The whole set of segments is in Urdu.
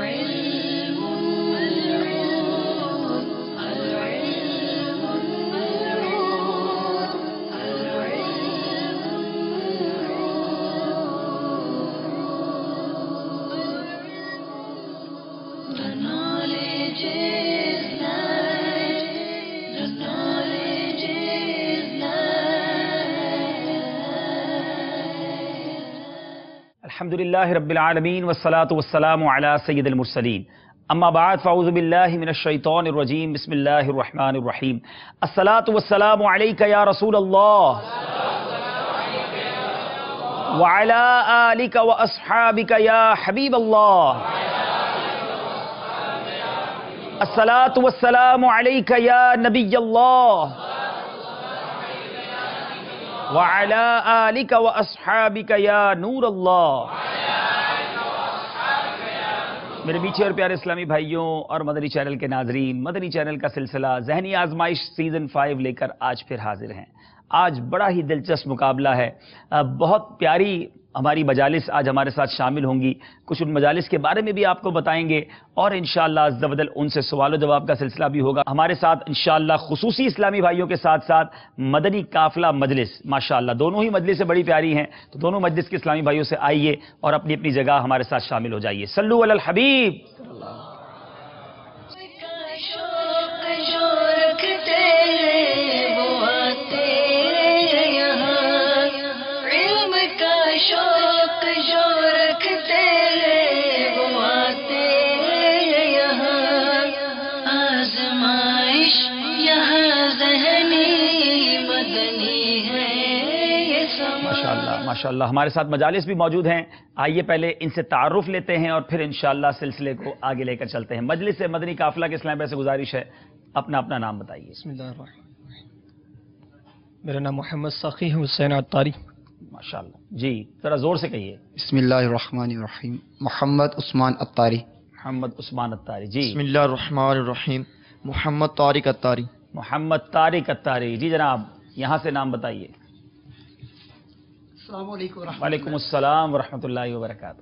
الحمدللہ رب العالمین والصلاة والسلام علی سید المرسلین اما بعد فاعوذ باللہ من الشیطان الرجیم بسم اللہ الرحمن الرحیم الصلاة والسلام علیک یا رسول اللہ وعلی آلک واصحابک یا حبیب اللہ الصلاة والسلام علیک یا نبی اللہ وعلی آلک واصحابک یا نور اللہ۔ میرے میٹھے اور پیارے اسلامی بھائیوں اور مدنی چینل کے ناظرین، مدنی چینل کا سلسلہ ذہنی آزمائش سیزن 5 لے کر آج پھر حاضر ہیں۔ آج بڑا ہی دلچسپ مقابلہ ہے، بہت پیاری ہماری مجالس آج ہمارے ساتھ شامل ہوں گی، کچھ ان مجالس کے بارے میں بھی آپ کو بتائیں گے اور انشاءاللہ عز و جل ان سے سوال و جواب کا سلسلہ بھی ہوگا۔ ہمارے ساتھ انشاءاللہ خصوصی اسلامی بھائیوں کے ساتھ ساتھ مدنی قافلہ مجلس، ماشاءاللہ دونوں ہی مجلسیں بڑی پیاری ہیں، تو دونوں مجلس کے اسلامی بھائیوں سے آئیے اور اپنی اپنی جگہ ہمارے ساتھ شامل ہو جائیے۔ صلو علی الحبیب۔ ماشاءاللہ ہمارے ساتھ مجالس بھی موجود ہیں، آئیے پہلے ان سے تعارف لیتے ہیں اور پھر انشاءاللہ سلسلے کو آگے لے کر چلتے ہیں۔ مجلس سے مدنی قافلہ کے اسلام بھائی سے گزارش ہے اپنا نام بتائیے۔ بسم اللہ الرحمن الرحیم۔ میرا نام محمد ساقی حسین عطاری۔ ماشاءاللہ جی ذرا زور سے کہیے۔ بسم اللہ الرحمن الرحیم۔ محمد عثمان عطاری۔ محمد عثمان عطاری جی۔ بسم اللہ الرحمن الرحیم۔ محمد طارق عطاری۔ محمد طارق عطاری جی جناب، یہاں سے نام بتائیے۔ السلام علیکم ورحمۃ اللہ۔ وعلیکم السلام ورحمۃ اللہ وبرکاتہ۔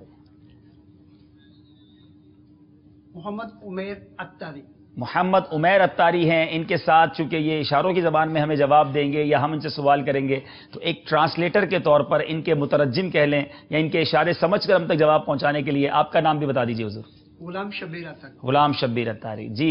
محمد عمیر عطاری۔ محمد عمیر عطاری ہیں، ان کے ساتھ چونکہ یہ اشاروں کی زبان میں ہمیں جواب دیں گے یا ہم ان سے سوال کریں گے تو ایک ٹرانسلیٹر کے طور پر ان کے مترجم کہہ لیں یا ان کے اشارے سمجھ کر ہم تک جواب پہنچانے کے لیے آپ کا نام بھی بتا دیجیے حضور۔ غلام شبیر عطاری۔ غلام شبیر عطاری جی۔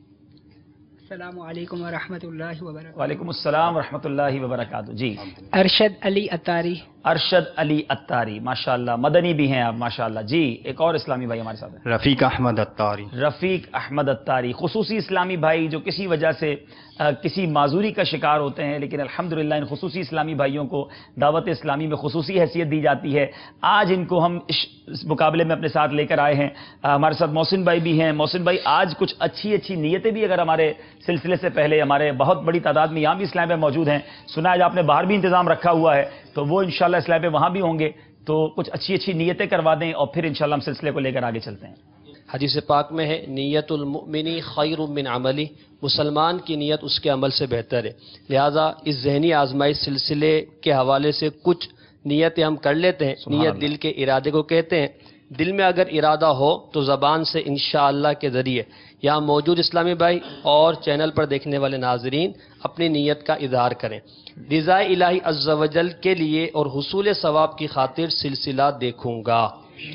السلام علیکم ورحمۃ اللہ وبرکاتہ۔ وعلیکم السلام ورحمۃ اللہ وبرکاتہ جی۔ ارشد علی عطاری۔ ارشد علی عطاری ماشاءاللہ، مدنی بھی ہیں آپ ماشاءاللہ جی۔ ایک اور اسلامی بھائی ہمارے ساتھ ہیں، رفیق احمد عطاری۔ رفیق احمد عطاری، خصوصی اسلامی بھائی جو کسی وجہ سے کسی معذوری کا شکار ہوتے ہیں، لیکن الحمدللہ ان خصوصی اسلامی بھائیوں کو دعوت اسلامی میں خصوصی حیثیت دی جاتی ہے۔ آج ان کو ہم اس مقابلے میں اپنے ساتھ لے کر آئے ہیں۔ ہمارے ساتھ محسن بھائی بھی ہیں۔ محسن بھائی آج کچھ اچھی نیتیں بھی اگر ہمارے سلسلے سے پہلے ہمارے بہت بڑی تعداد میں یہاں بھی اسلام پہ موجود ہیں، سنا ہے آپ نے باہر بھی انتظام رکھا ہوا ہے، تو وہ انشاءاللہ اسلام پہ وہاں بھی ہوں گے، تو کچھ اچھی نیتیں کروا دیں اور پھر انشاءاللہ ہم سلسلے کو لے کر آگے چلتے ہیں۔ حدیث پاک میں ہے نیت المؤمنی خیر من عملی، مسلمان کی نیت اس کے عمل سے بہتر ہے، لہٰذا اس ذہنی آزمائش سلسلے کے حوالے سے کچھ نیتیں ہم کر لیتے ہیں۔ نیت دل کے ارادے کو کہتے ہیں، دل میں اگر ارادہ ہو تو زبان سے انشاءاللہ کے ذریعے یہاں موجود اسلامی بھائی اور چینل پر دیکھنے والے ناظرین اپنی نیت کا اظہار کریں۔ رضا الہی عز و جل کے لیے اور حصول ثواب کی خاطر سلسلہ دیکھوں گا،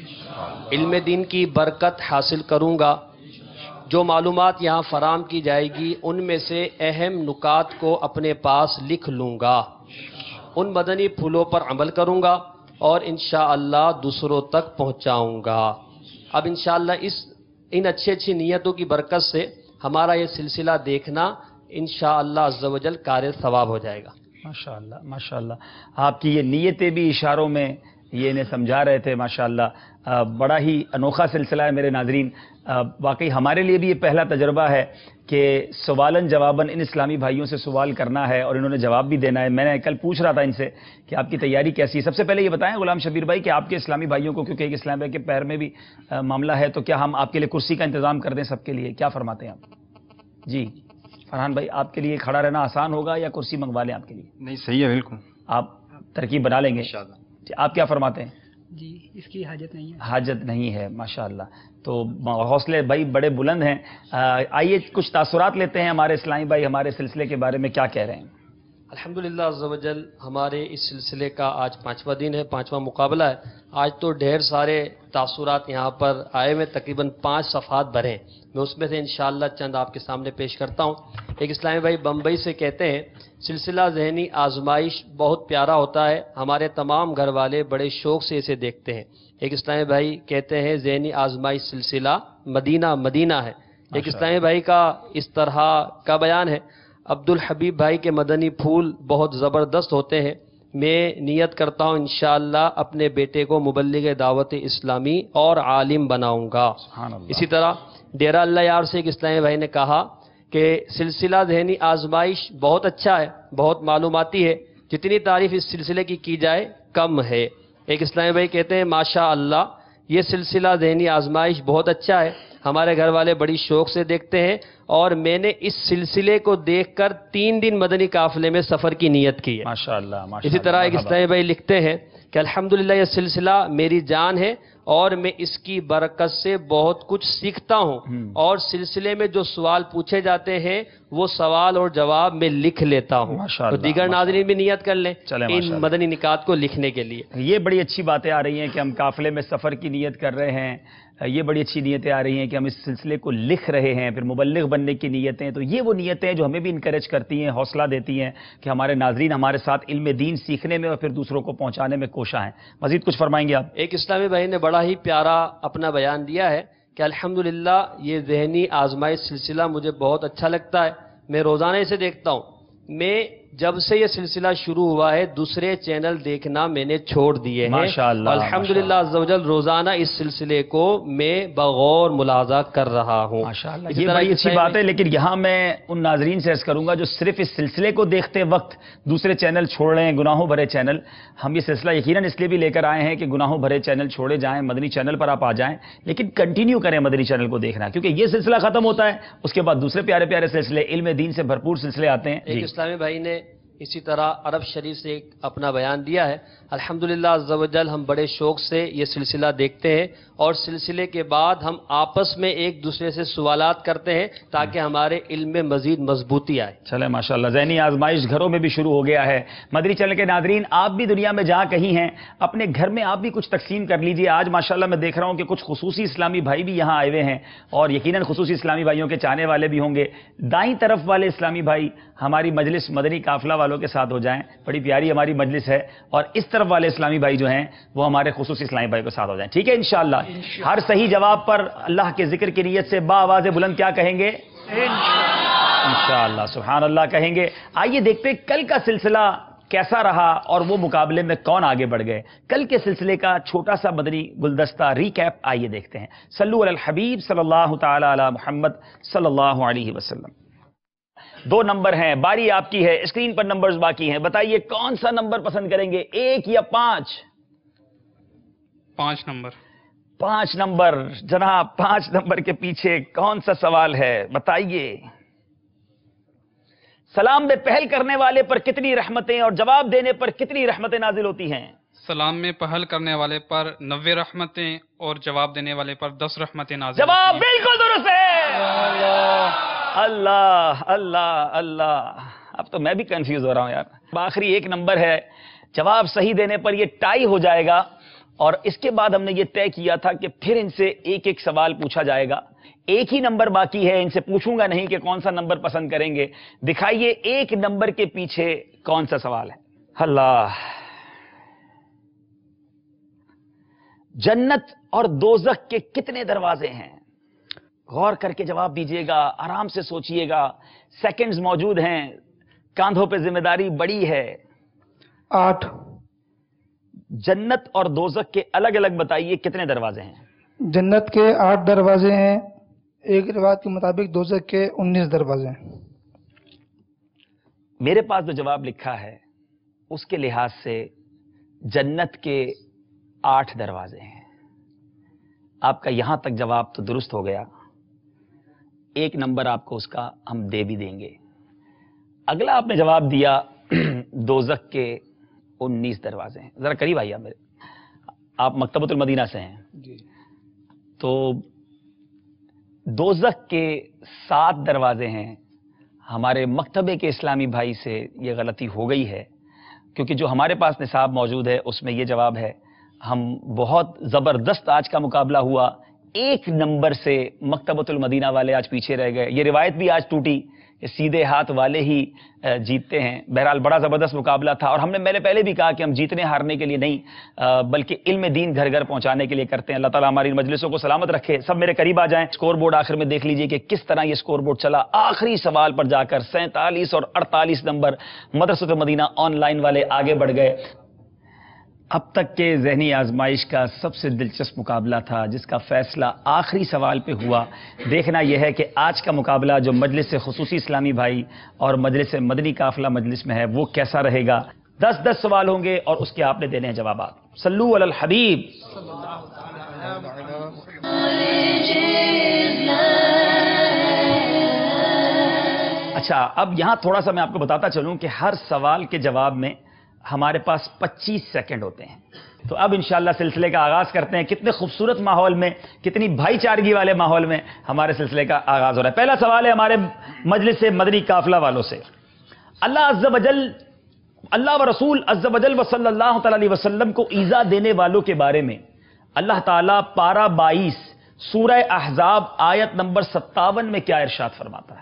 علم دین کی برکت حاصل کروں گا، جو معلومات یہاں فراہم کی جائے گی ان میں سے اہم نکات کو اپنے پاس لکھ لوں گا، ان مدنی پھولوں پر عمل کروں گا اور انشاءاللہ دوسروں تک پہنچاؤں گا۔ اب انشاءاللہ ان اچھی نیتوں کی برکت سے ہمارا یہ سلسلہ دیکھنا انشاءاللہ عز و جل کار ثواب ہو جائے گا۔ ماشاءاللہ ماشاءاللہ، آپ کی یہ نیتیں بھی اشاروں میں یہ انہیں سمجھا رہے تھے ماشاءاللہ۔ بڑا ہی انوکھا سلسلہ ہے میرے ناظرین، واقعی ہمارے لیے بھی یہ پہلا تجربہ ہے کہ سوالن جواباً ان اسلامی بھائیوں سے سوال کرنا ہے اور انہوں نے جواب بھی دینا ہے۔ میں نے کل پوچھ رہا تھا ان سے کہ آپ کی تیاری کیسی ہے۔ سب سے پہلے یہ بتائیں غلام شبیر بھائی کہ آپ کے اسلامی بھائیوں کو، کیونکہ ایک اسلام بھائی کے پیر میں بھی معاملہ ہے، تو کیا ہم آپ کے لیے کرسی کا انتظام کر دیں سب کے لیے؟ کیا فرماتے ہیں آپ؟ جی فرحان بھائی، آپ کے لیے کھڑا رہنا آسان ہوگا یا کرسی منگوا لیں آپ کے لیے؟ نہیں صحیح ہے، بالکل آپ ترکیب بنا لیں گے، آپ کیا فرماتے ہیں؟ जी इसकी हाजत नहीं है। हाजत नहीं है, माशाअल्लाह। तो हौसले भाई बड़े बुलंद हैं। आइए कुछ तासुरात लेते हैं हमारे इस्लामी भाई हमारे सिलसिले के बारे में क्या कह रहे हैं। अल्हम्दुलिल्लाह अज़्ज़ा वजल हमारे इस सिलसिले का आज 5वां दिन है, 5वां मुकाबला है। आज तो ढेर सारे तासुरात यहाँ पर आए हुए, तकरीबन 5 सफ़हात भरे हैं। मैं उसमें से इंशाअल्लाह चंद आपके सामने पेश करता हूँ। एक इस्लामी भाई बम्बई से कहते हैं, सिलसिला ज़हनी आजमाइश बहुत प्यारा होता है, हमारे तमाम घर वाले बड़े शौक़ से इसे देखते हैं। एक इस्लामी भाई कहते हैं ज़हनी आजमाइश सिलसिला मदीना मदीना है। एक इस्लामी भाई का इस तरह का बयान है, अब्दुल हबीब भाई के मदनी फूल बहुत ज़बरदस्त होते हैं। मैं नियत करता हूँ इंशाअल्लाह अपने बेटे को मुबल्लिग दावत इस्लामी और आलिम बनाऊंगा। इसी तरह डेरा अल्लाह यार से एक इस्लामी भाई ने कहा कि सिलसिला ज़हनी आजमाइश बहुत अच्छा है, बहुत मालूमाती है, जितनी तारीफ इस सिलसिले की जाए कम है। एक इस्लामी भाई कहते हैं माशा अल्लाह ये सिलसिला ज़हनी आजमाइश बहुत अच्छा है, हमारे घर वाले बड़ी शौक़ से देखते हैं और मैंने इस सिलसिले को देखकर 3 दिन मदनी काफिले में सफ़र की नियत की है। माशाअल्लाह, माशाअल्लाह। इसी तरह एक इस्लामी भाई लिखते हैं कि अल्हम्दुलिल्लाह यह सिलसिला मेरी जान है और मैं इसकी बरकत से बहुत कुछ सीखता हूँ और सिलसिले में जो सवाल पूछे जाते हैं वो सवाल और जवाब मैं लिख लेता हूँ। तो दीगर नाज़रीन भी नियत कर लें इन मदनी निकात को लिखने के लिए। ये बड़ी अच्छी बातें आ रही हैं कि हम काफिले में सफ़र की नियत कर रहे हैं, ये बड़ी अच्छी नीयतें आ रही हैं कि हम इस सिलसिले को लिख रहे हैं, फिर मुबल्लिग बनने की नीयतें। तो ये वो नीयतें हैं जो हमें भी इनकरेज करती हैं, हौसला देती हैं कि हमारे नाज़रीन हमारे साथ इल्म दीन सीखने में और फिर दूसरों को पहुंचाने में कोशा हैं। मज़ीद कुछ फरमाएंगे आप? एक इस्लामी भाई ने बड़ा ही प्यारा अपना बयान दिया है कि अल्हम्दुलिल्लाह ये ज़हनी आजमाइश सिलसिला मुझे बहुत अच्छा लगता है, मैं रोज़ाना इसे देखता हूँ। मैं जब से ये सिलसिला शुरू हुआ है दूसरे चैनल देखना मैंने छोड़ दिए हैं। माशाअल्लाह, अल्हम्दुलिल्लाह अज़्ज़ा वजल रोज़ाना इस सिलसिले को मैं बगौर मुलाजा कर रहा हूँ। माशाअल्लाह, ये बड़ी अच्छी बात है। लेकिन यहाँ मैं उन नाजरीन से अर्ज़ करूँगा जो सिर्फ इस सिलसिले को देखते वक्त दूसरे चैनल छोड़ रहे हैं, गुनाहों भरे चैनल। हम ये सिलसिला यकीनन इसलिए भी लेकर आए हैं कि गुनाहों भरे चैनल छोड़े जाएं, मदनी चैनल पर आप आ जाएं, लेकिन कंटिन्यू करें मदनी चैनल को देखना, क्योंकि ये सिलसिला खत्म होता है, उसके बाद दूसरे प्यारे प्यारे सिलसिले इल्म दीन से भरपूर सिलसिले आते हैं। एक इस्लामी भाई ने इसी तरह अरब शरीफ से एक अपना बयान दिया है, अल्हम्दुलिल्लाह अज़्ज़ा वजल हम बड़े शौक़ से ये सिलसिला देखते हैं और सिलसिले के बाद हम आपस में एक दूसरे से सवालात करते हैं ताकि हमारे इल्म में मज़ीद मजबूती आए। चले माशाअल्लाह, ज़हनी आजमाइश घरों में भी शुरू हो गया है। मदनी चैनल के नाज़रीन, आप भी दुनिया में जहाँ कहीं हैं अपने घर में आप भी कुछ तकसीम कर लीजिए। आज माशाअल्लाह मैं देख रहा हूँ कि कुछ खुसूसी इस्लामी भाई भी यहाँ आए हुए हैं और यकीनन खुसूसी इस्लामी भाइयों के चाहने वाले भी होंगे। दाईं तरफ वाले इस्लामी भाई हमारी मजलिस मदनी काफिला वालों के साथ हो जाएं, बड़ी प्यारी हमारी मजलिस है, और इस तरफ वाले इस्लामी भाई जो हैं वो हमारे खुसूसी इस्लामी भाई के साथ हो जाएं। ठीक है इंशाअल्लाह। हर सही जवाब पर अल्लाह के जिक्र की नीयत से बाआवाज़ बुलंद क्या कहेंगे? इंशाअल्लाह, सुभान अल्लाह कहेंगे। आइए देखते हैं कल का सिलसिला कैसा रहा और वो मुकाबले में कौन आगे बढ़ गए। कल के सिलसिले का छोटा सा मदनी गुलदस्ता रिकैप आइए देखते हैं। सल्लु अलल हबीब सल्लल्लाहु तआला अला मुहम्मद सल्लल्लाहु अलैहि वसल्लम। 2 नंबर हैं, बारी आपकी है, स्क्रीन पर नंबर्स बाकी हैं। बताइए कौन सा नंबर पसंद करेंगे, 1 या 5? 5 नंबर। 5 नंबर जनाब। 5 नंबर के पीछे कौन सा सवाल है बताइए। सलाम में पहल करने वाले पर कितनी रहमतें और जवाब देने पर कितनी रहमतें नाजिल होती हैं? सलाम में पहल करने वाले पर 90 रहमतें और जवाब देने वाले पर 10 रहमतें नाज़िल जवाब होती हैं। बिल्कुल दुरुस्त है। अल्लाह अल्लाह अल्लाह। अब तो मैं भी कंफ्यूज हो रहा हूं यार। आखिरी 1 नंबर है, जवाब सही देने पर ये टाई हो जाएगा और इसके बाद हमने ये तय किया था कि फिर इनसे एक सवाल पूछा जाएगा। 1 ही नंबर बाकी है, इनसे पूछूंगा नहीं कि कौन सा नंबर पसंद करेंगे। दिखाइए 1 नंबर के पीछे कौन सा सवाल है। अल्लाह, जन्नत और दोज़ख के कितने दरवाजे हैं? गौर करके जवाब दीजिएगा, आराम से सोचिएगा, सेकंड्स मौजूद हैं, कांधों पे जिम्मेदारी बड़ी है। 8। जन्नत और दोज़ख के अलग अलग बताइए कितने दरवाजे हैं? जन्नत के 8 दरवाजे हैं, एक रिवायत के मुताबिक दोज़ख के 19 दरवाजे हैं। मेरे पास जो जवाब लिखा है उसके लिहाज से जन्नत के 8 दरवाजे हैं। आपका यहां तक जवाब तो दुरुस्त हो गया, 1 नंबर आपको उसका हम दे भी देंगे। अगला आपने जवाब दिया दोज़ख के 19 दरवाजे हैं। जरा करीब आइए मेरे। आप मकतबतुल मदीना से हैं, तो दोज़ख के 7 दरवाजे हैं। हमारे मकतबे के इस्लामी भाई से ये गलती हो गई है, क्योंकि जो हमारे पास निसाब मौजूद है उसमें ये जवाब है। हम बहुत ज़बरदस्त आज का मुकाबला हुआ, 1 नंबर से मकतबतुल मदीना वाले आज पीछे रह गए। ये रिवायत भी आज टूटी, ये सीधे हाथ वाले ही जीतते हैं। बहरहाल बड़ा ज़बरदस्त मुकाबला था, और मैंने पहले भी कहा कि हम जीतने हारने के लिए नहीं बल्कि इल्म दीन घर घर पहुंचाने के लिए करते हैं। अल्लाह ताला हमारी मजलिसों को सलामत रखे। सब मेरे करीब आ जाएं। स्कोर बोर्ड आखिर में देख लीजिए कि किस तरह ये स्कोर बोर्ड चला। आखिरी सवाल पर जाकर 47 और 48 नंबर मदरसतुल मदीना ऑनलाइन वाले आगे बढ़ गए। अब तक के ज़हनी आजमाइश का सबसे दिलचस्प मुकाबला था, जिसका फैसला आखिरी सवाल पे हुआ। देखना यह है कि आज का मुकाबला जो मजलिस खुसूसी इस्लामी भाई और मजलिस मदनी काफिला मजलिस में है वो कैसा रहेगा। 10-10 सवाल होंगे और उसके आपने देने हैं जवाब। सल्लू अलल हबीब। अच्छा, अब यहां थोड़ा सा मैं आपको बताता चलूं कि हर सवाल के जवाब में हमारे पास 25 सेकंड होते हैं। तो अब इंशाअल्लाह सिलसिले का आगाज करते हैं। कितने खूबसूरत माहौल में, कितनी भाईचारगी वाले माहौल में हमारे सिलसिले का आगाज हो रहा है। पहला सवाल है हमारे मजलिस से मदनी काफिला वालों से। अल्लाह व रसूल अज़्ज़ व जल व सल्लल्लाहु अलैहि वसल्लम को ईज़ा देने वालों के बारे में अल्लाह ताला पारा 22 सूरह अहज़ाब आयत नंबर 57 में क्या इरशाद फरमाता है।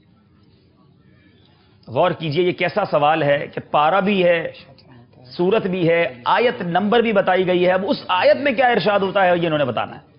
गौर कीजिए, ये कैसा सवाल है कि पारा भी है, सूरत भी है, आयत नंबर भी बताई गई है। अब उस आयत में क्या इरशाद होता है ये इन्होंने बताना है।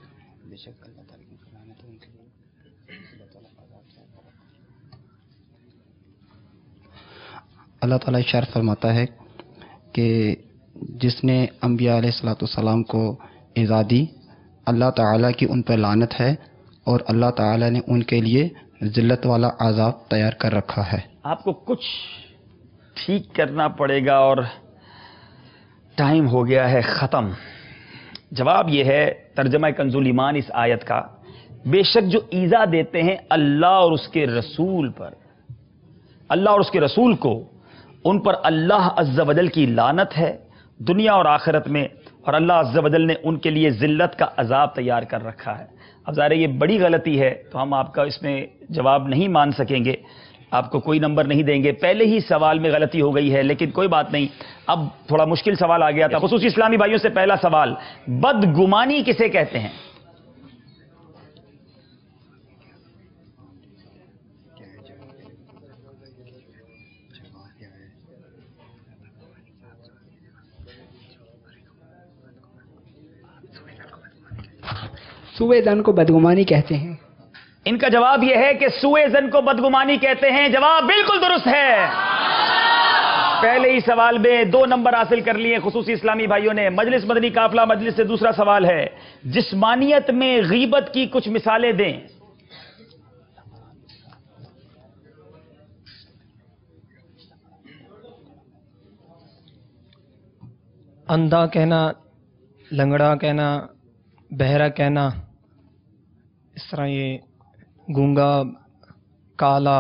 अल्लाह ताला इरशाद फरमाता है कि जिसने अंबिया अलैहिस्सलाम को इज़ा दी, अल्लाह ताला की उन पर लानत है और अल्लाह ताला ने उनके लिए ज़िल्लत वाला अज़ाब तैयार कर रखा है। आपको कुछ ठीक करना पड़ेगा और टाइम हो गया है ख़त्म। जवाब यह है तर्जमा कंजुल ईमान इस आयत का, बेशक जो ईज़ा देते हैं अल्लाह और उसके रसूल पर, अल्लाह और उसके रसूल को, उन पर अल्लाह अज़्ज़ वजल की लानत है दुनिया और आखिरत में, और अल्लाह अज़्ज़ वजल ने उनके लिए ज़िल्लत का अज़ाब तैयार कर रखा है। अब ज़ाहिर ये बड़ी गलती है, तो हम आपका इसमें जवाब नहीं मान सकेंगे, आपको कोई नंबर नहीं देंगे। पहले ही सवाल में गलती हो गई है, लेकिन कोई बात नहीं। अब थोड़ा मुश्किल सवाल आ गया था। खुसूसी इस्लामी भाइयों से पहला सवाल, बदगुमानी किसे कहते हैं? सुए ज़न को बदगुमानी कहते हैं। इनका जवाब यह है कि सुए ज़न को बदगुमानी कहते हैं। जवाब बिल्कुल दुरुस्त है। पहले ही सवाल में 2 नंबर हासिल कर लिए खुसूसी इस्लामी भाइयों ने। मजलिस मदनी काफिला मजलिस से दूसरा सवाल है, जिस्मानियत में गीबत की कुछ मिसालें दें। अंधा कहना, लंगड़ा कहना, बहरा कहना, इस तरह ये गूंगा, काला,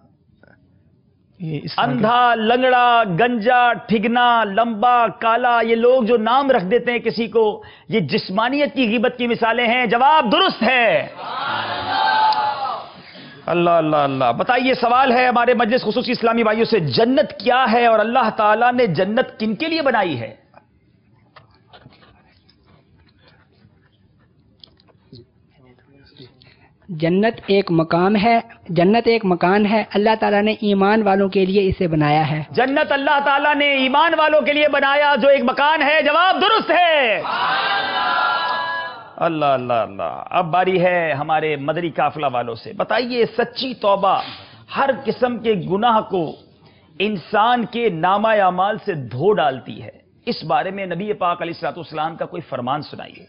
ये अंधा, लंगड़ा, गंजा, ठिगना, लंबा, काला, ये लोग जो नाम रख देते हैं किसी को, ये जिस्मानियत की गीबत की मिसालें हैं। जवाब दुरुस्त है। अल्लाह अल्लाह अल्लाह। बताइए, सवाल है हमारे मजलिस खुसूसी इस्लामी भाइयों से, जन्नत क्या है और अल्लाह ताला ने जन्नत किनके लिए बनाई है? जन्नत एक मकाम है, जन्नत एक मकान है, अल्लाह ताला ने ईमान वालों के लिए इसे बनाया है। जन्नत अल्लाह ताला ने ईमान वालों के लिए बनाया जो एक मकान है। जवाब दुरुस्त है। अल्लाह अल्लाह अल्लाह। अब बारी है हमारे मदनी काफिला वालों से। बताइए, सच्ची तौबा हर किस्म के गुनाह को इंसान के नामा अमाल से धो डालती है। इस बारे में नबी पाक अलैहिस्सलाम का कोई फरमान सुनाइए।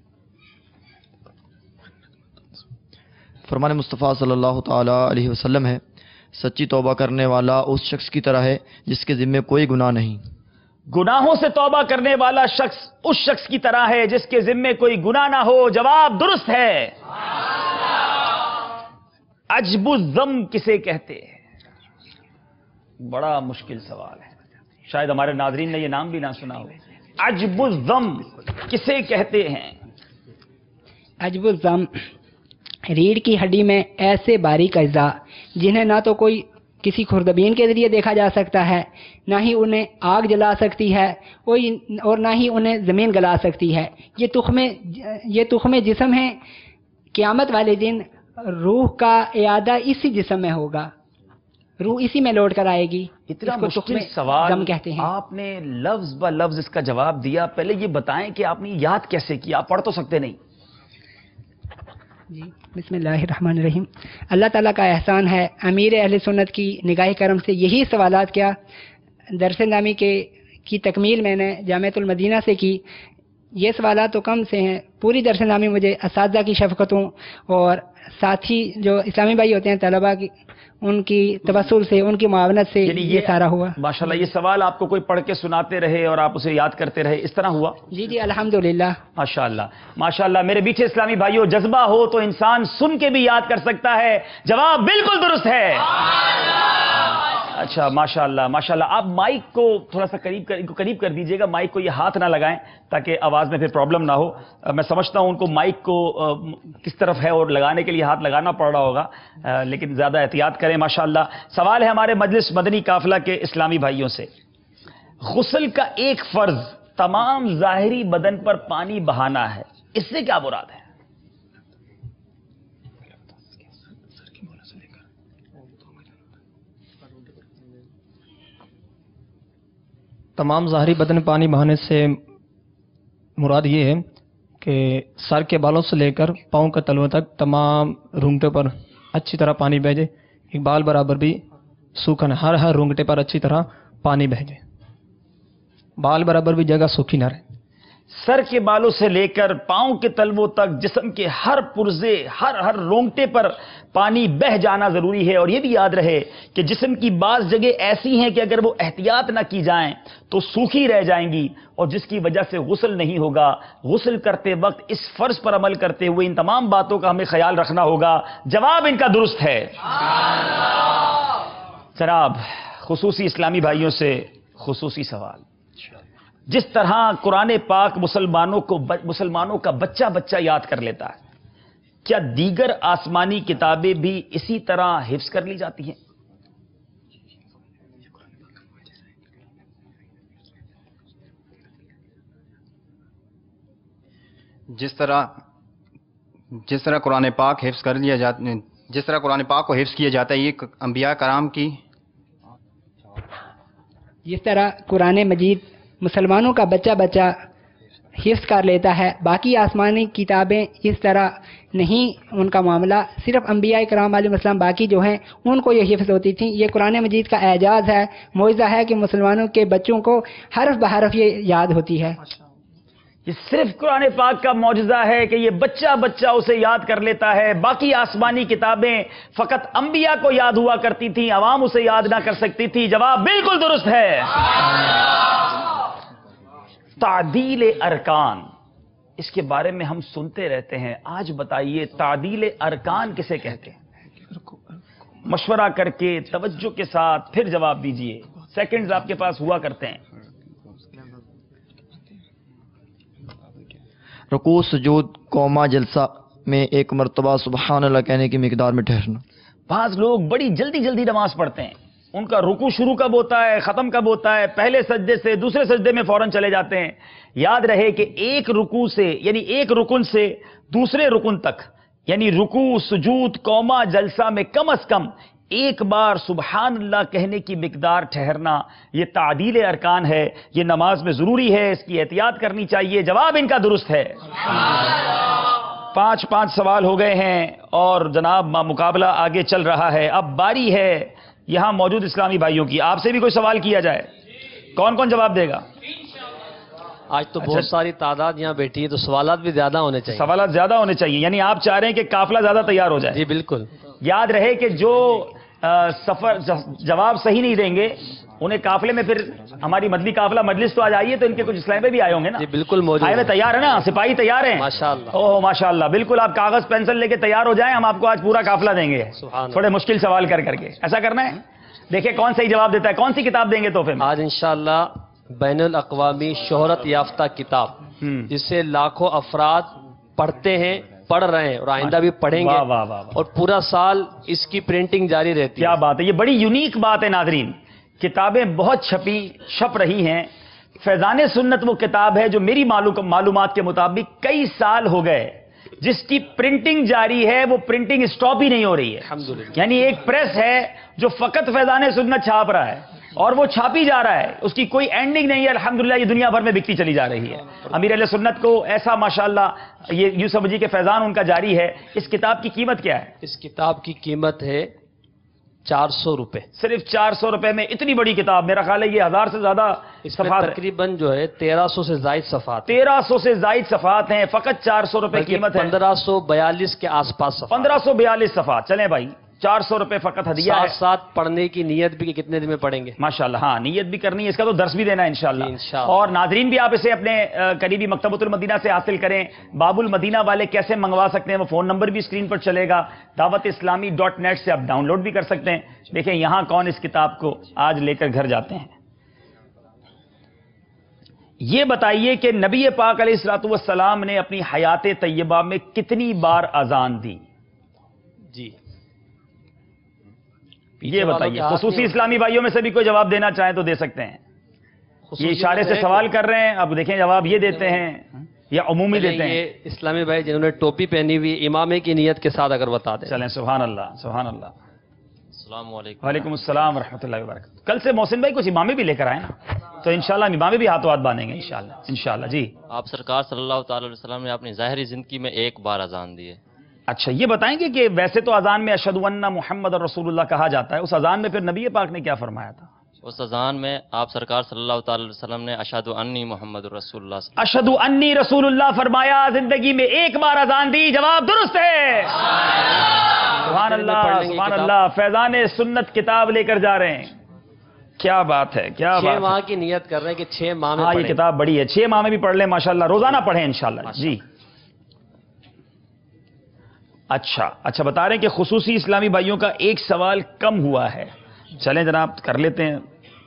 फरमान मुस्तफ़ा सल्लल्लाहु ताला अलैहि वसल्लम है, सच्ची तौबा करने वाला उस शख्स की तरह है जिसके ज़िम्मे कोई गुनाह नहीं। गुनाहों से तौबा करने वाला शख्स उस शख्स की तरह है जिसके ज़िम्मे कोई गुनाह ना हो। जवाब दुरुस्त है। अजबुज़्ज़म किसे कहते हैं? बड़ा मुश्किल सवाल है, शायद हमारे नाज़रीन ने यह नाम भी ना सुना हो। عجب الضم کسے کہتے ہیں؟ عجب الضم ریڑھ کی ہڈی میں ایسے باریک اجزاء جنہیں نہ تو کوئی کسی خوردبین کے ذریعے دیکھا جا سکتا ہے، نہ ہی انہیں آگ جلا سکتی ہے اور نہ ہی انہیں زمین گلا سکتی ہے. یہ تخم جسم ہیں. قیامت والے دن روح کا اعادہ اسی جسم میں ہوگا، روح اسی میں لوٹ کر آئے گی. اتنا اس کو مشکل تخم سوال دم کہتے ہیں. آپ نے لفظ ب لفظ اس کا جواب دیا. پہلے یہ بتائیں کہ آپ نے یاد کیسے کیا؟ آپ پڑھ تو سکتے نہیں. جی بسم اللہ الرحمن الرحیم. اللہ تعالیٰ کا احسان ہے، امیر اہل سنت کی نگاہ کرم سے یہی سوالات کیا درس نامی کی تکمیل میں نے جامعۃ المدینہ سے کی. یہ سوالات تو کم سے ہیں، پوری درس نامی مجھے اساتذہ کی شفقتوں اور ساتھی جو اسلامی بھائی ہوتے ہیں طلباء کی، ان کی توسل سے، ان کی معاونت سے یعنی یہ سارا ہوا. ماشاءاللہ یہ سوال آپ کو کوئی پڑھ کے سناتے رہے اور آپ اسے یاد کرتے رہے، اس طرح ہوا؟ جی جی الحمدللہ. ماشاءاللہ ماشاءاللہ. میرے میٹھے اسلامی بھائیوں، جذبہ ہو تو انسان سن کے بھی یاد کر سکتا ہے. جواب بالکل درست ہے. اچھا ماشاءاللہ ماشاءاللہ. آپ مائک کو تھوڑا سا قریب کر دیجئے گا. مائک کو یہ ہاتھ نہ لگائیں تاکہ آواز میں پھر پرابلم نہ ہو. میں سمجھتا ہوں ان کو مائک کو کس طرف ہے اور لگانے کے لیے ہاتھ لگانا پڑ رہا ہوگا، لیکن زیادہ احتیاط کریں. ماشاءاللہ. سوال ہے ہمارے مجلس مدنی قافلہ کے اسلامی بھائیوں سے. غسل کا ایک فرض تمام ظاہری بدن پر پانی بہانا ہے، اس سے کیا مراد ہے؟ تمام ظاہری بدن پانی بہانے سے مراد یہ ہے کہ سر کے بالوں سے لے کر پاؤں کے تلووں تک تمام رونگٹے پر اچھی طرح پانی بہہ جائے. ایک بال برابر بھی سوکھا نہ، ہر رونگٹے پر اچھی طرح پانی بہہ جائے، بال برابر بھی جگہ سوکھی نہ رہے. سر کے بالوں سے لے کر پاؤں کے تلووں تک جسم کے ہر پرزے، ہر رونگٹے پر پانی بہہ جانا ضروری ہے. اور یہ بھی یاد رہے کہ جسم کی بعض جگہ ایسی ہیں کہ اگر وہ احتیاط نہ کی جائیں تو سوکھی رہ جائیں گی، اور جس کی وجہ سے غسل نہیں ہوگا. غسل کرتے وقت اس فرض پر عمل کرتے ہوئے ان تمام باتوں کا ہمیں خیال رکھنا ہوگا. جواب ان کا درست ہے. جناب خصوصی اسلامی بھائیوں سے خصوصی سوال. جس طرح قرآن پاک مسلمانوں کا بچہ بچہ یاد کر لیتا ہے، کیا دیگر آسمانی کتابیں بھی اسی طرح حفظ کر لی جاتی ہیں؟ جس طرح قرآن پاک حفظ کر لیا جاتا، جس طرح قرآن پاک کو حفظ کیا جاتا ہے، یہ انبیاء کرام کی. جس طرح قرآن مجید مسلمانوں کا بچہ بچہ حفظ کر لیتا ہے، باقی آسمانی کتابیں اس طرح نہیں. ان کا معاملہ صرف انبیاء کرام علیہ السلام باقی جو ہیں ان کو یہ حفظ ہوتی تھیں. یہ قرآن مجید کا اعجاز ہے، معجزہ ہے کہ مسلمانوں کے بچوں کو حرف بحرف یہ یاد ہوتی ہے. یہ صرف قرآن پاک کا معجزہ ہے کہ یہ بچہ بچہ اسے یاد کر لیتا ہے. باقی آسمانی کتابیں فقط انبیاء کو یاد ہوا کرتی تھیں، عوام اسے یاد نہ کر سکتی تھی. جواب بالکل درست ہے. تعدیل ارکان، اس کے بارے میں ہم سنتے رہتے ہیں. آج بتائیے تعدیل ارکان کسے کہتے ہیں؟ مشورہ کر کے توجہ کے ساتھ پھر جواب دیجئے. سیکنڈز آپ کے پاس ہوا کرتے ہیں. رکوع، سجود، قوما، جلسہ میں ایک مرتبہ سبحان اللہ کہنے کی مقدار میں ٹھہرنا. بعض لوگ بڑی جلدی نماز پڑھتے ہیں. ان کا رکوع شروع کب ہوتا ہے، ختم کب ہوتا ہے، پہلے سجدے سے دوسرے سجدے میں فوراً چلے جاتے ہیں. یاد رہے کہ ایک رکوع سے یعنی ایک رکن سے دوسرے رکن تک، یعنی رکوع، سجود، قوما، جلسہ میں کم از کم ایک بار سبحان اللہ کہنے کی مقدار ٹھہرنا، یہ تعدیل ارکان ہے. یہ نماز میں ضروری ہے، اس کی احتیاط کرنی چاہیے. جواب ان کا درست ہے. 5 سوال ہو گئے ہیں اور جناب مقابلہ آگے چل رہا ہے. اب باری ہے یہاں موجود اسلامی بھائیوں کی. آپ سے بھی کوئی سوال کیا جائے، کون جواب دے گا؟ آج تو بہت ساری تعداد یہاں بیٹھی ہے تو سوالات بھی زیادہ ہونے چاہیے. سوالات زیادہ ہونے چاہیے، یعنی آپ چاہ رہے ہیں کہ قافلہ زیادہ تیار ہو جائے. جی بالکل. یاد رہے کہ جو جواب صحیح نہیں دیں گے انہیں قافلے میں، پھر ہماری مدنی قافلہ مجلس تو آ جائیے تو ان کے کچھ اسلام میں بھی آئے ہوں گے نا. جی بالکل موجود آئے ہوئے تیار ہے نا، سپاہی تیار ہیں ماشاءاللہ. اوہ ماشاءاللہ. بالکل آپ کاغذ پینسل لے کے تیار ہو جائیں، ہم آپ کو آج پورا قافلہ دیں گے. تھوڑے مشکل سوال کر کے ایسا کرنا ہے. دیکھیں کون صحیح جواب دیتا ہے. کون سی کتاب دیں گے تحفے میں؟ آج انشاءاللہ بین الاقوامی شہرت یافتہ کتاب جسے لاکھوں افراد پڑھتے ہیں، پڑھ رہے ہیں اور آئندہ بھی پڑھیں گے، اور پورا سال اس کی پرنٹنگ جاری رہتی ہے۔ کیا بات ہے، یہ بڑی یونیک بات ہے ناظرین۔ کتابیں بہت چھپ رہی ہیں۔ فیضان سنت وہ کتاب ہے جو میری معلومات کے مطابق کئی سال ہو گئے جس کی پرنٹنگ جاری ہے، وہ پرنٹنگ سٹاپ ہی نہیں ہو رہی ہے۔ الحمدللہ۔ یعنی ایک پریس ہے جو فقط فیضان سنت چھاپ رہا ہے اور وہ چھاپی جا رہا ہے، اس کی کوئی اینڈنگ نہیں ہے۔ الحمدللہ یہ دنیا بھر میں بکتی چلی جا رہی ہے۔ امیر اہل سنت کو ایسا ماشاءاللہ یہ یوں سمجھیے کہ فیضان ان کا جاری ہے۔ اس کتاب کی قیمت کیا ہے؟ اس کتاب کی قیمت ہے 400 روپے، صرف 400 روپے میں اتنی بڑی کتاب، میرا خیال ہے یہ 1000 سے زیادہ اس میں صفحات، تقریباً جو ہے 1300 سے زائد صفحات، 1300 سے زائد صفحات ہیں، فقط 400 روپے قیمت ہے۔ 1542 کے آس پاس صفحات، 1542 صفحات۔ چلیں بھائی 400 روپے فقط ہدیہ ہے۔ ساتھ ساتھ پڑھنے کی نیت بھی کہ کتنے دن میں پڑھیں گے۔ ماشاءاللہ، ہاں نیت بھی کرنی ہے، اس کا تو درس بھی دینا ہے انشاءاللہ۔ انشاءاللہ۔ اور ناظرین بھی آپ اسے اپنے قریبی مکتبۃ المدینہ سے حاصل کریں۔ باب المدینہ والے کیسے منگوا سکتے ہیں، وہ فون نمبر بھی اسکرین پر چلے گا۔ dawatIslami.net سے آپ ڈاؤن لوڈ بھی کر سکتے ہیں۔ دیکھیں یہاں کون اس کتاب کو آج لے کر گھر جاتے ہیں۔ یہ بتائیے کہ نبی پاک علیہ الصلوۃ والسلام نے اپنی حیات طیبہ میں کتنی بار اذان دی؟ جی یہ بتائیے، خصوصی اسلامی بھائیوں میں سے بھی کوئی جواب دینا چاہیں تو دے سکتے ہیں۔ یہ اشارے سے سوال کر رہے ہیں، اب دیکھیں جواب یہ دیتے ہیں یا عمومی دیتے ہیں۔ یہ اسلامی بھائی جنہوں نے ٹوپی پہنی ہوئی امامے کی نیت کے ساتھ اگر بتا دیں۔ چلیں، سبحان اللہ سبحان اللہ۔ السلام علیکم۔ وعلیکم السلام ورحمۃ اللہ وبرکاتہ۔ کل سے محسن بھائی کچھ امامے بھی لے کر آئے نا، تو انشاءاللہ امامے بھی ہاتھوں ہاتھ باندھیں گے انشاءاللہ انشاءاللہ۔ جی آپ سرکار صلی اللہ تعالی علیہ وسلم نے اپنی ظاہری زندگی میں ایک بار اذان دی ہے۔ اچھا، یہ بتائیں گے کہ ویسے تو اذان میں اشہد ان محمد رسول اللہ کہا جاتا ہے، اس اذان میں پھر نبی پاک نے کیا فرمایا تھا؟ اس اذان میں آپ سرکار صلی اللہ تعالی علیہ وسلم نے اشہد انی محمد رسول اللہ اشہد انی رسول اللہ فرمایا، زندگی میں ایک بار اذان دی، جواب درست ہے۔ سبحان اللہ سبحان اللہ۔ فیضان سنت کتاب لے کر جا رہے ہیں، کیا بات ہے، کیا بات ہے۔ 6 ماہ کی نیت کر رہے ہیں کہ 6 ماہ میں ہاں یہ پڑھیں۔ کتاب بڑی ہے، 6 ماہ میں بھی پڑھ لیں ماشاءاللہ، روزانہ پڑھیں انشاءاللہ۔ جی اچھا بتا رہے ہیں کہ خصوصی اسلامی بھائیوں کا ایک سوال کم ہوا ہے۔ چلیں جناب کر لیتے ہیں۔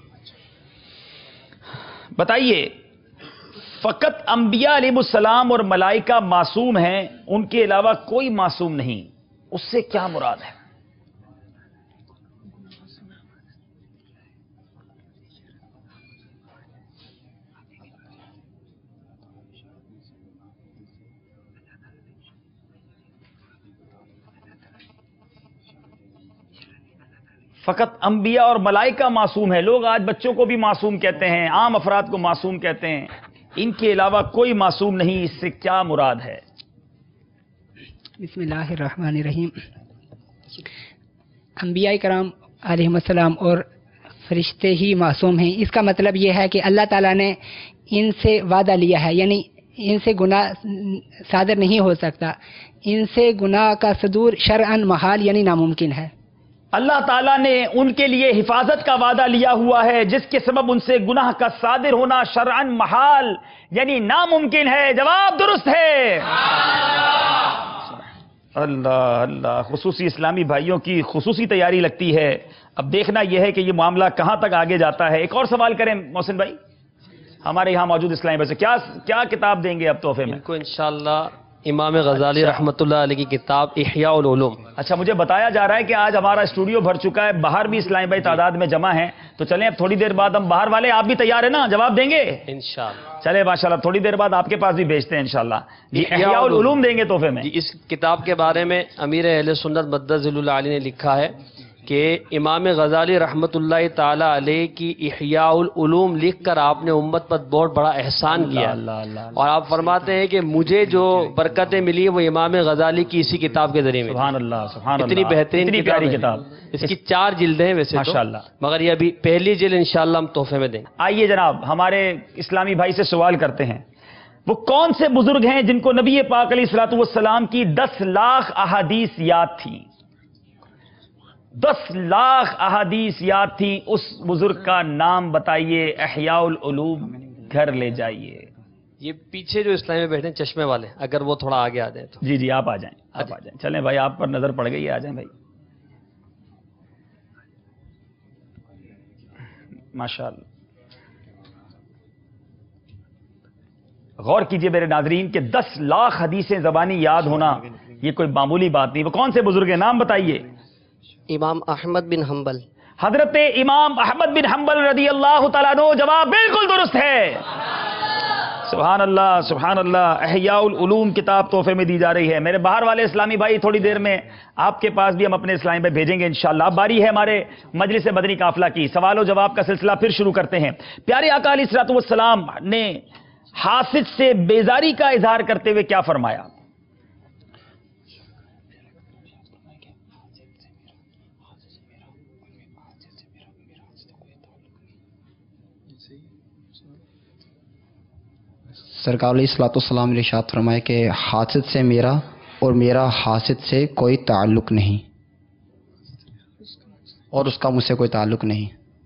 بتائیے، فقط انبیاء علیہ السلام اور ملائکہ معصوم ہیں، ان کے علاوہ کوئی معصوم نہیں، اس سے کیا مراد ہے؟ فقط انبیاء اور ملائکہ معصوم ہے۔ لوگ آج بچوں کو بھی معصوم کہتے ہیں، عام افراد کو معصوم کہتے ہیں، ان کے علاوہ کوئی معصوم نہیں، اس سے کیا مراد ہے؟ بسم اللہ الرحمن الرحیم۔ انبیاء کرام علیہم السلام اور فرشتے ہی معصوم ہیں، اس کا مطلب یہ ہے کہ اللہ تعالیٰ نے ان سے وعدہ لیا ہے، یعنی ان سے گناہ صادر نہیں ہو سکتا، ان سے گناہ کا صدور شرعاً محال یعنی ناممکن ہے۔ اللہ تعالیٰ نے ان کے لیے حفاظت کا وعدہ لیا ہوا ہے، جس کے سبب ان سے گناہ کا صادر ہونا شرعاً محال یعنی ناممکن ہے۔ جواب درست ہے۔ اللہ اللہ، خصوصی اسلامی بھائیوں کی خصوصی تیاری لگتی ہے۔ اب دیکھنا یہ ہے کہ یہ معاملہ کہاں تک آگے جاتا ہے۔ ایک اور سوال کریں محسن بھائی، ہمارے یہاں موجود اسلامی بھائی سے کیا کتاب دیں گے اب تحفے میں؟ ان کو انشاءاللہ امام غزالی رحمۃ اللہ علیہ کی کتاب احیاء العلوم۔ اچھا، مجھے بتایا جا رہا ہے کہ آج ہمارا اسٹوڈیو بھر چکا ہے، باہر بھی اسلامی بھائی تعداد میں جمع ہیں، تو چلیں اب تھوڑی دیر بعد ہم باہر والے، آپ بھی تیار ہیں نا، جواب دیں گے انشاءاللہ؟ چلے ماشاءاللہ، تھوڑی دیر بعد آپ کے پاس بھی بھیجتے ہیں انشاءاللہ۔ جی احیاء العلوم دیں گے تحفے میں۔ جی، اس کتاب کے بارے میں امیر اہل سنت مدظ اللہ علیہ نے لکھا ہے کہ امام غزالی رحمۃ اللہ تعالی علیہ کی احیاء العلوم لکھ کر آپ نے امت پر بہت بڑا احسان کیا، اور آپ فرماتے ہیں کہ مجھے جو برکتیں ملی وہ امام غزالی کی اسی کتاب کے ذریعے ملی۔ سبحان اللہ سبحان اللہ، اتنی بہترین اتنی پیاری کتاب، اس کی 4 جلدیں ہیں ویسے ماشاءاللہ، مگر یہ ابھی پہلی جلد انشاءاللہ ہم تحفے میں دیں گے۔ آئیے جناب ہمارے اسلامی بھائی سے سوال کرتے ہیں، وہ کون سے بزرگ ہیں جن کو نبی پاک علیہ الصلوۃ والسلام کی 10 لاکھ احادیث یاد تھیں؟ 10 لاکھ احادیث یاد تھی، اس بزرگ کا نام بتائیے، احیاء العلوم گھر لے جائیے۔ یہ پیچھے جو اسلامی میں بیٹھے ہیں چشمے والے، اگر وہ تھوڑا آگے آ جائیں تو۔ جی آپ آ جائیں، آپ آ جائیں، چلیں بھائی آپ پر نظر پڑ گئی ہے، آ جائیں بھائی۔ ماشاءاللہ غور کیجئے میرے ناظرین کہ 10 لاکھ حدیثیں زبانی یاد ہونا یہ کوئی معمولی بات نہیں. وہ کون سے بزرگ ہیں؟ نام بتائیے. امام احمد بن حنبل. حضرت امام احمد بن حنبل رضی اللہ تعالیٰ عنہ. جواب بالکل درست ہے. سبحان اللہ سبحان اللہ. احیاء العلوم کتاب تحفے میں دی جا رہی ہے. میرے باہر والے اسلامی بھائی تھوڑی دیر میں آپ کے پاس بھی ہم اپنے اسلامی بھائی بھیجیں گے انشاءاللہ. اب باری ہے ہمارے مجلس مدنی قافلہ کی. سوال و جواب کا سلسلہ پھر شروع کرتے ہیں. پیارے آقا علیہ الصلوۃ والسلام نے حاسد سے بیزاری کا اظہار کرتے ہوئے کیا فرمایا؟ سرکار علیہ الصلوۃ والسلام نے ارشاد فرمایا کہ حاسد سے میرا اور میرا حاسد سے کوئی تعلق نہیں، اور اس کا مجھ سے کوئی تعلق نہیں.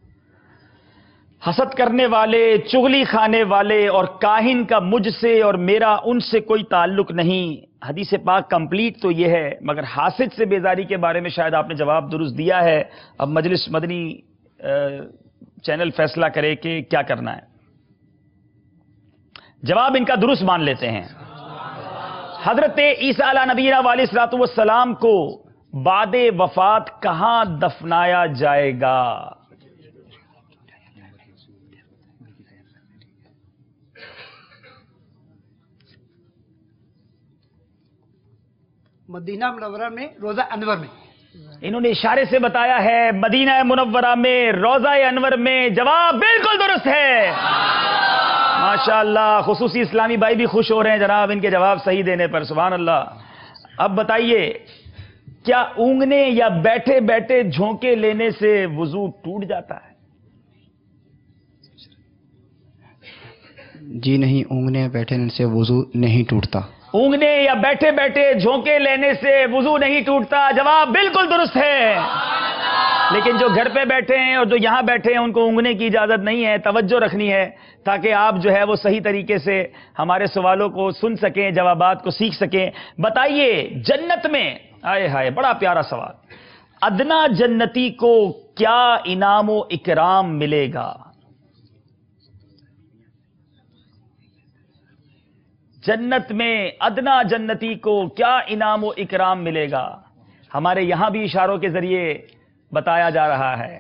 حسد کرنے والے، چغلی کھانے والے اور کاہن کا مجھ سے اور میرا ان سے کوئی تعلق نہیں. حدیث پاک کمپلیٹ تو یہ ہے، مگر حاسد سے بیزاری کے بارے میں شاید آپ نے جواب درست دیا ہے. اب مجلس مدنی چینل فیصلہ کرے کہ کیا کرنا ہے. جواب ان کا درست مان لیتے ہیں. حضرت عیسیٰ علیہ نبینا علیہ الصلوۃ والسلام کو بعد وفات کہاں دفنایا جائے گا؟ مدینہ منورہ میں روزہ انور میں. انہوں نے اشارے سے بتایا ہے مدینہ منورہ میں روضہ انور میں. جواب بالکل درست ہے. ماشاءاللہ خصوصی اسلامی بھائی بھی خوش ہو رہے ہیں جناب ان کے جواب صحیح دینے پر. سبحان اللہ. اب بتائیے کیا اونگنے یا بیٹھے بیٹھے جھونکے لینے سے وضو ٹوٹ جاتا ہے؟ جی نہیں، اونگنے بیٹھنے سے وضو نہیں ٹوٹتا. اونگنے یا بیٹھے بیٹھے جھونکے لینے سے وضو نہیں ٹوٹتا. جواب بالکل درست ہے. لیکن جو گھر پہ بیٹھے ہیں اور جو یہاں بیٹھے ہیں ان کو اونگنے کی اجازت نہیں ہے. توجہ رکھنی ہے تاکہ آپ جو ہے وہ صحیح طریقے سے ہمارے سوالوں کو سن سکیں، جوابات کو سیکھ سکیں. بتائیے جنت میں، آئے ہائے بڑا پیارا سوال، ادنا جنتی کو کیا انعام و اکرام ملے گا؟ جنت میں ادنا جنتی کو کیا انعام و اکرام ملے گا؟ ہمارے یہاں بھی اشاروں کے ذریعے بتایا جا رہا ہے.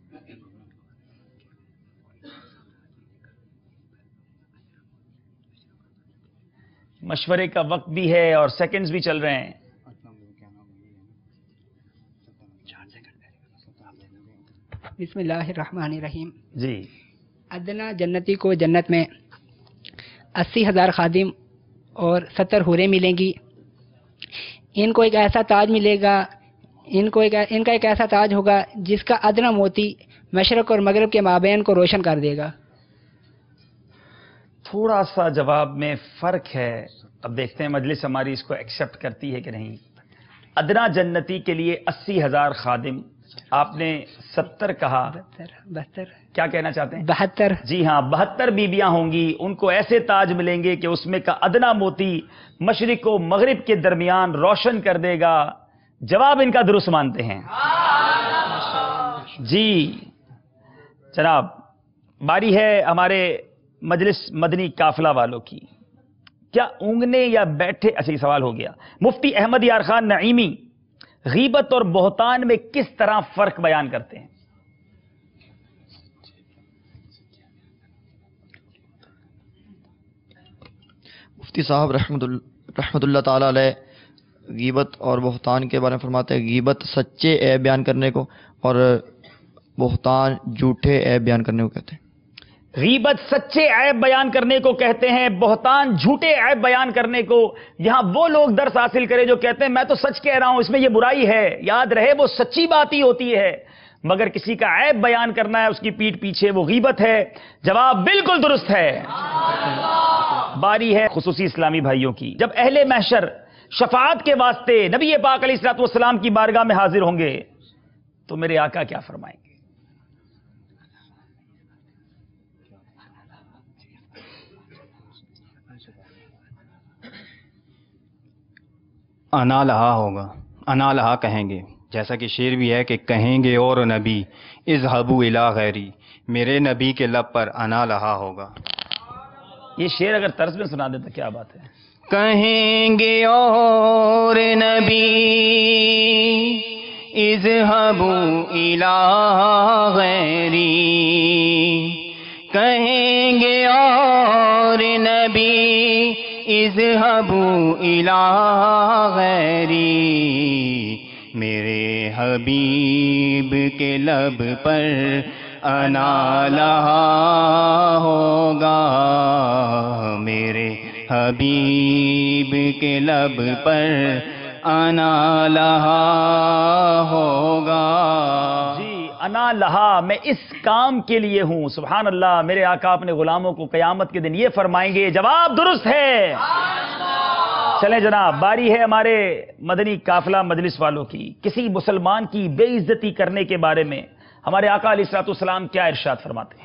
مشورے کا وقت بھی ہے اور سیکنڈز بھی چل رہے ہیں. بسم اللہ الرحمن الرحیم. جی. ادنا جنتی کو جنت میں 80,000 خادم اور 70 حوریں ملیں گی. ان کو ایک ایسا تاج ملے گا، ان کا ایک ایسا تاج ہوگا جس کا ادنا موتی مشرق اور مغرب کے مابین کو روشن کر دے گا. تھوڑا سا جواب میں فرق ہے. اب دیکھتے ہیں مجلس ہماری اس کو ایکسپٹ کرتی ہے کہ نہیں. ادنا جنتی کے لیے 80,000 خادم، آپ نے 70 کہا. 72 کیا کہنا چاہتے ہیں؟ 72. جی ہاں، 72 بیویاں ہوں گی. ان کو ایسے تاج ملیں گے کہ اس میں کا ادنا موتی مشرق و مغرب کے درمیان روشن کر دے گا. جواب ان کا درست مانتے ہیں. جی جناب، باری ہے ہمارے مجلس مدنی قافلہ والوں کی. کیا اونگنے یا بیٹھے، اچھا یہ سوال ہو گیا. مفتی احمد یار خان نعیمی غیبت اور بہتان میں کس طرح فرق بیان کرتے ہیں؟ مفتی صاحب رحمت اللہ تعالی علیہ غیبت اور بہتان کے بارے میں فرماتے ہیں غیبت سچے عیب بیان کرنے کو اور بہتان جھوٹے عیب بیان کرنے کو کہتے ہیں. غیبت سچے عیب بیان کرنے کو کہتے ہیں، بہتان جھوٹے عیب بیان کرنے کو. یہاں وہ لوگ درس حاصل کرے جو کہتے ہیں میں تو سچ کہہ رہا ہوں، اس میں یہ برائی ہے. یاد رہے وہ سچی بات ہی ہوتی ہے، مگر کسی کا عیب بیان کرنا ہے اس کی پیٹھ پیچھے، وہ غیبت ہے. جواب بالکل درست ہے. باری ہے خصوصی اسلامی بھائیوں کی. جب اہل محشر شفاعت کے واسطے نبی پاک علیہ الصلوۃ والسلام کی بارگاہ میں حاضر ہوں گے تو میرے آقا کیا فرمائیں گے؟ انا لہا ہوگا، انا لہا کہیں گے، جیسا کہ شعر بھی ہے کہ کہیں گے اور نبی اذهبوا الی غیری، میرے نبی کے لب پر انا لہا ہوگا. یہ شعر اگر طرز میں سنا دے تو کیا بات ہے. کہیں گے اور نبی اذهبوا الی غیری، کہیں گے اور نبی اذهبوا الی غیری، میرے حبیب کے لب پر انا لہا ہوگا، میرے حبیب کے لب پر انا لہا ہوگا. جی انا لہا، میں اس کام کے لیے ہوں. سبحان اللہ. میرے آقا اپنے غلاموں کو قیامت کے دن یہ فرمائیں گے. جواب درست ہے. چلیں جناب، باری ہے ہمارے مدنی قافلہ مجلس والوں کی. کسی مسلمان کی بے عزتی کرنے کے بارے میں ہمارے آقا علیہ الصلوۃ والسلام کیا ارشاد فرماتے ہیں؟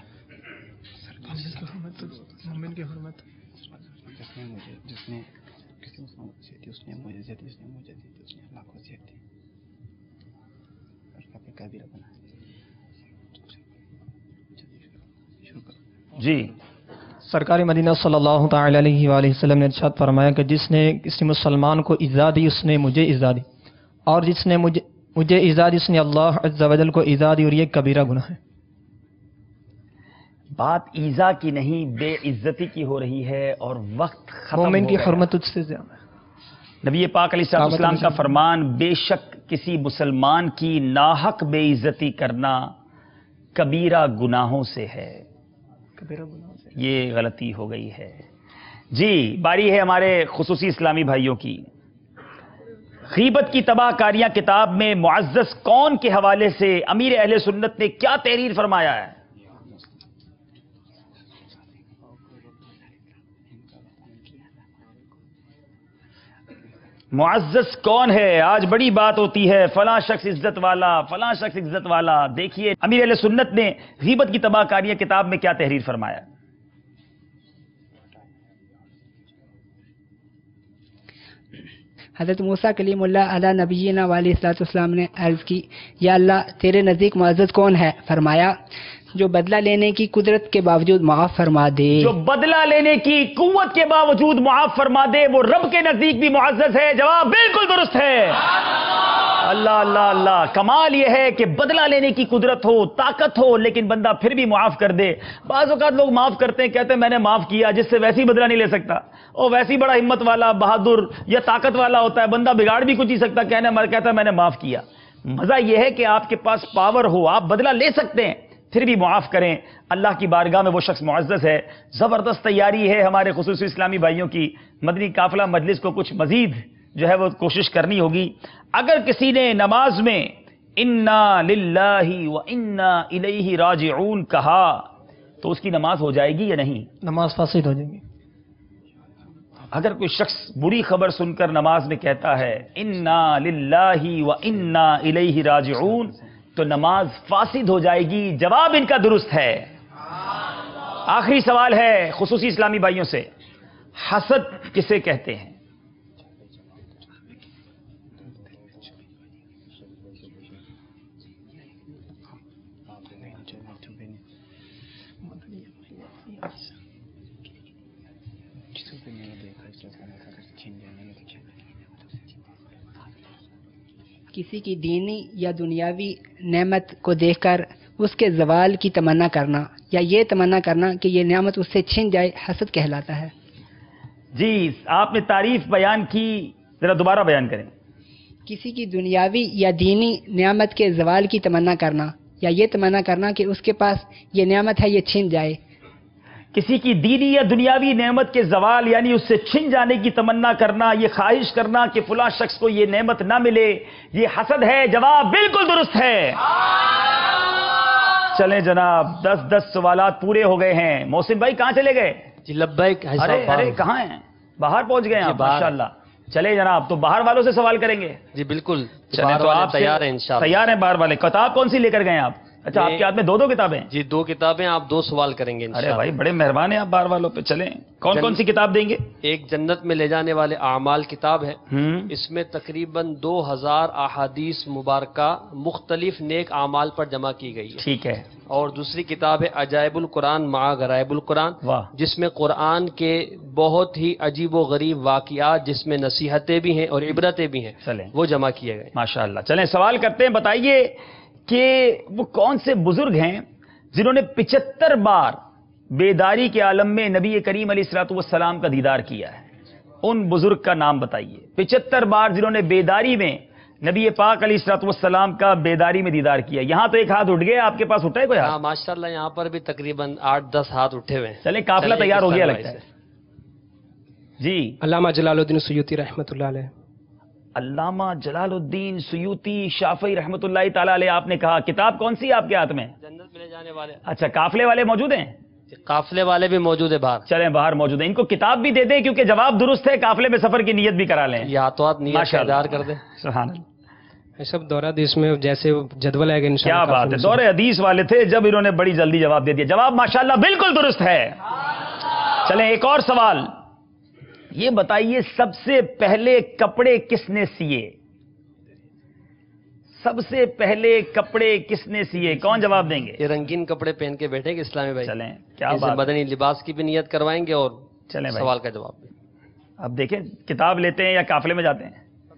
جی سرکار مدینہ صلی اللہ تعالی علیہ وآلہ وسلم نے ارشاد فرمایا کہ جس نے کسی مسلمان کو ایذا دی اس نے مجھے ایذا دی، اور جس نے مجھے ایذا دی اس نے اللہ عز و جل کو ایذا دی، اور یہ کبیرہ گناہ ہے. بات ایذا کی نہیں، بے عزتی کی ہو رہی ہے اور وقت ختم مومن ہو کی گیا. حرمت اس سے زیادہ ہے. نبی پاک علیہ الصلوۃ والسلام کا فرمان، بے شک کسی مسلمان کی ناحق بے عزتی کرنا کبیرہ گناہوں سے ہے. یہ غلطی ہو گئی ہے. جی باری ہے ہمارے خصوصی اسلامی بھائیوں کی. غیبت کی تباہ کاریاں کتاب میں معزز کون کے حوالے سے امیر اہل سنت نے کیا تحریر فرمایا ہے؟ معزز کون ہے؟ آج بڑی بات ہوتی ہے فلاں شخص عزت والا، فلاں شخص عزت والا. دیکھیے امیر اہل سنت نے غیبت کی تباہ کاریاں کتاب میں کیا تحریر فرمایا. حضرت موسیٰ کلیم اللہ علیہ نبینا علیہ الصلوۃ والسلام نے عرض کی، یا اللہ تیرے نزدیک معزز کون ہے؟ فرمایا جو بدلہ لینے کی قدرت کے باوجود معاف فرما دے. جو بدلہ لینے کی قوت کے باوجود معاف فرما دے وہ رب کے نزدیک بھی معزز ہے. جواب بالکل درست ہے. اللہ اللہ اللہ. کمال یہ ہے کہ بدلہ لینے کی قدرت ہو، طاقت ہو، لیکن بندہ پھر بھی معاف کر دے. بعض اوقات لوگ معاف کرتے ہیں، کہتے ہیں میں نے معاف کیا، جس سے ویسی بدلہ نہیں لے سکتا، اور ویسی بڑا ہمت والا، بہادر یا طاقت والا ہوتا ہے، بندہ بگاڑ بھی کچھ نہیں سکتا، کہتا ہے میں نے معاف کیا. مزہ یہ ہے کہ آپ کے پاس پاور ہو، آپ بدلہ لے سکتے ہیں، پھر بھی معاف کریں. اللہ کی بارگاہ میں وہ شخص معزز ہے. زبردست تیاری ہے ہمارے خصوصی اسلامی بھائیوں کی. مدنی قافلہ مجلس کو کچھ مزید جو ہے وہ کوشش کرنی ہوگی. اگر کسی نے نماز میں انا للہ و انا الیہ راجعون کہا تو اس کی نماز ہو جائے گی یا نہیں؟ نماز فاسد ہو جائے گی. اگر کوئی شخص بری خبر سن کر نماز میں کہتا ہے انا للہ و انا الیہ راجعون تو نماز فاسد ہو جائے گی. جواب ان کا درست ہے. آخری سوال ہے خصوصی اسلامی بھائیوں سے، حسد کسے کہتے ہیں؟ کسی کی دینی یا دنیاوی نعمت کو دیکھ کر اس کے زوال کی تمنا کرنا یا یہ تمنا کرنا کہ یہ نعمت اس سے چھن جائے حسد کہلاتا ہے. جی آپ نے تعریف بیان کی، ذرا دوبارہ بیان کریں. کسی کی دنیاوی یا دینی نعمت کے زوال کی تمنا کرنا یا یہ تمنا کرنا کہ اس کے پاس یہ نعمت ہے یہ چھن جائے. کسی کی دینی یا دنیاوی نعمت کے زوال یعنی اس سے چھن جانے کی تمنا کرنا، یہ خواہش کرنا کہ فلاں شخص کو یہ نعمت نہ ملے، یہ حسد ہے. جواب بالکل درست ہے. چلیں جناب 10 سوالات پورے ہو گئے ہیں. محسن بھائی کہاں چلے گئے؟ جی لبیک. ارے کہاں ہیں؟ باہر پہنچ گئے ہیں ماشاءاللہ. چلے جناب تو باہر والوں سے سوال کریں گے. جی بالکل. چلیں تو آپ تیار ہیں انشاءاللہ. تیار ہیں باہر والے. کتاب کون سی لے کر گئے ہیں آپ؟ اچھا آپ کے ہاتھ میں 2 کتابیں؟ جی 2 کتابیں. آپ 2 سوال کریں گے انشاءاللہ. ارے بھائی بڑے مہربان ہیں آپ باہر والوں پہ. چلیں کون کون سی کتاب دیں گے؟ ایک جنت میں لے جانے والے اعمال کتاب ہے، اس میں تقریباً 2000 احادیث مبارکہ مختلف نیک اعمال پر جمع کی گئی ہے، ٹھیک ہے۔ اور دوسری کتاب ہے عجائب القرآن مع غرائب القرآن، جس میں قرآن کے بہت ہی عجیب و غریب واقعات جس میں نصیحتیں بھی ہیں اور عبرتیں بھی ہیں وہ جمع کیے گئے۔ ماشاءاللہ۔ چلیں سوال کرتے ہیں، بتائیے کہ وہ کون سے بزرگ ہیں جنہوں نے 75 بار بیداری کے عالم میں نبی کریم علیہ الصلوۃ والسلام کا دیدار کیا ہے؟ ان بزرگ کا نام بتائیے۔ 75 بار جنہوں نے بیداری میں نبی پاک علیہ الصلوۃ والسلام کا بیداری میں دیدار کیا۔ یہاں تو ایک ہاتھ اٹھ گیا، آپ کے پاس اٹھا ہے کوئی ہاتھ؟ ہاں ماشاءاللہ، یہاں پر بھی تقریباً 8-10 ہاتھ اٹھے ہوئے ہیں۔ چلیں قافلہ تیار ہو گیا لگتا ہے جی۔ علامہ جلال الدین سیوطی رحمۃ اللہ علیہ۔ علامہ جلال الدین سیوطی شافعی رحمۃ اللہ تعالی علیہ، آپ نے کہا کتاب کون سی آپ کے ہاتھ میں؟ جنت میں لے جانے والے۔ اچھا، قافلے والے موجود ہیں؟ قافلے والے بھی موجود ہیں باہر۔ چلیں باہر موجود ہیں، ان کو کتاب بھی دے دیں کیونکہ جواب درست ہے، قافلے میں سفر کی نیت بھی کرا لیں۔ یا تو آپ نیت کا اظہار کر دیں۔ سبحان اللہ۔ سب دورہ حدیث میں جیسے جدول آئے گا انشاءاللہ۔ کیا بات ہے، دورہ حدیث والے تھے جب انہوں نے بڑی جلدی جواب دے دیا۔ جواب ماشاءاللہ بالکل درست ہے۔ چلیں ایک اور سوال، یہ بتائیے سب سے پہلے کپڑے کس نے سیے؟ سب سے پہلے کپڑے کس نے سیے؟ کون جواب دیں گے؟ یہ رنگین کپڑے پہن کے بیٹھیں گے اسلامی بھائی۔ چلیں کیا بات، مدنی لباس کی بھی نیت کروائیں گے اور چلیں سوال کا جواب بھی۔ اب دیکھیں کتاب لیتے ہیں یا قافلے میں جاتے ہیں؟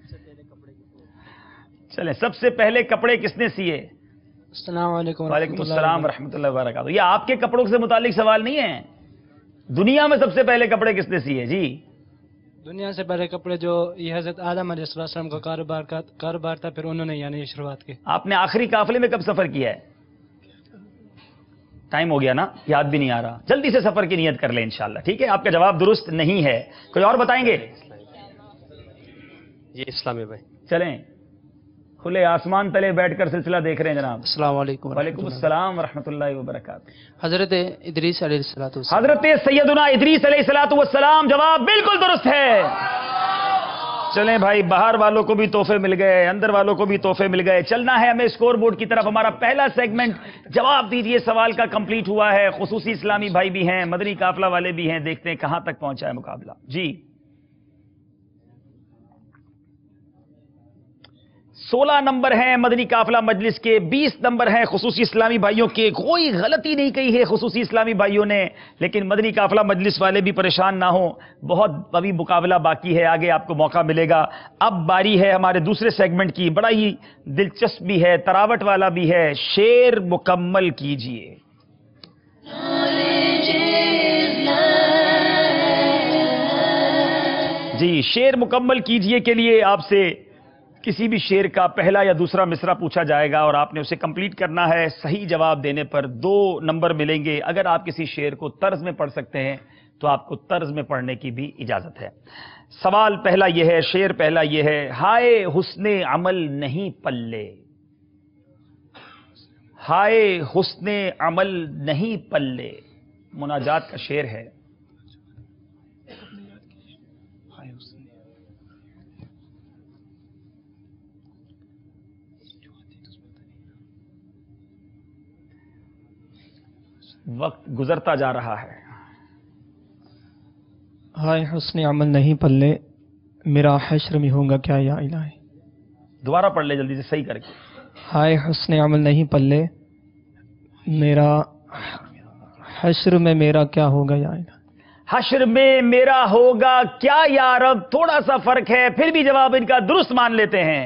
چلیں سب سے پہلے کپڑے کس نے سیے؟ السلام علیکم۔ وعلیکم السلام ورحمۃ اللہ وبرکاتہ۔ یہ آپ کے کپڑوں سے متعلق سوال نہیں ہے، دنیا میں سب سے پہلے کپڑے کس نے سیے؟ جی دنیا سے پہلے کپڑے جو یہ حضرت آدم علیہ السلام کا کاروبار تھا، پھر انہوں نے یعنی شروعات کی۔ آپ نے آخری قافلے میں کب سفر کیا ہے؟ ٹائم ہو گیا نا، یاد بھی نہیں آ رہا، جلدی سے سفر کی نیت کر لیں انشاءاللہ، ٹھیک ہے؟ آپ کا جواب درست نہیں ہے، کوئی اور بتائیں گے؟ یہ اسلامی بھائی۔ چلیں کھلے آسمان تلے بیٹھ کر سلسلہ دیکھ رہے ہیں جناب۔ السلام علیکم۔ وعلیکم السلام ورحمۃ اللہ وبرکاتہ۔ حضرت ادریس علیہ السلام۔ حضرت سیدنا ادریس علیہ السلام، جواب بالکل درست ہے۔ چلیں بھائی، باہر والوں کو بھی تحفے مل گئے، اندر والوں کو بھی تحفے مل گئے۔ چلنا ہے ہمیں اسکور بورڈ کی طرف۔ ہمارا پہلا سیگمنٹ جواب دیجئے سوال کا کمپلیٹ ہوا ہے۔ خصوصی اسلامی بھائی بھی ہیں، مدنی قافلہ والے بھی ہیں، دیکھتے ہیں کہاں تک پہنچا ہے مقابلہ۔ جی 16 نمبر ہیں مدنی قافلہ مجلس کے، 20 نمبر ہیں خصوصی اسلامی بھائیوں کے۔ کوئی غلطی نہیں کہی ہے خصوصی اسلامی بھائیوں نے، لیکن مدنی قافلہ مجلس والے بھی پریشان نہ ہوں، بہت ابھی مقابلہ باقی ہے، آگے آپ کو موقع ملے گا۔ اب باری ہے ہمارے دوسرے سیگمنٹ کی، بڑا ہی دلچسپ بھی ہے، تراوٹ والا بھی ہے۔ شعر مکمل کیجئے۔ جی شعر مکمل کیجئے کے لیے آپ سے کسی بھی شعر کا پہلا یا دوسرا مصرع پوچھا جائے گا اور آپ نے اسے کمپلیٹ کرنا ہے۔ صحیح جواب دینے پر 2 نمبر ملیں گے۔ اگر آپ کسی شعر کو طرز میں پڑھ سکتے ہیں تو آپ کو طرز میں پڑھنے کی بھی اجازت ہے۔ سوال پہلا یہ ہے، شعر پہلا یہ ہے، ہائے حسن عمل نہیں پلے، ہائے حسن عمل نہیں پلے، مناجات کا شعر ہے۔ وقت گزرتا جا رہا ہے۔ ہائے حسن عمل نہیں پلے، میرا حشر میں ہوگا کیا یا الہی۔ دوبارہ پڑھ لے جلدی سے صحیح کر کے۔ ہائے حسن عمل نہیں پلے، میرا حشر میں میرا کیا ہوگا یا الہی۔ حشر میں میرا ہوگا کیا یا رب، تھوڑا سا فرق ہے، پھر بھی جواب ان کا درست مان لیتے ہیں۔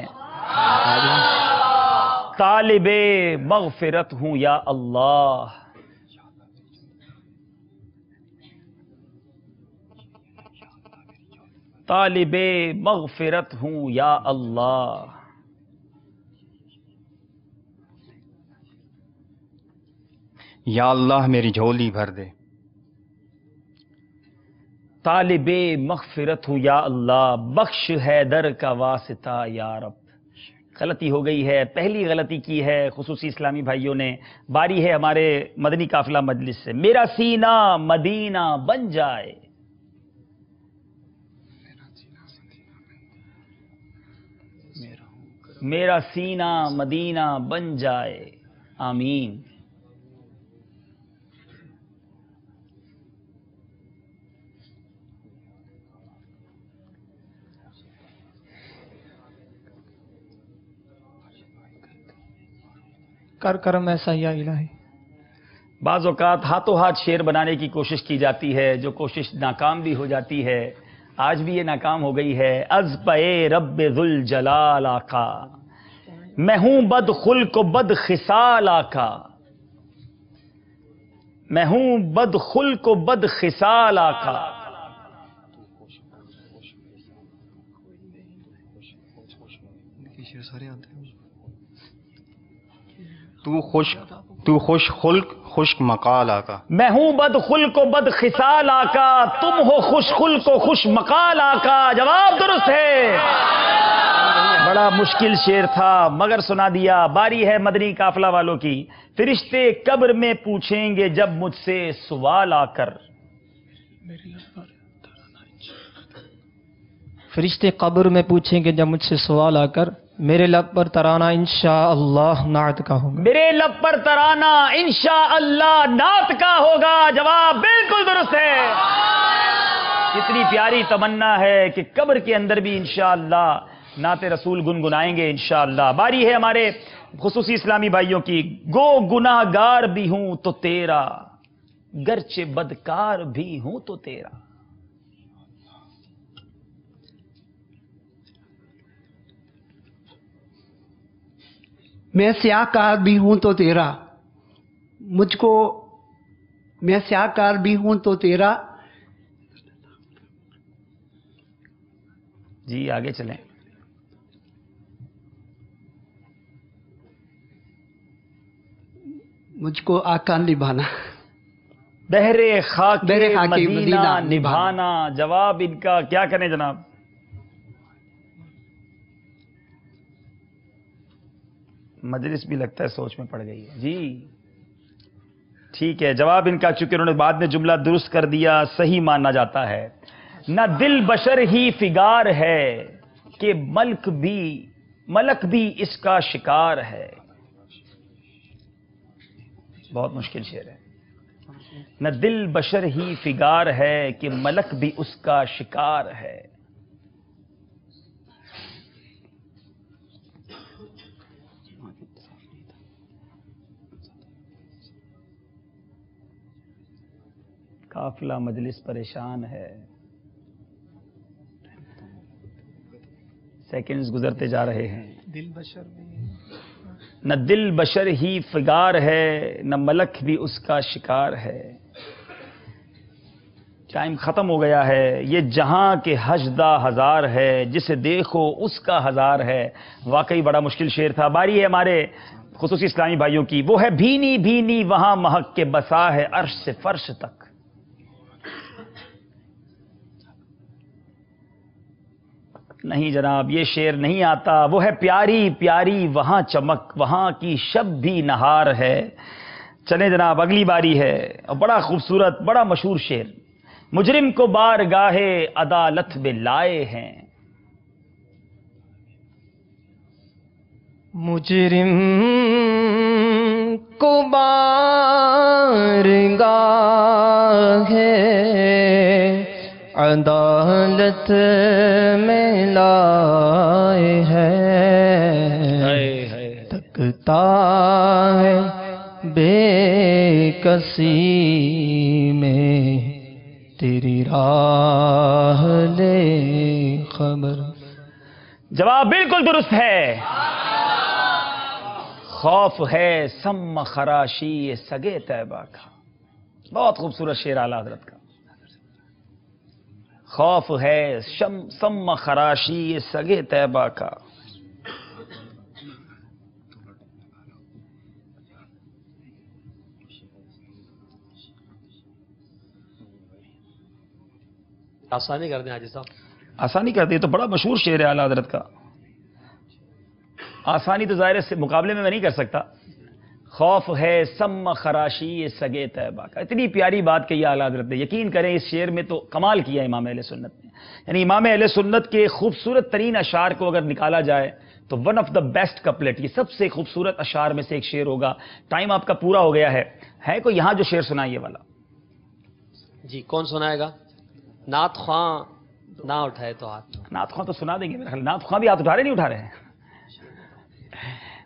طالب مغفرت ہوں یا اللہ، طالب مغفرت ہوں یا اللہ۔ یا اللہ میری جھولی بھر دے، طالب مغفرت ہوں یا اللہ، بخش ہے در کا واسطہ یا رب۔ غلطی ہو گئی ہے، پہلی غلطی کی ہے خصوصی اسلامی بھائیوں نے۔ باری ہے ہمارے مدنی قافلہ مجلس سے، میرا سینہ مدینہ بن جائے، میرا سینہ مدینہ بن جائے، آمین۔ कर करम ऐसा या इलाही। बाज़ औक़ात हाथों हाथ शेर बनाने की कोशिश की जाती है, जो कोशिश नाकाम भी हो जाती है। आज भी ये नाकाम हो गई है। अज़ पे रब्बे ज़ुल जलाल आका, मैं हूं बद खुल्क बद खिसाल आका, मैं हूं बद खुल्क बद खिसाल आका। तू खुश खुल्क खुश्क मकाल आका, मैं हूं बद खुल्क बद खिसाल आका, तुम हो खुश खुल्क खुश मकाल आका। जवाब दुरुस्त है। बड़ा मुश्किल शेर था मगर सुना दिया। बारी है मदनी काफिला वालों की। फरिश्ते कब्र में पूछेंगे जब मुझसे सवाल आकर, फरिश्ते कब्र में पूछेंगे जब मुझसे सवाल आकर, मेरे लब पर तराना इंशा अल्लाह नात का होगा, मेरे लब पर तराना इंशा अल्लाह नात का होगा। जवाब बिल्कुल दुरुस्त है। कितनी प्यारी तमन्ना है कि कब्र के अंदर भी इंशा अल्लाह नाते रसूल गुनगुनाएंगे इंशा अल्लाह। बारी है हमारे खुसूसी इस्लामी भाइयों की। गो गुनाहगार भी हूं तो तेरा, गरचे बदकार भी हूं तो तेरा। मैं स्याहकार भी हूं तो तेरा, मुझको मैं स्याहकार भी हूं तो तेरा। जी आगे चलें। मुझको आका निभाना, बहरे खाके मदीना निभाना। जवाब इनका क्या करें जनाब? मजलिस भी लगता है सोच में पड़ गई है। जी ठीक है, जवाब इनका चूंकि उन्होंने बाद में जुमला दुरुस्त कर दिया, सही माना जाता है। न दिल बशर ही फिगार है कि मलक भी इसका शिकार है। बहुत मुश्किल शेर है। न दिल बशर ही फिगार है कि मलक भी उसका शिकार है। काफिला मजलिस परेशान है। सेकंड्स गुजरते जा रहे हैं। दिल बशर न दिल बशर ही फिगार है, न मलक भी उसका शिकार है। टाइम खत्म हो गया है। ये जहां के हजदा हजार है, जिसे देखो उसका हजार है। वाकई बड़ा मुश्किल शेर था। बारी है हमारे खुसूसी इस्लामी भाइयों की। वो है भीनी भीनी वहां महक के बसा है अर्श से फर्श तक। नहीं जनाब, ये शेर नहीं आता। वो है प्यारी प्यारी वहां चमक, वहां की शब भी नहार है। चले जनाब, अगली बारी है। और बड़ा खूबसूरत, बड़ा मशहूर शेर। मुजरिम को बारगाहे अदालत में लाए हैं। मुजरिम को बारगाहे अदालत में लाए हैं। तकता है बेकसी में तेरी राह ले खबर। जवाब बिल्कुल दुरुस्त है। खौफ है सम खराशी ये सगे तैबा का। बहुत खूबसूरत शेर आला हजरत का। खौफ है सम खराशी ये सगे तैबा का। आसानी कर दें हाजी साहब। आसानी कर दी तो बड़ा मशहूर शेर है आला हजरत का। आसानी तो ज़ाहिर से मुकाबले में मैं नहीं कर सकता। खौफ है सम खराशी ये सगे तैबा का। इतनी प्यारी बात कही आला हजरत ने। यकीन करें इस शेर में तो कमाल किया इमाम अहले सुन्नत ने। यानी इमाम अहले सुन्नत के खूबसूरत तरीन अशार को अगर निकाला जाए तो one of the best couplet, ये सबसे खूबसूरत अशार में से एक शेर होगा। टाइम आपका पूरा हो गया है कोई यहां जो शेर सुनाइए वाला? जी कौन सुनाएगा? नात ख्वां ना उठाए तो हाथ। नात ख्वां तो सुना देंगे मेरे ख्याल। नात ख्वां भी हाथ उठा रहे नहीं उठा रहे हैं?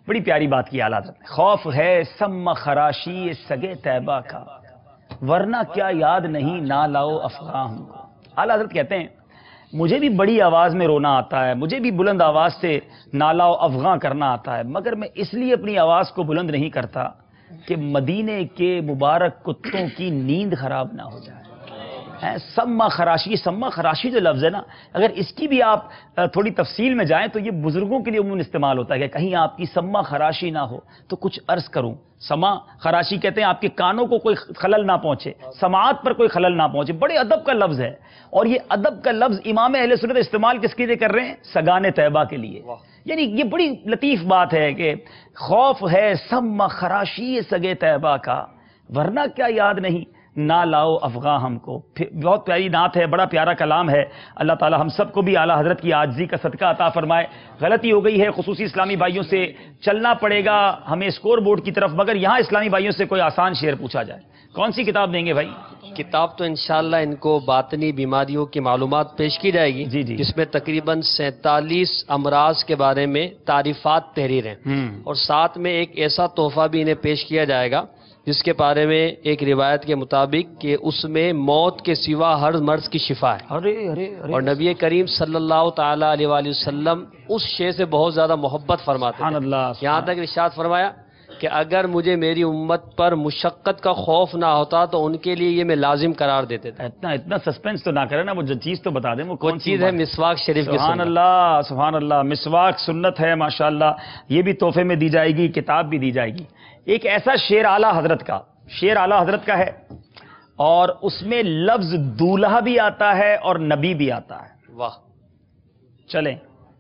بڑی پیاری بات کی اعلیٰ حضرت نے. خوف ہے سم خراشی سگے طیبہ کا، ورنہ کیا یاد نہیں نہ لاؤ افغاں ہم کو. اعلیٰ حضرت کہتے ہیں مجھے بھی بڑی آواز میں رونا آتا ہے، مجھے بھی بلند آواز سے نالا و افغاں کرنا آتا ہے، مگر میں اس لیے اپنی آواز کو بلند نہیں کرتا کہ مدینے کے مبارک کتوں کی نیند خراب نہ ہو جائے. سما خراشی، سما خراشی جو لفظ ہے نا، اگر اس کی بھی آپ تھوڑی تفصیل میں جائیں تو یہ بزرگوں کے لیے عموماً استعمال ہوتا ہے کہ کہیں آپ کی سما خراشی نہ ہو تو کچھ عرض کروں. سما خراشی کہتے ہیں آپ کے کانوں کو کوئی خلل نہ پہنچے، سماعت پر کوئی خلل نہ پہنچے. بڑے ادب کا لفظ ہے، اور یہ ادب کا لفظ امام اہل سنت استعمال کس کے لیے کر رہے ہیں؟ سگان طیبہ کے لیے. یعنی یہ بڑی لطیف بات ہے کہ خوف ہے سما خراشی سگے طیبہ کا، ورنہ کیا یاد نہیں نہ لاؤ افغاں ہم کو. بہت پیاری نعت ہے، بڑا پیارا کلام ہے. اللہ تعالی ہم سب کو بھی اعلیٰ حضرت کی عاجزی کا صدقہ عطا فرمائے. غلطی ہو گئی ہے، خصوصی اسلامی بھائیوں سے چلنا پڑے گا ہمیں اسکور بورڈ کی طرف، مگر یہاں اسلامی بھائیوں سے کوئی آسان شعر پوچھا جائے کون سی کتاب دیں گے بھائی؟ کتاب تو انشاءاللہ ان کو باطنی بیماریوں کی معلومات پیش کی جائے گی، جس میں تقریباً 47 امراض کے بارے میں تعریفات تحریر ہیں، اور ساتھ میں ایک ایسا تحفہ بھی انہیں پیش کیا جائے گا جس کے بارے میں ایک روایت کے مطابق کہ اس میں موت کے سوا ہر مرض کی شفا ہے. اور نبی کریم صلی اللہ تعالی علیہ وآلہ وسلم اس شے سے بہت زیادہ محبت فرماتے ہیں. یہاں تک ارشاد فرمایا کہ اگر مجھے میری امت پر مشقت کا خوف نہ ہوتا تو ان کے لیے یہ میں لازم قرار دیتے تھے. اتنا سسپینس تو نہ کرے نا، وہ جو چیز تو بتا دیں وہ کون چیز ہے؟ مسواک شریف کی سبحان اللہ سبحان اللہ. مسواک سنت ہے ماشاءاللہ، یہ بھی تحفے میں دی جائے گی، کتاب بھی دی جائے گی. ایک ایسا شعر اعلیٰ حضرت کا، شعر اعلیٰ حضرت کا ہے اور اس میں لفظ دولہا بھی آتا ہے اور نبی بھی آتا ہے. واہ، چلیں.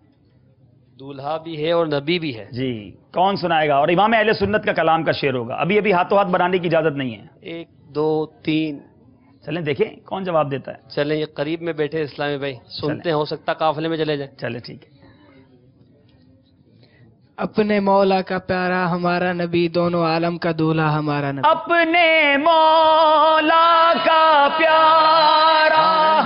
دولہا بھی ہے اور نبی بھی ہے. جی کون سنائے گا؟ اور امام اہل سنت کا کلام کا شعر ہوگا. ابھی ہاتھوں ہاتھ بنانے کی اجازت نہیں ہے. 1 2 3 چلیں دیکھیں کون جواب دیتا ہے. چلیں یہ قریب میں بیٹھے اسلامی بھائی سنتے ہیں، ہو سکتا قافلے میں چلے جائیں. چلے ٹھیک ہے. اپنے مولا کا پیارا ہمارا نبی، دونوں عالم کا دولہا ہمارا نبی. اپنے مولا کا پیارا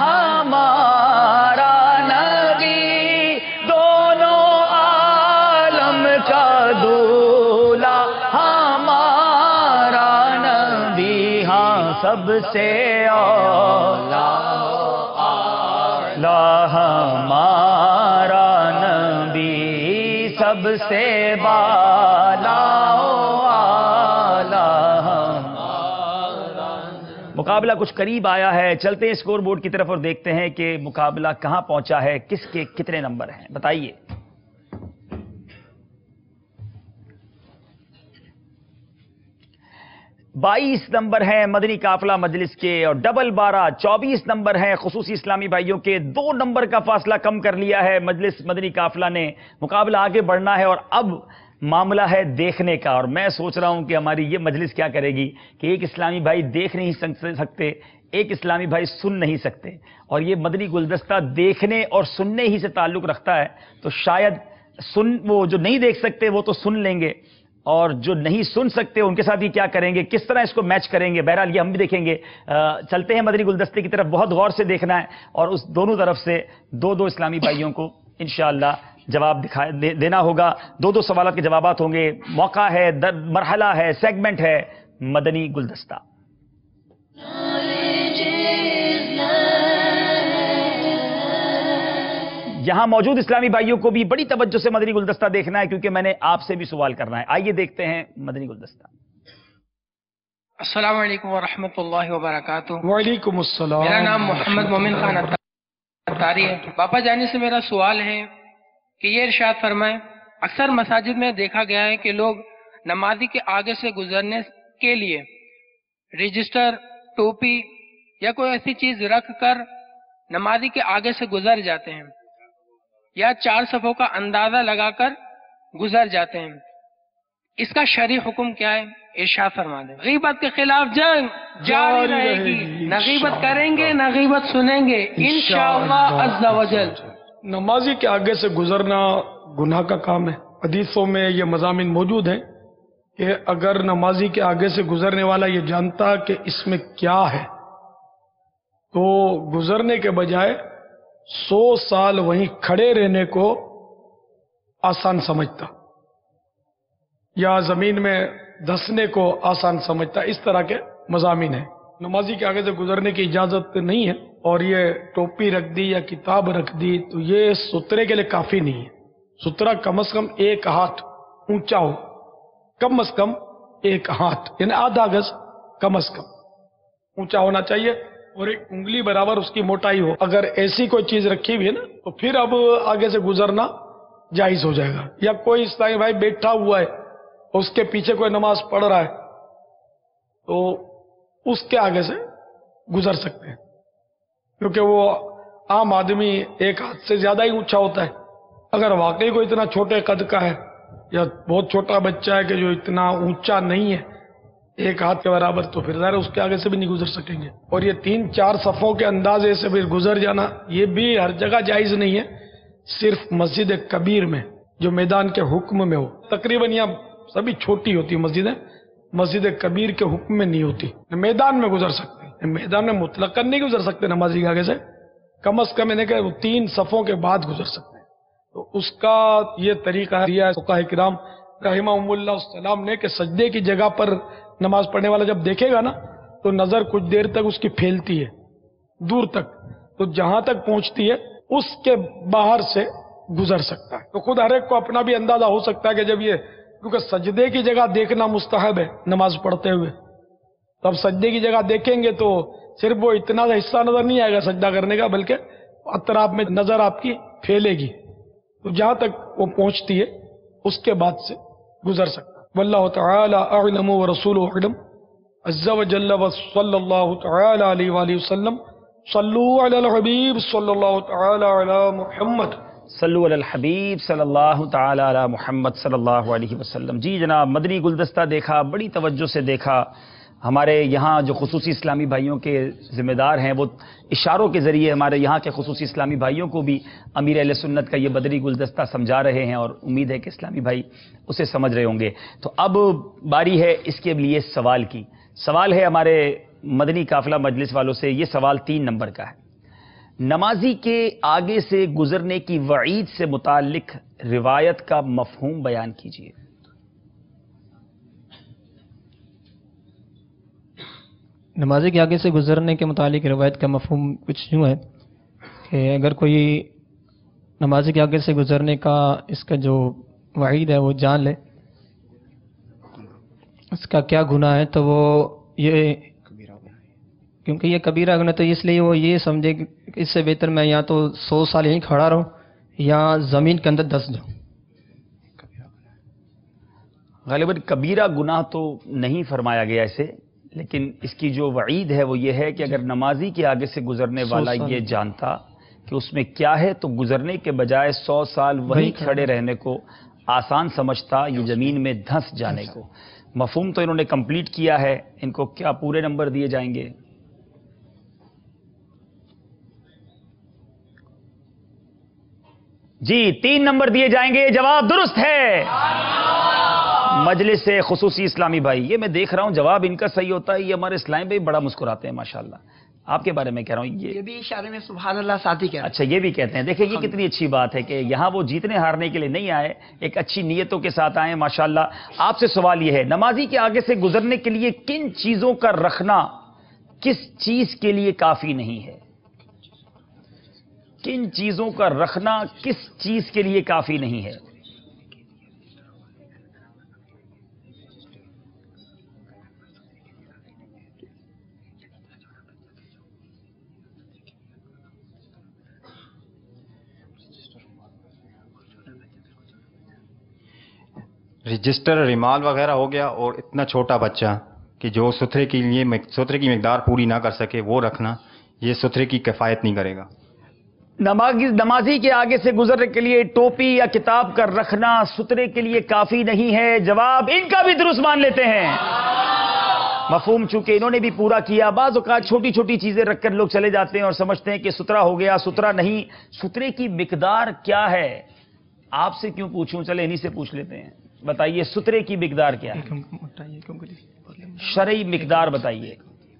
ہمارا نبی، دونوں عالم کا دولہا ہمارا نبی. ہاں سب سے اولا ہمارا نبی، سب سے بالا مقابلہ کچھ قریب آیا ہے. چلتے ہیں اسکور بورڈ کی طرف اور دیکھتے ہیں کہ مقابلہ کہاں پہنچا ہے، کس کے کتنے نمبر ہیں بتائیے. بائیس نمبر ہیں مدنی قافلہ مجلس کے، اور ڈبل 12 24 نمبر ہیں خصوصی اسلامی بھائیوں کے. 2 نمبر کا فاصلہ کم کر لیا ہے مجلس مدنی قافلہ نے. مقابلہ آگے بڑھنا ہے اور اب معاملہ ہے دیکھنے کا. اور میں سوچ رہا ہوں کہ ہماری یہ مجلس کیا کرے گی کہ ایک اسلامی بھائی دیکھ نہیں سکتے، ایک اسلامی بھائی سن نہیں سکتے، اور یہ مدنی گلدستہ دیکھنے اور سننے ہی سے تعلق رکھتا ہے. تو شاید وہ جو نہیں دیکھ سکتے وہ تو سن لیں گے، اور جو نہیں سن سکتے ان کے ساتھ یہ کیا کریں گے، کس طرح اس کو میچ کریں گے. بہرحال یہ ہم بھی دیکھیں گے. چلتے ہیں مدنی گلدستے کی طرف. بہت غور سے دیکھنا ہے اور اس دونوں طرف سے 2 اسلامی بھائیوں کو انشاءاللہ جواب دینا ہوگا. 2 سوالات کے جوابات ہوں گے. موقع ہے، مرحلہ ہے، سیگمنٹ ہے مدنی گلدستہ. یہاں موجود اسلامی بھائیوں کو بھی بڑی توجہ سے مدنی گلدستہ دیکھنا ہے کیونکہ میں نے آپ سے بھی سوال کرنا ہے. آئیے دیکھتے ہیں مدنی گلدستہ. السلام علیکم ورحمۃ اللہ وبرکاتہ. وعلیکم السلام. میرا نام محمد مومن خان اتاری ہے. باپا جانی سے میرا سوال ہے کہ یہ ارشاد فرمائیں، اکثر مساجد میں دیکھا گیا ہے کہ لوگ نمازی کے آگے سے گزرنے کے لیے رجسٹر، ٹوپی یا کوئی ایسی چیز رکھ کر نمازی کے آگے سے گزر جاتے ہیں، یا 4 صفوں کا اندازہ لگا کر گزر جاتے ہیں. اس کا شرعی حکم کیا ہے؟ ارشاد فرما دیں. غیبت کے خلاف جنگ جاری رہے گی، نہ غیبت کریں گے نہ غیبت سنیں گے انشاءاللہ عز و جل. نمازی کے آگے سے گزرنا گناہ کا کام ہے. حدیثوں میں یہ مضامین موجود ہیں کہ اگر نمازی کے آگے سے گزرنے والا یہ جانتا کہ اس میں کیا ہے تو گزرنے کے بجائے 100 سال وہیں کھڑے رہنے کو آسان سمجھتا. या ज़मीन में धंसने को आसान समझता है। इस तरह के मज़ामीन हैं। नमाजी के आगे से गुजरने की इजाज़त नहीं है, और ये टोपी रख दी या किताब रख दी तो ये सुतरे के लिए काफ़ी नहीं है। सुतरा कम से कम 1 हाथ ऊंचा हो, कम से कम 1 हाथ यानी आधा गज कम से कम ऊंचा होना चाहिए, और 1 उंगली बराबर उसकी मोटाई हो। अगर ऐसी कोई चीज रखी हुई है ना तो फिर अब आगे से गुजरना जायज हो जाएगा। या कोई इस्लामी भाई बैठा हुआ है, उसके पीछे कोई नमाज पढ़ रहा है तो उसके आगे से गुजर सकते हैं, क्योंकि वो आम आदमी 1 हाथ से ज्यादा ही ऊंचा होता है। अगर वाकई कोई इतना छोटे कद का है या बहुत छोटा बच्चा है कि जो इतना ऊंचा नहीं है 1 हाथ के बराबर, तो फिर ज़ाहिर उसके आगे से भी नहीं गुजर सकेंगे। और ये 3-4 सफ़ों के अंदाजे से फिर गुजर जाना ये भी हर जगह जायज नहीं है, सिर्फ मस्जिद कबीर में जो मैदान के हुक्म में हो। तकरीबन यहाँ सभी छोटी होती है मस्जिदें, मस्जिद कबीर के हुक्म में नहीं होती। मैदान में गुजर सकते हैं, मैदान में मुतलकन नहीं गुजर सकते नमाजी के आगे से, कम से कम इन्हें 3 सफ़ों के बाद गुजर सकते हैं। तो उसका ये तरीका दिया है फुक़हा किराम रहिमहुमुल्लाह सलाम ने कि सजदे की जगह पर नमाज पढ़ने वाला जब देखेगा ना तो नजर कुछ देर तक उसकी फैलती है दूर तक, तो जहां तक पहुंचती है उसके बाहर से गुजर सकता है। तो खुद हर एक को अपना भी अंदाजा हो सकता है कि जब ये, क्योंकि सजदे की जगह देखना मुस्तहब है नमाज पढ़ते हुए, तो अब सजदे की जगह देखेंगे तो सिर्फ वो इतना हिस्सा नजर नहीं आएगा सजदा करने का, बल्कि अतराफ में नजर आपकी फैलेगी। तो जहां तक वो पहुंचती है उसके बाद से गुजर सकता है। वल्लाहु तआला अअलम व रसूलुहु अअलम अज़्ज़ा व जल्ल व सल्लल्लाहु तआला अलैहि व सल्लम सल्लू अलल हबीब सल्लल्लाहु तआला अला मुहम्मद सल्लु अलल हबीब सल्लल्लाहु तआला अला मुहम्मद सल्लल्लाहु अलैहि वसल्लम। जी जनाब, मदनी गुलदस्ता देखा, बड़ी तवज्जो से देखा। हमारे यहाँ जो खुसूसी इस्लामी भाइयों के ज़िम्मेदार हैं वो इशारों के ज़रिए हमारे यहाँ के खुसूसी इस्लामी भाइयों को भी अमीर अहले सुन्नत का ये मदनी गुलदस्ता समझा रहे हैं, और उम्मीद है कि इस्लामी भाई उसे समझ रहे होंगे। तो अब बारी है इसके लिए सवाल की। सवाल है हमारे मदनी काफिला मजलिस वालों से, ये सवाल 3 नंबर का है। नमाजी के आगे से गुजरने की वईद से मुताल्लिक रिवायत का मफहूम बयान कीजिए। नमाजी के आगे से गुजरने के मुतालिक रिवायत का मफहूम कुछ यूँ है कि अगर कोई नमाजी के आगे से गुजरने का इसका जो वईद है वो जान ले इसका क्या गुनाह है, तो वो ये, क्योंकि ये कबीरा गुनाह, तो इसलिए वो ये समझे कि इससे बेहतर मैं या तो 100 साल यहीं खड़ा रहूं या ज़मीन के अंदर धंस जाऊं। ग़ालिबन कबीरा गुनाह तो नहीं फरमाया गया इसे, लेकिन इसकी जो वईद है वो ये है कि अगर नमाजी के आगे से गुजरने वाला ये जानता कि उसमें क्या है तो गुजरने के बजाय 100 साल वहीं खड़े रहने को आसान समझता, ये ज़मीन में धंस जाने को। मफहूम तो इन्होंने कंप्लीट किया है, इनको क्या पूरे नंबर दिए जाएंगे? जी 3 नंबर दिए जाएंगे, जवाब दुरुस्त है। मजलिस से खुसूसी इस्लामी भाई, ये मैं देख रहा हूं जवाब इनका सही होता है, ये हमारे इस्लामी भाई बड़ा मुस्कुराते हैं माशाल्लाह। आपके बारे में कह रहा हूं, ये भी इशारे में सुभान अल्लाह साथी कह रहे हैं। अच्छा, ये भी कहते हैं। देखिए ये कितनी अच्छी बात है कि यहाँ वो जीतने हारने के लिए नहीं आए, एक अच्छी नीयतों के साथ आए माशाल्लाह। आपसे सवाल ये है, नमाजी के आगे से गुजरने के लिए किन चीजों का रखना किस चीज के लिए काफी नहीं है? किन चीजों का रखना किस चीज के लिए काफी नहीं है? रजिस्टर, रिमाल वगैरह हो गया, और इतना छोटा बच्चा कि जो सुथरे की मिकदार पूरी ना कर सके वो रखना, ये सुथरे की किफ़ायत नहीं करेगा। नमाजी के आगे से गुजरने के लिए टोपी या किताब का रखना सुथरे के लिए काफी नहीं है। जवाब इनका भी दुरुस्त मान लेते हैं। मफहूम चूंकि इन्होंने भी पूरा किया। बाज़ औक़ात छोटी छोटी चीजें रखकर लोग चले जाते हैं और समझते हैं कि सुथरा हो गया, सुथरा नहीं। सुथरे की मिकदार क्या है? आपसे क्यों पूछूं, चले इन्हीं से पूछ लेते हैं। बताइए सुथरे की मिकदार क्या है? शरई मिकदार बताइए।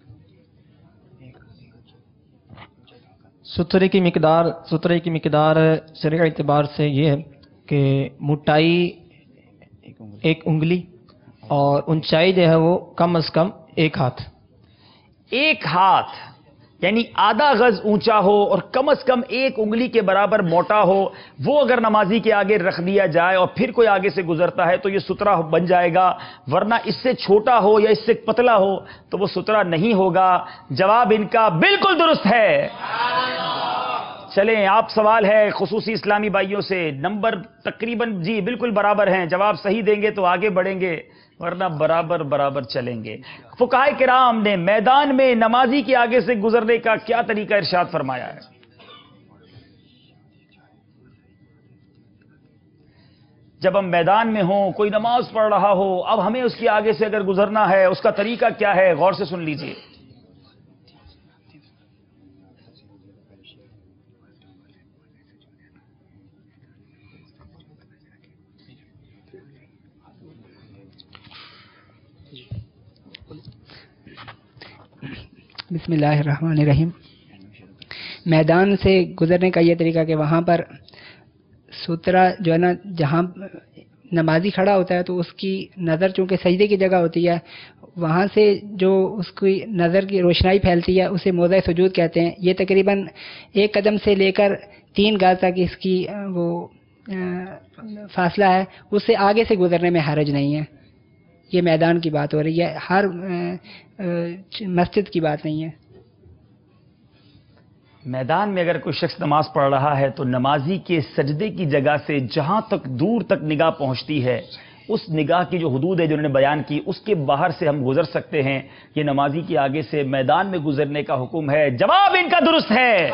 सुथरे की मिकदार शरई एतबार से ये है कि मोटाई 1 उंगली और ऊंचाई जो है वो कम से कम 1 हाथ। 1 हाथ यानी आधा गज ऊंचा हो और कम से कम 1 उंगली के बराबर मोटा हो, वो अगर नमाजी के आगे रख दिया जाए और फिर कोई आगे से गुजरता है तो ये सुतरा बन जाएगा, वरना इससे छोटा हो या इससे पतला हो तो वो सुतरा नहीं होगा। जवाब इनका बिल्कुल दुरुस्त है। चलें, आप सवाल है खुसूसी इस्लामी भाइयों से, नंबर तकरीबन जी बिल्कुल बराबर हैं। जवाब सही देंगे तो आगे बढ़ेंगे, वरना बराबर बराबर चलेंगे। फुकाहे किराम ने मैदान में नमाजी के आगे से गुजरने का क्या तरीका इरशाद फरमाया है? जब हम मैदान में हों, कोई नमाज पढ़ रहा हो, अब हमें उसके आगे से अगर गुजरना है, उसका तरीका क्या है? गौर से सुन लीजिए। बिस्मिल्लाहिर्रहमानिर्रहीम। मैदान से गुजरने का ये तरीका कि वहाँ पर सुतरा जो है ना, जहाँ नमाजी खड़ा होता है तो उसकी नज़र चूँकि सजदे की जगह होती है, वहाँ से जो उसकी नज़र की रोशनाई फैलती है उसे मौज़ा सुजूद कहते हैं। ये तकरीबन 1 कदम से लेकर 3 गज तक इसकी वो फासला है, उससे आगे से गुजरने में हरज नहीं है। ये मैदान की बात हो रही है, हर मस्जिद की बात नहीं है। मैदान में अगर कोई शख्स नमाज पढ़ रहा है तो नमाजी के सजदे की जगह से जहां तक दूर तक निगाह पहुंचती है, उस निगाह की जो हुदूद है जो उन्होंने बयान की, उसके बाहर से हम गुजर सकते हैं। ये नमाजी के आगे से मैदान में गुजरने का हुक्म है। जवाब इनका दुरुस्त है।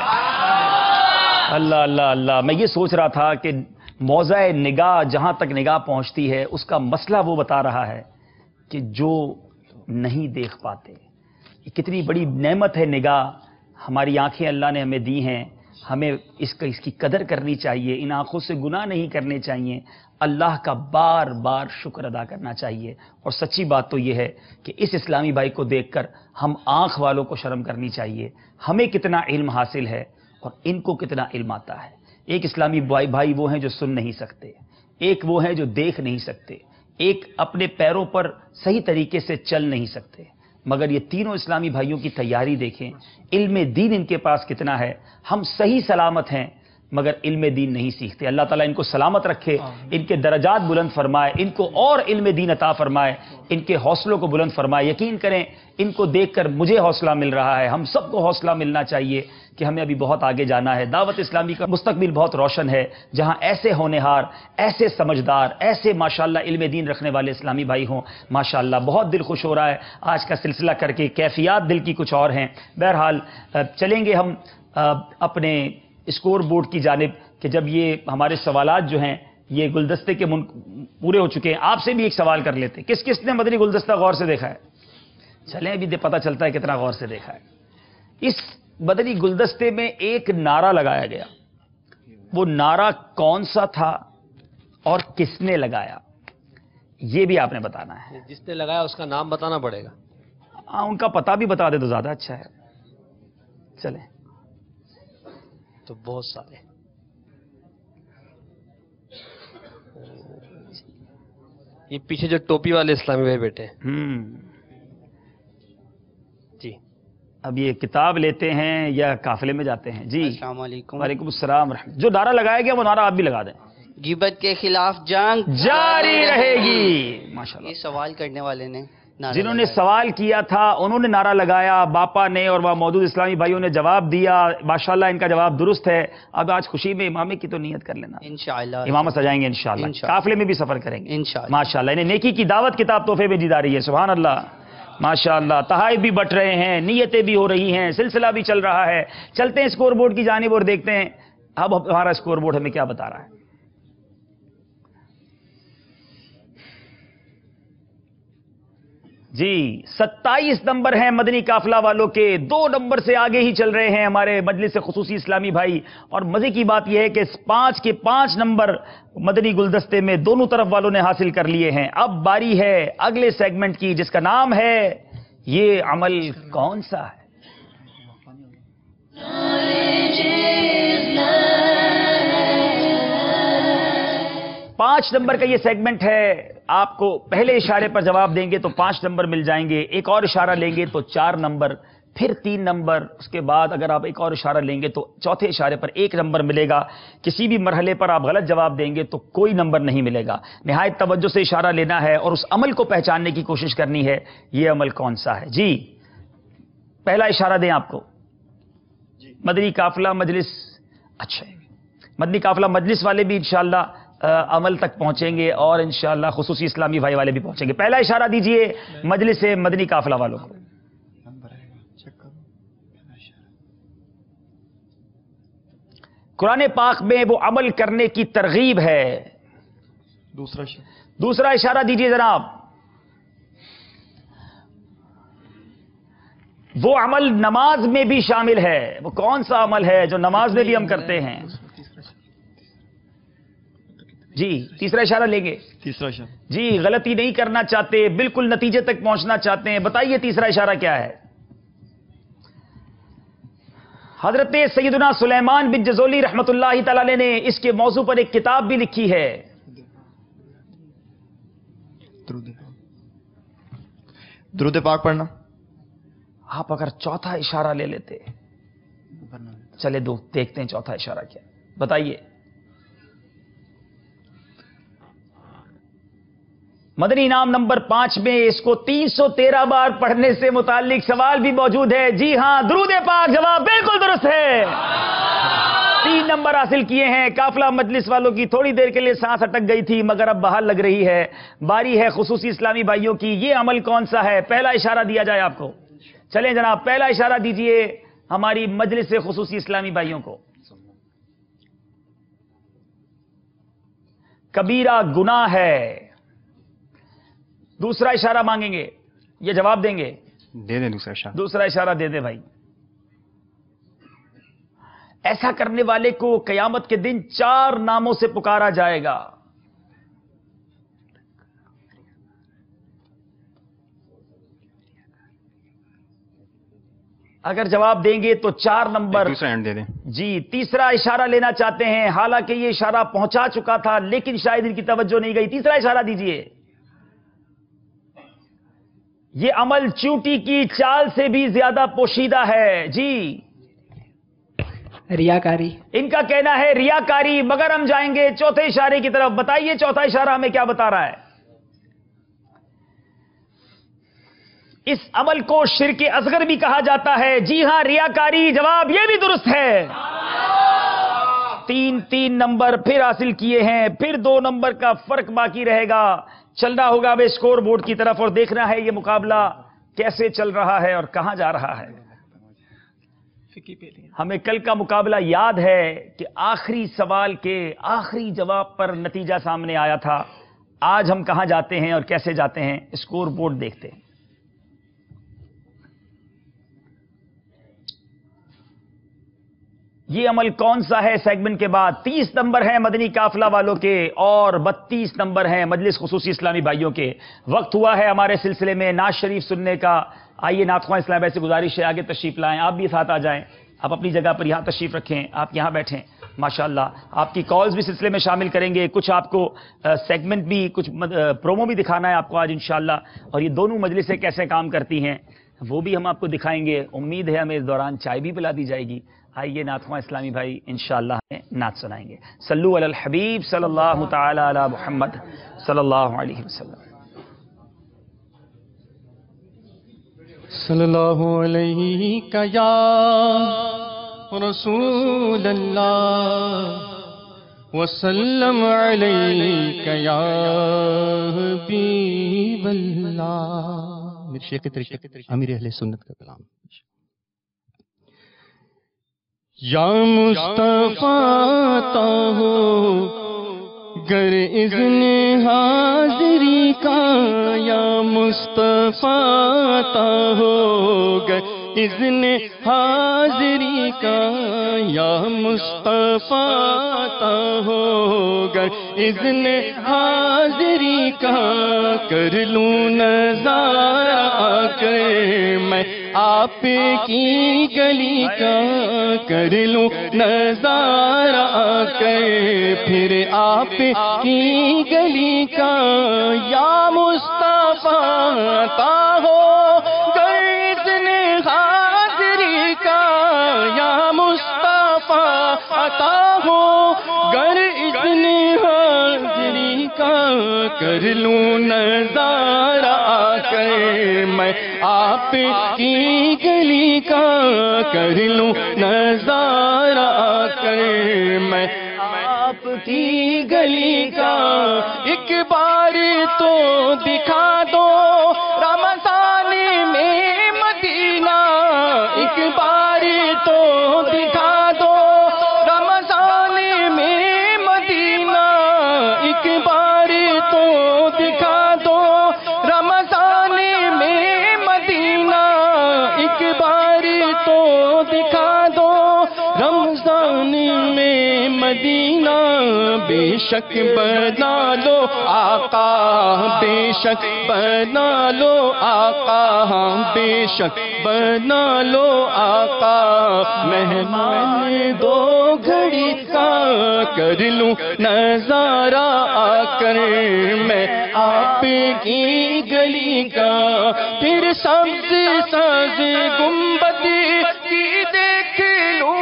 अल्लाह अल्लाह अल्लाह। मैं ये सोच रहा था कि मौज़ा निगाह जहां तक निगाह पहुंचती है उसका मसला वो बता रहा है कि जो नहीं देख पाते। ये कितनी बड़ी नेमत है निगाह, हमारी आंखें अल्लाह ने हमें दी हैं, हमें इसकी कदर करनी चाहिए, इन आंखों से गुनाह नहीं करने चाहिए, अल्लाह का बार बार शुक्र अदा करना चाहिए। और सच्ची बात तो ये है कि इस इस्लामी भाई को देखकर हम आंख वालों को शर्म करनी चाहिए। हमें कितना इल्म हासिल है और इनको कितना इल्म आता है। एक इस्लामी भाई वो हैं जो सुन नहीं सकते, एक वो हैं जो देख नहीं सकते, एक अपने पैरों पर सही तरीके से चल नहीं सकते। मगर ये तीनों इस्लामी भाइयों की तैयारी देखें, इल्म दीन इनके पास कितना है। हम सही सलामत हैं मगर इल्म दीन नहीं सीखते। अल्लाह ताला इनको सलामत रखे, इनके दरजात बुलंद फरमाए, इनको और इल्म दीन अता फरमाए, इनके हौसलों को बुलंद फरमाए। यकीन करें, इनको देखकर मुझे हौसला मिल रहा है, हम सबको हौसला मिलना चाहिए कि हमें अभी बहुत आगे जाना है। दावत इस्लामी का मुस्तकबिल बहुत रोशन है, जहां ऐसे होनहार, ऐसे समझदार, ऐसे माशाअल्लाह इल्म दीन रखने वाले इस्लामी भाई हों। माशाअल्लाह बहुत दिल खुश हो रहा है आज का सिलसिला करके। कैफियत दिल की कुछ और हैं। बहरहाल चलेंगे हम अपने स्कोर बोर्ड की जानिब कि जब ये हमारे सवालात जो हैं ये गुलदस्ते के पूरे हो चुके हैं। आपसे भी एक सवाल कर लेते हैं, किस किस ने मदनी गुलदस्ता गौर से देखा है? चलें, अभी पता चलता है कितना गौर से देखा है। इस मदनी गुलदस्ते में एक नारा लगाया गया, वो नारा कौन सा था और किसने लगाया, ये भी आपने बताना है। जिसने लगाया उसका नाम बताना पड़ेगा। हाँ, उनका पता भी बता दे तो ज्यादा अच्छा है। चलें, तो बहुत सारे ये पीछे जो टोपी वाले इस्लामी भाई बैठे हैं। जी, अब ये किताब लेते हैं या काफिले में जाते हैं? जी, अस्सलाम वालेकुम। वालेकुम अस्सलाम। जो नारा लगाया गया वो नारा आप भी लगा दें। गिबत के खिलाफ जंग जारी रहेगी। माशाल्लाह। ये सवाल करने वाले ने जिन्होंने सवाल किया था उन्होंने नारा लगाया, बापा ने और वह मौजूद इस्लामी भाइयों ने जवाब दिया। माशाल्लाह इनका जवाब दुरुस्त है। अब आज खुशी में इमामे की तो नियत कर लेना, इंशाअल्लाह इमामत सजाएंगे इंशाअल्लाह, काफिले में भी सफर करेंगे इंशाअल्लाह। माशाल्लाह इन्हें नेकी की दावत किताब तोहफे में दी जा रही है। सुभान अल्लाह, माशाअल्लाह। तहाइफ भी बट रहे हैं, नियतें भी हो रही हैं, सिलसिला भी चल रहा है। चलते हैं स्कोर बोर्ड की जानिब और देखते हैं अब हमारा स्कोर बोर्ड हमें क्या बता रहा है। जी, 27 नंबर हैं मदनी काफिला वालों के, 2 नंबर से आगे ही चल रहे हैं हमारे मजलिस खुसूसी इस्लामी भाई। और मजे की बात यह है कि 5 के 5 नंबर मदनी गुलदस्ते में दोनों तरफ वालों ने हासिल कर लिए हैं। अब बारी है अगले सेगमेंट की, जिसका नाम है ये अमल कौन सा है। 5 नंबर का ये सेगमेंट है, آپ کو پہلے اشارے پر جواب دیں گے تو 5 نمبر مل جائیں گے، ایک اور اشارہ لیں گے تو 4 نمبر، پھر 3 نمبر، اس کے بعد اگر آپ ایک اور اشارہ لیں گے تو چوتھے اشارے پر 1 نمبر ملے گا۔ کسی بھی مرحلے پر آپ غلط جواب دیں گے تو کوئی نمبر نہیں ملے گا۔ نہایت توجہ سے اشارہ لینا ہے اور اس عمل کو پہچاننے کی کوشش کرنی ہے، یہ عمل کون سا ہے؟ جی پہلا اشارہ دیں آپ کو۔ مدنی قافلہ مجلس، اچھا مدنی قافلہ مجلس والے بھی انشاءاللہ عمل تک پہنچیں گے اور انشاءاللہ خصوصی اسلامی بھائی والے بھی پہنچیں گے۔ پہلا اشارہ دیجئے مجلس مدنی قافلہ والوں کو۔ قرآن پاک میں وہ عمل کرنے کی ترغیب ہے۔ دوسرا اشارہ دیجئے جناب، وہ عمل نماز میں بھی شامل ہے۔ وہ کون سا عمل ہے جو نماز میں بھی ہم کرتے ہیں؟ جی تیسرا اشارہ لیں گے۔ تیسرا اشارہ جی غلطی نہیں کرنا چاہتے، بالکل نتیجے تک پہنچنا چاہتے ہیں، بتائیے تیسرا اشارہ کیا ہے؟ حضرت سیدنا سلیمان بن جزولی رحمت اللہ تعالی علیہ نے اس کے موضوع پر ایک کتاب بھی لکھی ہے۔ درود پاک پڑھنا۔ آپ اگر چوتھا اشارہ لے لیتے، چلے دیکھتے ہیں چوتھا اشارہ کیا، بتائیے۔ مدنی انعام نمبر 5 میں اس کو 313 بار پڑھنے سے متعلق سوال بھی موجود ہے۔ جی ہاں درود پاک، جواب بالکل درست ہے۔ 3 نمبر حاصل کیے ہیں۔ قافلہ مجلس والوں کی تھوڑی دیر کے لیے سانس اٹک گئی تھی مگر اب بحال لگ رہی ہے۔ باری ہے خصوصی اسلامی بھائیوں کی، یہ عمل کون سا ہے؟ پہلا اشارہ دیا جائے آپ کو۔ چلیں جناب پہلا اشارہ دیجئے ہماری مجلس سے خصوصی اسلامی بھائیوں کو۔ کبیرہ گناہ ہے۔ دوسرا اشارہ مانگیں گے، یہ جواب دیں گے؟ دے دیں دوسرا اشارہ۔ دوسرا اشارہ دے دیں بھائی۔ ایسا کرنے والے کو قیامت کے دن 4 ناموں سے پکارا جائے گا۔ اگر جواب دیں گے تو 4 نمبر۔ دوسرا اینڈ دے دیں۔ جی تیسرا اشارہ لینا چاہتے ہیں، حالانکہ یہ اشارہ پہنچا چکا تھا لیکن شاید ان کی توجہ نہیں گئی۔ تیسرا اشارہ دیجئے۔ یہ عمل چونٹی کی چال سے بھی زیادہ پوشیدہ ہے۔ جی ریاکاری۔ ان کا کہنا ہے ریاکاری، مگر ہم جائیں گے چوتھے اشارے کی طرف۔ بتائیے چوتھا اشارہ ہمیں کیا بتا رہا ہے؟ اس عمل کو شرک اصغر بھی کہا جاتا ہے۔ جی ہاں ریاکاری، جواب یہ بھی درست ہے۔ 3 نمبر پھر حاصل کیے ہیں، پھر 2 نمبر کا فرق باقی رہے گا۔ چلنا ہوگا اب اسکور بورڈ کی طرف اور دیکھنا ہے یہ مقابلہ کیسے چل رہا ہے اور کہاں جا رہا ہے۔ ہمیں کل کا مقابلہ یاد ہے کہ آخری سوال کے آخری جواب پر نتیجہ سامنے آیا تھا۔ آج ہم کہاں جاتے ہیں اور کیسے جاتے ہیں، اسکور بورڈ دیکھتے ہیں۔ یہ عمل کون سا ہے سیگمنٹ کے بعد؟ 30 نمبر ہیں مدنی قافلہ والوں کے اور 32 نمبر ہیں مجلس خصوصی اسلامی بھائیوں کے۔ وقت ہوا ہے ہمارے سلسلے میں نعت شریف سننے کا۔ آئیے نعت خواں اسلام بھائی سے گزارش ہے آگے تشریف لائیں، آپ بھی ساتھ آ جائیں، آپ اپنی جگہ پر یہاں تشریف رکھیں، آپ یہاں بیٹھیں۔ ماشاءاللہ آپ کی کالز بھی سلسلے میں شامل کریں گے، کچھ آپ کو سیگمنٹ بھی، کچھ پرومو بھی دکھانا ہے آپ کو آج انشاءاللہ، اور یہ دونوں مجلسیں کیسے کام کرتی ہیں وہ بھی ہم آپ کو دکھائیں گے۔ امید ہے ہمیں اس دوران چائے بھی پلا دی جائے گی۔ آئیے نعت خواں اسلامی بھائی انشاءاللہ ہمیں نعت سنائیں گے۔ صلو علی الحبیب صلی اللہ تعالی علی محمد صلی اللہ علیہ وسلم۔ صلی اللہ علیہ یا رسول اللہ وسلم علیک یا حبیب اللہ۔ میرے شیخ طریقہ امیر اہل سنت کا کلام۔ یا مصطفیٰ تا ہو گر اذن حاضری کا، یا مصطفیٰ تا ہو گر اذن حاضری کا، یا مصطفیٰ تا ہو گر اذن حاضری کا، کر لوں نظارہ آ کر میں آپ کی گلی کا کر لوں نظارہ آ کر، پھر آپ کی گلی کا یا مصطفیٰ عطا ہو گر اذن حاضری کا، یا مصطفیٰ عطا ہو گر اذن حاضری کا، کر لوں نظارہ آ کر میں آپ کی گلی کا، کر لوں نظارہ آ کر میں آپ کی گلی کا، ایک بار تو دکھا دو رمضان میں مدینہ، ایک بار تو دکھا دو رمضان میں مدینہ، ایک بار تو دکھا دو رمضان میں مدینہ، ایک بار تو دکھا دو رمضان میں مدینہ، بے شک بنا لو آقا، بے شک بنا لو آقا، بے شک بنا لو آقا، مہمان دو گھڑی کا کر لوں نظارہ آ کر میں آپ کی گلی کا، پھر سبز سبز گنبد کی دیکھ لوں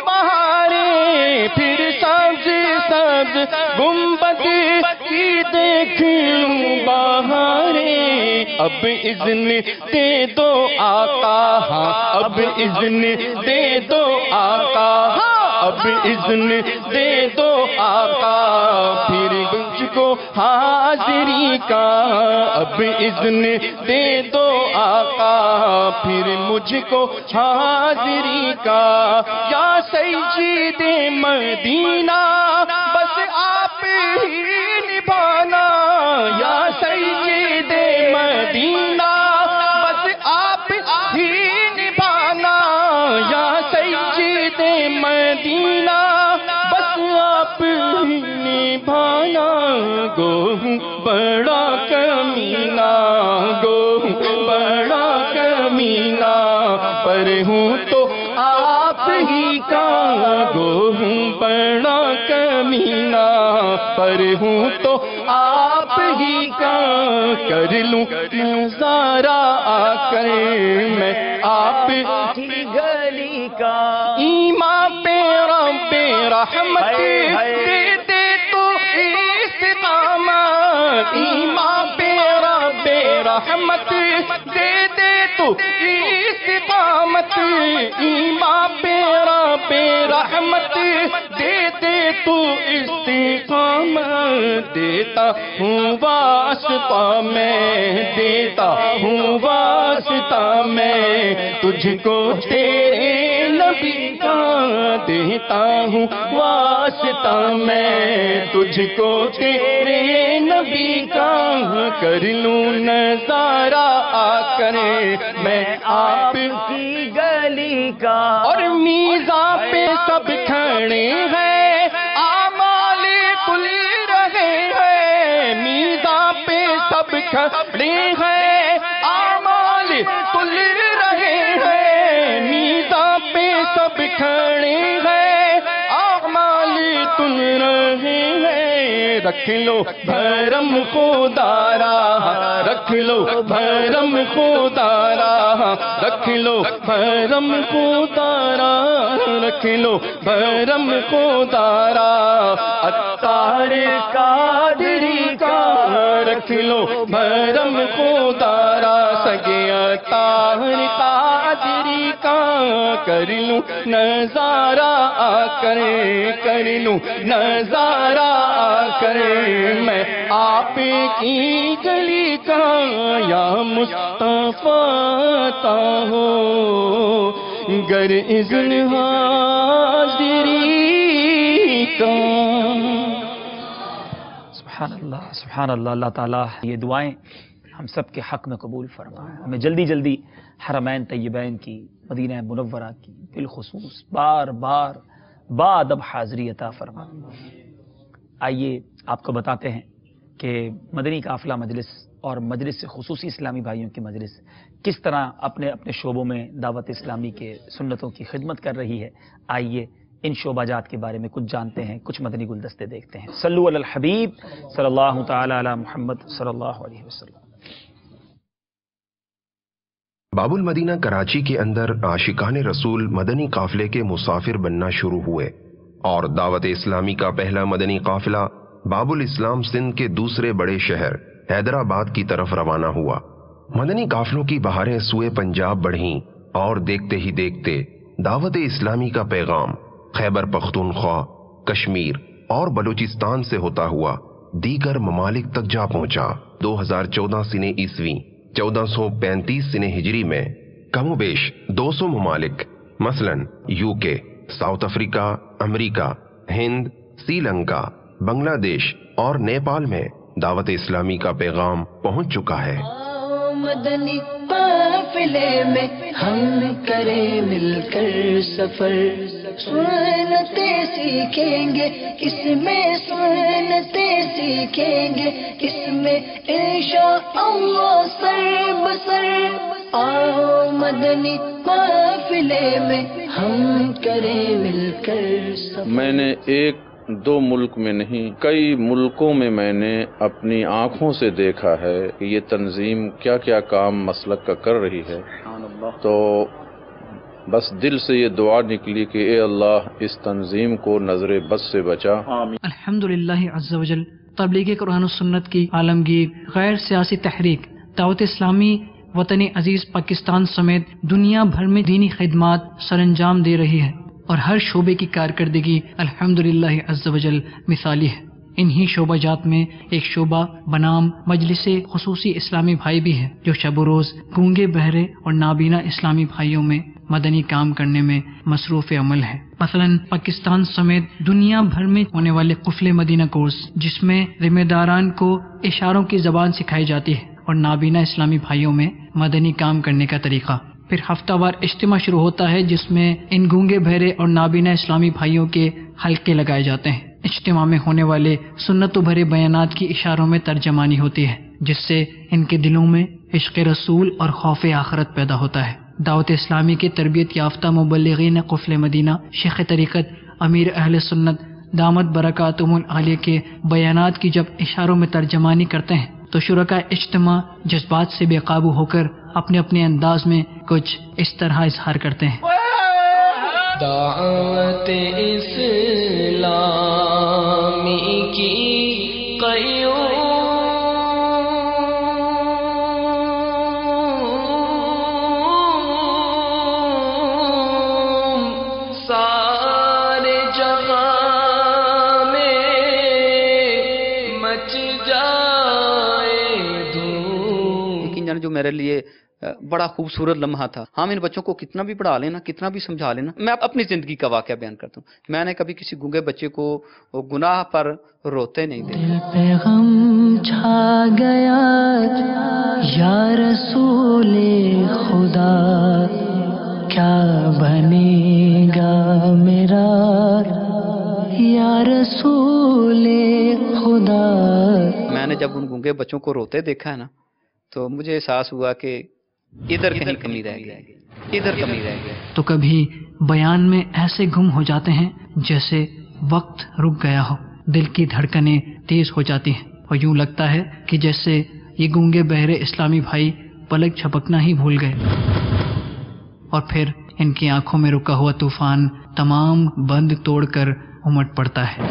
بہاریں، پھر سبز سبز گنبد کی دیکھ لوں بہاریں، اب اذن دے دو آقا، ہاں اب اذن دے دو آقا، اب اذن دے دو آقا، پھر مجھ کو حاضری کا، اب اذن دے دو آقا، پھر مجھ کو حاضری کا، یا سید مدینہ بس آپ ہی نبھانا، یا سید مدینہ بس آپ ہی نبھانا، یا سید مدینہ بس آپ ہی نبھانا، گو بڑا کمینہ، گو بڑا کمینہ، پر ہوں تو آپ ہی کا، گو بڑا کمینہ، پر ہوں تو آپ ہی کا، کر لوں نظارہ آ کر میں آپ کی گلی کا، ایمان پہ رب رحمت دے دے تو استقامت، ایمان پہ رب رحمت دے دے تو استقامت، ایمان پہ رب رحمت دے دے تو استقامت، دیتا ہوں واسطہ میں، دیتا ہوں واسطہ میں تجھ کو تیرے نبی کا، دیتا ہوں واسطہ میں تجھ کو تیرے نبی کا، کر لوں نظارہ آ کر میں آپ کی گلی کا، اور میزان پہ سب کھڑے ہیں اعمال تل رہے ہیں، میزان پہ سب کھڑے ہیں اعمال تل رہے ہیں، میزان پہ سب کھڑے ہیں اعمال تل رہے ہیں، رکھ لو بھرم خدا را، رکھ لو بھرم خدا را، رکھ لو بھرم خدا را، رکھ لو بھرم خدا را، عطار قادری کا رکھ لو بھرم خدا را، سگے عطار قادری کا کر لوں نظارہ آ کر، کر لوں نظارہ آ کر میں آپ کی گلی کا، یا مصطفیٰ عطا ہو گر اذن حاضری کا۔ سبحان اللہ، سبحان اللہ۔ اللہ تعالیٰ یہ دعائیں ہم سب کے حق میں قبول فرمائے، ہمیں جلدی جلدی حرمین طیبین کی، مدینہ منورہ کی بالخصوص بار بار بادب حاضری عطا فرمائے۔ آئیے آپ کو بتاتے ہیں کہ مدنی قافلہ مجلس اور مجلس خصوصی اسلامی بھائیوں کی مجلس کس طرح اپنے اپنے شعبوں میں دعوت اسلامی کے سنتوں کی خدمت کر رہی ہے، آئیے ان شعبہ جات کے بارے میں کچھ جانتے ہیں، کچھ مدنی گلدستے دیکھتے ہیں۔ صلو علی الحبیب صلی اللہ تعالی علی محمد صلی اللہ علیہ وسلم۔ باب المدینہ کراچی کے اندر عاشقان رسول مدنی قافلے کے مسافر بننا شروع ہوئے اور دعوت اسلامی کا پہلا مدنی قافلہ باب الاسلام سندھ کے دوسرے بڑے شہر حیدرآباد کی طرف روانہ ہوا۔ مدنی قافلوں کی بہاریں سوئے پنجاب بڑھیں اور دیکھتے ہی دیکھتے دعوت اسلامی کا پیغام خیبر پختونخوا، کشمیر اور بلوچستان سے ہوتا ہوا دیگر ممالک تک جا پہنچا۔ 2014 سنہ عیسوی 1435 سنہ ہجری میں کم و بیش 200 ممالک مثلا UK، ساؤتھ افریقہ، امریکہ، ہند، سری لنکا، بنگلہ دیش اور نیپال میں دعوت اسلامی کا پیغام پہنچ چکا ہے۔ مدنی قافلے میں ہم کریں مل کر سفر، سنتیں سیکھیں گے کس میں، سنتیں سیکھیں گے کس میں، انشاءاللہ سر بسر۔ آؤ مدنی قافلے میں ہم کریں مل کر سفر۔ میں نے ایک دو ملک میں نہیں، کئی ملکوں میں میں نے اپنی آنکھوں سے دیکھا ہے کہ یہ تنظیم کیا کیا کام مسلک کا کر رہی ہے، تو بس دل سے یہ دعا نکلی کہ اے اللہ اس تنظیم کو نظر بد سے بچا۔ الحمدللہ عز وجل تبلیغ قرآن و سنت کی عالمگیر غیر سیاسی تحریک دعوت اسلامی وطن عزیز پاکستان سمیت دنیا بھر میں دینی خدمات سر انجام دے رہی ہے اور ہر شعبے کی کارکردگی الحمدللہ عز وجل مثالی ہے۔ انہی شعبہ جات میں ایک شعبہ بنام مجلس خصوصی اسلامی بھائی بھی ہے جو شب و روز گونگے بہرے اور نابینا اسلامی بھائیوں میں مدنی کام کرنے میں مصروف عمل ہے۔ مثلا پاکستان سمیت دنیا بھر میں ہونے والے قفل مدینہ کورس جس میں ذمہ داران کو اشاروں کی زبان سکھائی جاتی ہے اور نابینا اسلامی بھائیوں میں مدنی کام کرنے کا طریقہ، پھر ہفتہ وار اجتماع شروع ہوتا ہے جس میں ان گونگے بہرے اور نابینا اسلامی بھائیوں کے حلقے لگائے جاتے ہیں۔ اجتماع میں ہونے والے سنت و بھرے بیانات کی اشاروں میں ترجمانی ہوتی ہے جس سے ان کے دلوں میں عشق رسول اور خوف آخرت پیدا ہوتا ہے۔ دعوت اسلامی کے تربیت یافتہ مبلغین قفل مدینہ شیخ طریقت امیر اہل سنت دامت برکاتہم العالیہ کے بیانات کی جب اشاروں میں ترجمانی کرتے ہیں تو شرکاء اجتماع جذبات سے بے قابو ہو کر اپنے اپنے انداز میں کچھ اس طرح اظہار کرتے ہیں۔ دعوت اسلامی کی قیوم سارے جہاں میں مچ جائے دھوم۔ یقیناً جو میرے لیے بڑا خوبصورت لمحہ تھا، ہم ان بچوں کو کتنا بھی پڑھا لینا، کتنا بھی سمجھا لینا، میں اپنی زندگی کا واقعہ بیان کرتا ہوں، میں نے کبھی کسی گونگے بچے کو گناہ پر روتے نہیں دیکھا۔ دل پہ غم چھا گیا یا رسول خدا، کیا بنے گا میرا یا رسول خدا۔ میں نے جب ان گونگے بچوں کو روتے دیکھا ہے نا تو مجھے احساس ہوا کہ ادھر کہیں کمی رہ گئی، ادھر کمی رہ گئی۔ تو کبھی بیان میں ایسے گم ہو جاتے ہیں جیسے وقت رک گیا ہو، دل کی دھڑکنیں تیز ہو جاتی ہیں اور یوں لگتا ہے کہ جیسے یہ گونگے بہرے اسلامی بھائی پلک جھپکنا ہی بھول گئے، اور پھر ان کی آنکھوں میں رکا ہوا طوفان تمام بند توڑ کر امٹ پڑتا ہے۔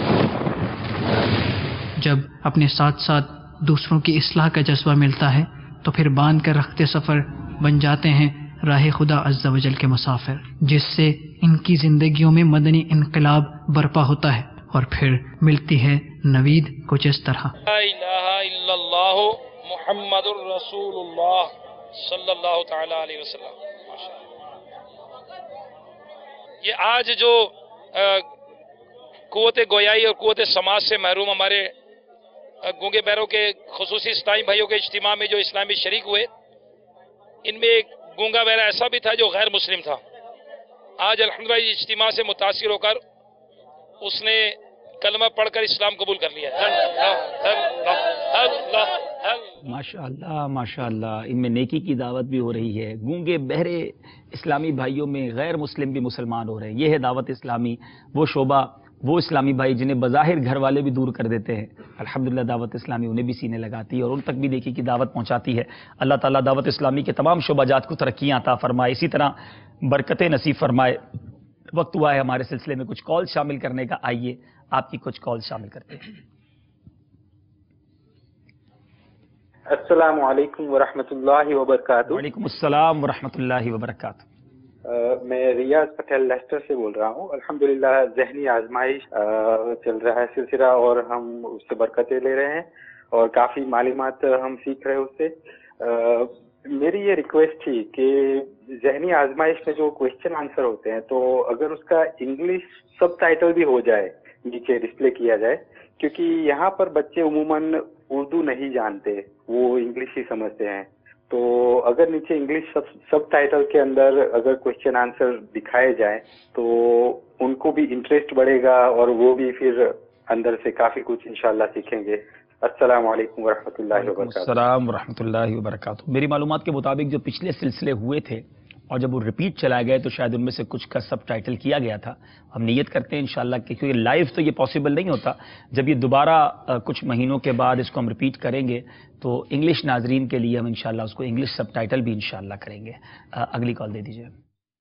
جب اپنے ساتھ ساتھ دوسروں کی اصلاح کا جذبہ ملتا ہے تو پھر باندھ کر رکھتے سفر بن جاتے ہیں راہ خدا عز و جل کے مسافر، جس سے ان کی زندگیوں میں مدنی انقلاب برپا ہوتا ہے اور پھر ملتی ہے نوید کچھ اس طرح۔ لا الہ الا اللہ محمد الرسول اللہ صلی اللہ تعالی علیہ وسلم۔ یہ آج جو قوت گویائی اور قوت سماج سے محروم ہمارے گونگے بہروں کے خصوصی اسلامی بھائیوں کے اجتماع میں جو اسلامی شریک ہوئے، ان میں ایک گونگا بہرا ایسا بھی تھا جو غیر مسلم تھا۔ آج الحمدللہ یہ اجتماع سے متاثر ہو کر اس نے کلمہ پڑھ کر اسلام قبول کر لیا۔ اللہ माशाअल्लाह माशाअल्लाह, इनमें नेकी की दावत भी हो रही है। गूंगे बहरे इस्लामी भाइयों में गैर मुस्लिम भी मुसलमान हो रहे हैं। ये है दावत इस्लामी, वो शोबा, वो इस्लामी भाई जिन्हें बज़ाहिर घर वाले भी दूर कर देते हैं। अल्हम्दुलिल्लाह दावत इस्लामी उन्हें भी सीने लगाती है और उन तक भी नेकी की दावत पहुंचाती है। अल्लाह ताला दावत इस्लामी के तमाम शोबाजात को तरक्कियाँ अता फरमाए, इसी तरह बरकतें नसीब फरमाए। वक्त हुआ है हमारे सिलसिले में कुछ कॉल शामिल करने का। आइए आपकी कुछ कॉल शामिल करते हैं। अस्सलामु अलैकुम वरहमतुल्लाहि वबरकातुहू। वालेकुम अस्सलाम वरहमतुल्लाहि वबरकातुहू। मैं रियाज पटेल लेस्टर से बोल रहा हूँ। अल्हम्दुलिल्लाह ज़हनी आजमाइश चल रहा है सिलसिला और हम उससे बरकतें ले रहे हैं और काफ़ी मालूमात हम सीख रहे हैं उससे। मेरी ये रिक्वेस्ट थी कि ज़हनी आजमाइश में जो क्वेश्चन आंसर होते हैं तो अगर उसका इंग्लिश सब टाइटल भी हो जाए, नीचे डिस्प्ले किया जाए, क्योंकि यहाँ पर बच्चे उमूमन उर्दू नहीं जानते, वो इंग्लिश ही समझते हैं। तो अगर नीचे इंग्लिश सब टाइटल के अंदर अगर क्वेश्चन आंसर दिखाए जाए तो उनको भी इंटरेस्ट बढ़ेगा और वो भी फिर अंदर से काफ़ी कुछ इंशाल्लाह सीखेंगे। अस्सलामु अलैकुम वरहमतुल्लाहि वबरकातुहू। अस्सलाम वरहमतुल्लाहि वबरकातुहू। मेरी मालूमात के मुताबिक जो पिछले सिलसिले हुए थे और जब वो रिपीट चलाए गए तो शायद उनमें से कुछ का सब टाइटल किया गया था। हम नियत करते हैं इंशाल्लाह कि क्योंकि लाइव तो ये पॉसिबल नहीं होता, जब ये दोबारा कुछ महीनों के बाद इसको हम रिपीट करेंगे तो इंग्लिश नाजरीन के लिए हम इंशाल्लाह उसको इंग्लिश सब टाइटल भी इंशाल्लाह करेंगे। अगली कॉल दे दीजिए।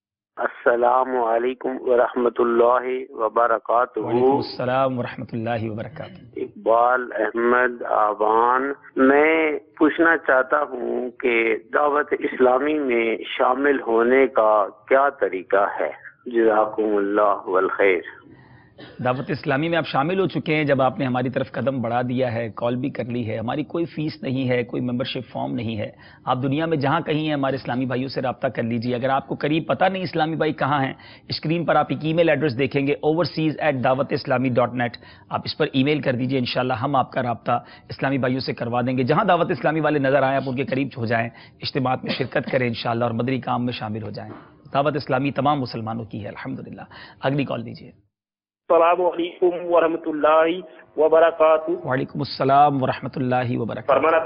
अस्सलामु अलैकुम वरहमतुल्लाहि वबरकातुहू। वालेकुम अस्सलाम वरहमतुल्लाहि वबरकातुहू। इकबाल अहमद आवान, मैं पूछना चाहता हूँ कि दावत इस्लामी में शामिल होने का क्या तरीका है? जज़ाकुमुल्लाह वल खैर। दावत इस्लामी में आप शामिल हो चुके हैं जब आपने हमारी तरफ कदम बढ़ा दिया है, कॉल भी कर ली है। हमारी कोई फीस नहीं है, कोई मेंबरशिप फॉर्म नहीं है। आप दुनिया में जहाँ कहीं हैं हमारे इस्लामी भाइयों से रब्ता कर लीजिए। अगर आपको करीब पता नहीं इस्लामी भाई कहाँ हैं, स्क्रीन पर आप एक ईमेल एड्रेस देखेंगे overseas@dawatislami.net। आप इस पर ईमेल कर दीजिए, इंशाल्लाह हम आपका रब्ता इस्लामी भाइयों से करवा देंगे। जहाँ दावत इस्लामी वाले नजर आए आप उनके करीब हो जाएँ, इज्तिमात में शिरकत करें इंशाल्लाह और मदरी काम में शामिल हो जाएँ। दावत इस्लामी तमाम मुसलमानों की है अल्हम्दुलिल्लाह। अगली कॉल दीजिए। अस्सलामु अलैकुम वरहमतुल्लाहि वबरकातुहू। वालेकुम अस्सलाम वरहमतुल्लाहि वबरकातुहू। फरमाना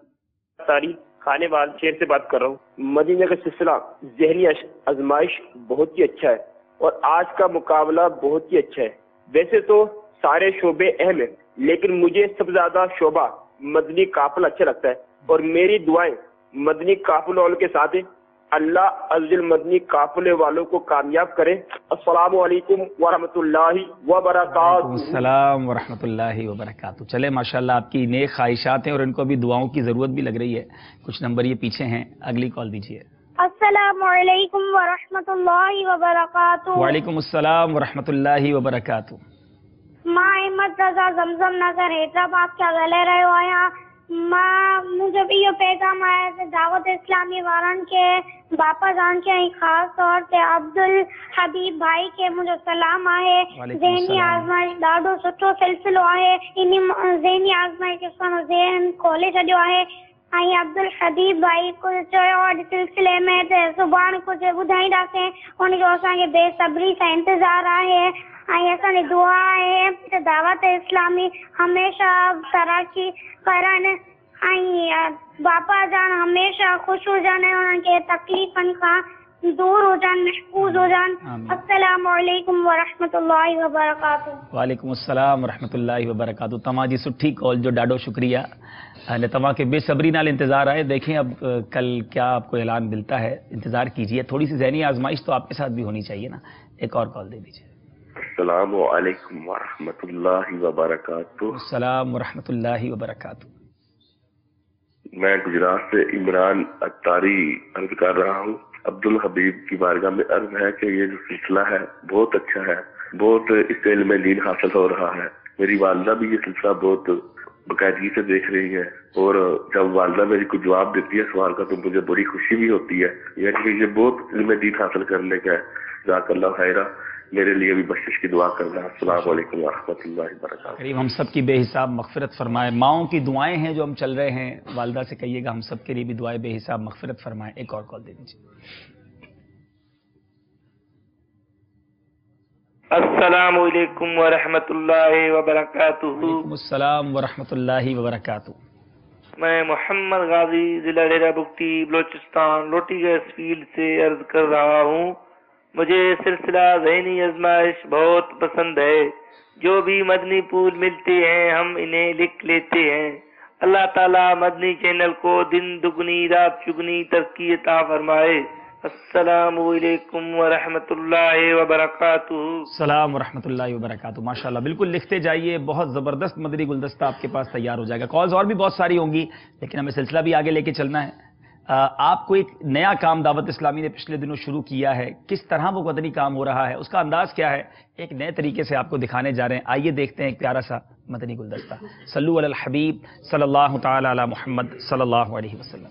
तारीख खाने वाल शेर से बात कर रहा हूँ। मदीना का सिलसिला ज़हनी आजमाइश बहुत ही अच्छा है और आज का मुकाबला बहुत ही अच्छा है। वैसे तो सारे शोबे अहम है, लेकिन मुझे सबसे ज्यादा शोबा मदनी काफिला अच्छा लगता है और मेरी दुआएं मदनी काफिले वालों के साथ है। अल्लाह अज़्ज़ल मदनी काफिले वालों को कामयाब करे। अस्सलामु अलैकुम वरहमतुल्लाहि वबरकातुहू। अस्सलाम वरहमतुल्लाहि वबरकातुहू। चले माशाल्लाह आपकी नेक ख्वाहिशात हैं और इनको अभी दुआओं की ज़रूरत भी लग रही है। कुछ नंबर ये पीछे हैं। अगली कॉल दीजिए। अस्सलामु अलैकुम वरहमतुल्लाहि वबरकातुहू। वालेकुम अस्सलाम वरहमतुल्लाहि वबरकातुहू। मां अहमद रज़ा ज़मज़म नगर हैदराबाद क्या ॻाल्हाए रहियो आहियां। मां मुंहिंजो बि इहो पैगाम आहे त दावत इस्लामी वारनि खे, बापा जान खे ऐं ख़ासि तौर ते अब्दुल हबीब भाई खे मुंहिंजो सलाम आहे। ज़हनी आज़माइश ॾाढो सुठो सिलसिलो आहे। इन ज़हनी आज़माइश खे असांजो ज़हन खोले छॾियो आहे। ऐं अब्दुल हबीब भाई कुझु चयो अॼु सिलसिले में त सुभाणे कुझु ॿुधाईंदासीं, उनजो असांखे बेसब्री सां इंतज़ारु आहे। ऐं असांजी दुआ आहे त दावत इस्लामी हमेशह तरक़ी करनि ऐं बापा जान हमेशह ख़ुशि हुजनि ऐं उन्हनि खे तकलीफ़नि खां दूर हुजनि, महफूज़ हुजनि। अस्सलामु अलैकुम वरहमतुल्लाहि वबरकातुहू। वालेकुम अस्सलाम वरहमतुल्लाहि वबरकातुहू। तव्हां जी सुठी कॉल जो ॾाढो शुक्रिया। अने तव्हां खे बेसब्री नाल इंतज़ार आहे। देखें अब कल क्या आपको ऐलान मिलता है, इंतज़ार कीजिए। थोड़ी सी ज़हनी आजमाइश तो आपके साथ भी होनी चाहिए ना। एक और कॉल दे दीजिए। अस्सलामु अलैकुम वरहमतुल्लाहि वबरकातुहू। अस्सलाम वरहमतुल्लाहि वबरकातुहू। मैं गुजरात से इमरान अत्तारी अर्ज कर रहा हूँ। अब्दुल हबीब की बारगाह में अर्ज है कि ये जो सिलसिला है बहुत अच्छा है, बहुत इससे इल्म दीन हासिल हो रहा है। मेरी वालदा भी ये सिलसिला बहुत बाकायदगी से देख रही है और जब वालदा मेरी को जवाब देती है सवाल का तो मुझे बड़ी खुशी भी होती है। यानी ये बहुत इल्म दीन हासिल करने का है। जज़ाकल्लाह खैरा। मेरे लिए भी बख्शिश की दुआ करना। अस्सलाम वालेकुम वरहमतुल्लाहि वबरकातुहू। करीब हम सब की बेहिसाब मग़फ़िरत फरमाए। माओं की दुआएं हैं जो हम चल रहे हैं, वालदा से कहिएगा हम सब के लिए भी दुआएं बेहिसाब मग़फ़िरत फरमाए। एक और कॉल दे दीजिए। अस्सलामु अलैकुम वरहमतुल्लाहि वबरकातुहू। वालेकुम अस्सलाम वरहमतुल्लाहि वबरकातुहू। میں محمد غازی ضلع ڈیرہ بگٹی بلوچستان لوٹی گیس فیلڈ سے عرض کر رہا ہوں، مجھے سلسلہ ذہنی آزمائش بہت پسند ہے۔ جو بھی مدنی پھول ملتے ہیں ہم انہیں لکھ لیتے ہیں۔ اللہ تعالیٰ مدنی چینل کو دن دگنی رات چگنی ترقی عطا فرمائے۔ السلام علیکم ورحمۃ اللہ وبرکاتہ۔ السلام ورحمۃ اللہ وبرکاتہ۔ ماشاءاللہ، بالکل لکھتے جائیے، بہت زبردست مدنی گلدستہ آپ کے پاس تیار ہو جائے گا۔ کالز اور بھی بہت ساری ہوں گی، لیکن ہمیں سلسلہ بھی آگے لے کے چلنا ہے۔ آپ کو ایک نیا کام دعوت اسلامی نے پچھلے دنوں شروع کیا ہے، کس طرح وہ مدنی کام ہو رہا ہے، اس کا انداز کیا ہے، ایک نئے طریقے سے آپ کو دکھانے جا رہے ہیں۔ آئیے دیکھتے ہیں ایک پیارا سا مدنی گلدستہ۔ صلو علی الحبیب صلی اللہ تعالی علی محمد صلی اللہ علیہ وسلم۔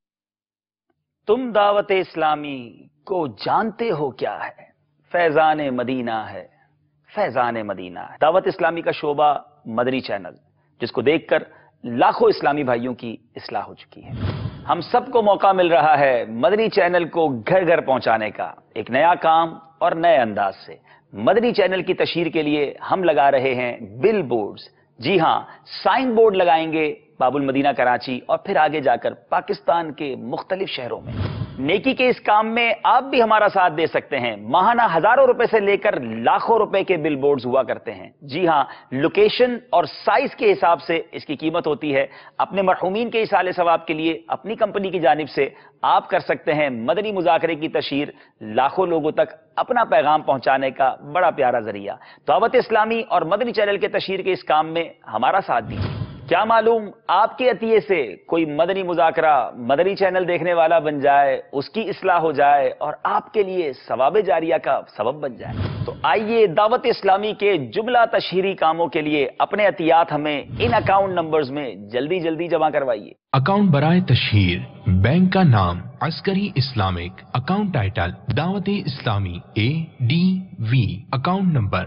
تم دعوت اسلامی کو جانتے ہو کیا ہے؟ فیضان مدینہ ہے، فیضان مدینہ ہے۔ دعوت اسلامی کا شعبہ مدنی چینل، جس کو دیکھ کر لاکھوں اسلامی بھائیوں کی اصلاح ہو چکی ہے۔ ہم سب کو موقع مل رہا ہے مدنی چینل کو گھر گھر پہنچانے کا، ایک نیا کام اور نئے انداز سے۔ مدنی چینل کی تشہیر کے لیے ہم لگا رہے ہیں بل بورڈز۔ جی ہاں، سائن بورڈ لگائیں گے باب المدینہ کراچی اور پھر آگے جا کر پاکستان کے مختلف شہروں میں۔ نیکی کے اس کام میں آپ بھی ہمارا ساتھ دے سکتے ہیں۔ ماہانہ ہزاروں روپے سے لے کر لاکھوں روپے کے بل بورڈز ہوا کرتے ہیں۔ جی ہاں، لوکیشن اور سائز کے حساب سے اس کی قیمت ہوتی ہے۔ اپنے مرحومین کے ایصال ثواب کے لیے اپنی کمپنی کی جانب سے آپ کر سکتے ہیں مدنی مذاکرے کی تشہیر، لاکھوں لوگوں تک اپنا پیغام پہنچانے کا بڑا پیارا ذریعہ۔ دعوت اسلامی اور مدنی چینل کے تشہیر کے اس کام میں ہمارا ساتھ دیجیے۔ کیا معلوم آپ کے عطیے سے کوئی مدنی مذاکرہ مدنی چینل دیکھنے والا بن جائے، اس کی اصلاح ہو جائے اور آپ کے لیے ثواب جاریہ کا سبب بن جائے۔ تو آئیے دعوت اسلامی کے جملہ تشہیری کاموں کے لیے اپنے عطیات ہمیں ان اکاؤنٹ نمبرز میں جلدی جلدی جمع کروائیے۔ اکاؤنٹ برائے تشہیر، بینک کا نام عسکری Islamic, account title Dawat Islami ADV، account number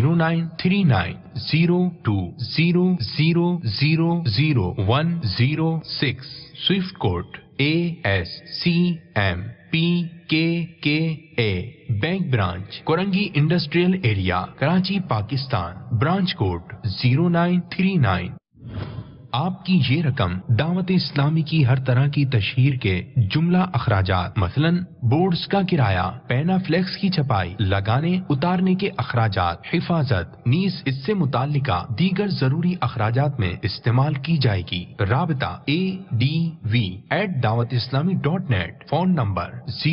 093920000106، swift code ASCMPKKA، bank branch Korangi industrial area Karachi Pakistan, branch code 0939۔ آپ کی یہ رقم دعوت اسلامی کی ہر طرح کی تشہیر کے جملہ اخراجات مثلاً بورڈز کا کرایہ، پینا فلیکس کی چھپائی، لگانے اتارنے کے اخراجات، حفاظت، نیز اس سے متعلقہ دیگر ضروری اخراجات میں استعمال کی جائے گی۔ رابطہ adv@dawatislami.net، فون نمبر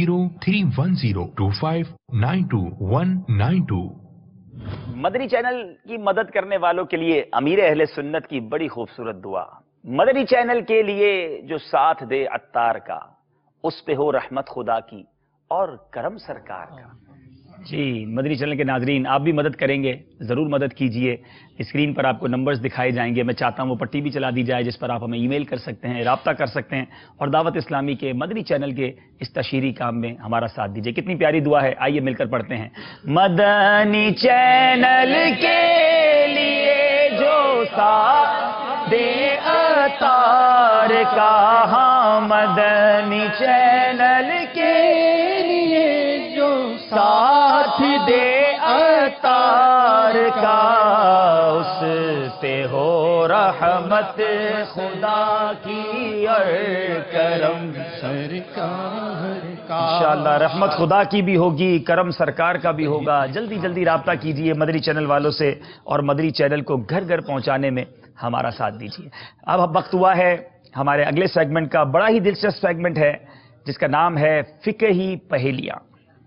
031025929192۔ مدنی چینل کی مدد کرنے والوں کے لیے امیر اہل سنت کی بڑی خوبصورت دعا۔ مدنی چینل کے لیے جو ساتھ دے عطار کا، اس پہ ہو رحمت خدا کی اور کرم سرکار کا۔ جی مدنی چینل کے ناظرین، آپ بھی مدد کریں گے، ضرور مدد کیجئے۔ اسکرین پر آپ کو نمبرز دکھائے جائیں گے، میں چاہتا ہوں وہ پٹی بھی چلا دی جائے جس پر آپ ہمیں ای میل کر سکتے ہیں، رابطہ کر سکتے ہیں اور دعوت اسلامی کے مدنی چینل کے اس تشہیری کام میں ہمارا ساتھ دیجئے۔ کتنی پیاری دعا ہے، آئیے مل کر پڑھتے ہیں۔ مدنی چینل کے لیے جو ساتھ دے عطار کا، ہاں مدنی چینل کے لیے جو ساتھ دے عطار کا، اس پہ ہو رحمت خدا کی اور کرم سرکار کا۔ انشاءاللہ رحمت خدا کی بھی ہوگی، کرم سرکار کا بھی ہوگا۔ جلدی جلدی رابطہ کیجئے مدنی چینل والوں سے اور مدنی چینل کو گھر گھر پہنچانے میں ہمارا ساتھ دیجئے۔ اب وقت ہوا ہے ہمارے اگلے سیگمنٹ کا، بڑا ہی دلچسپ سیگمنٹ ہے جس کا نام ہے فقہی پہیلیاں۔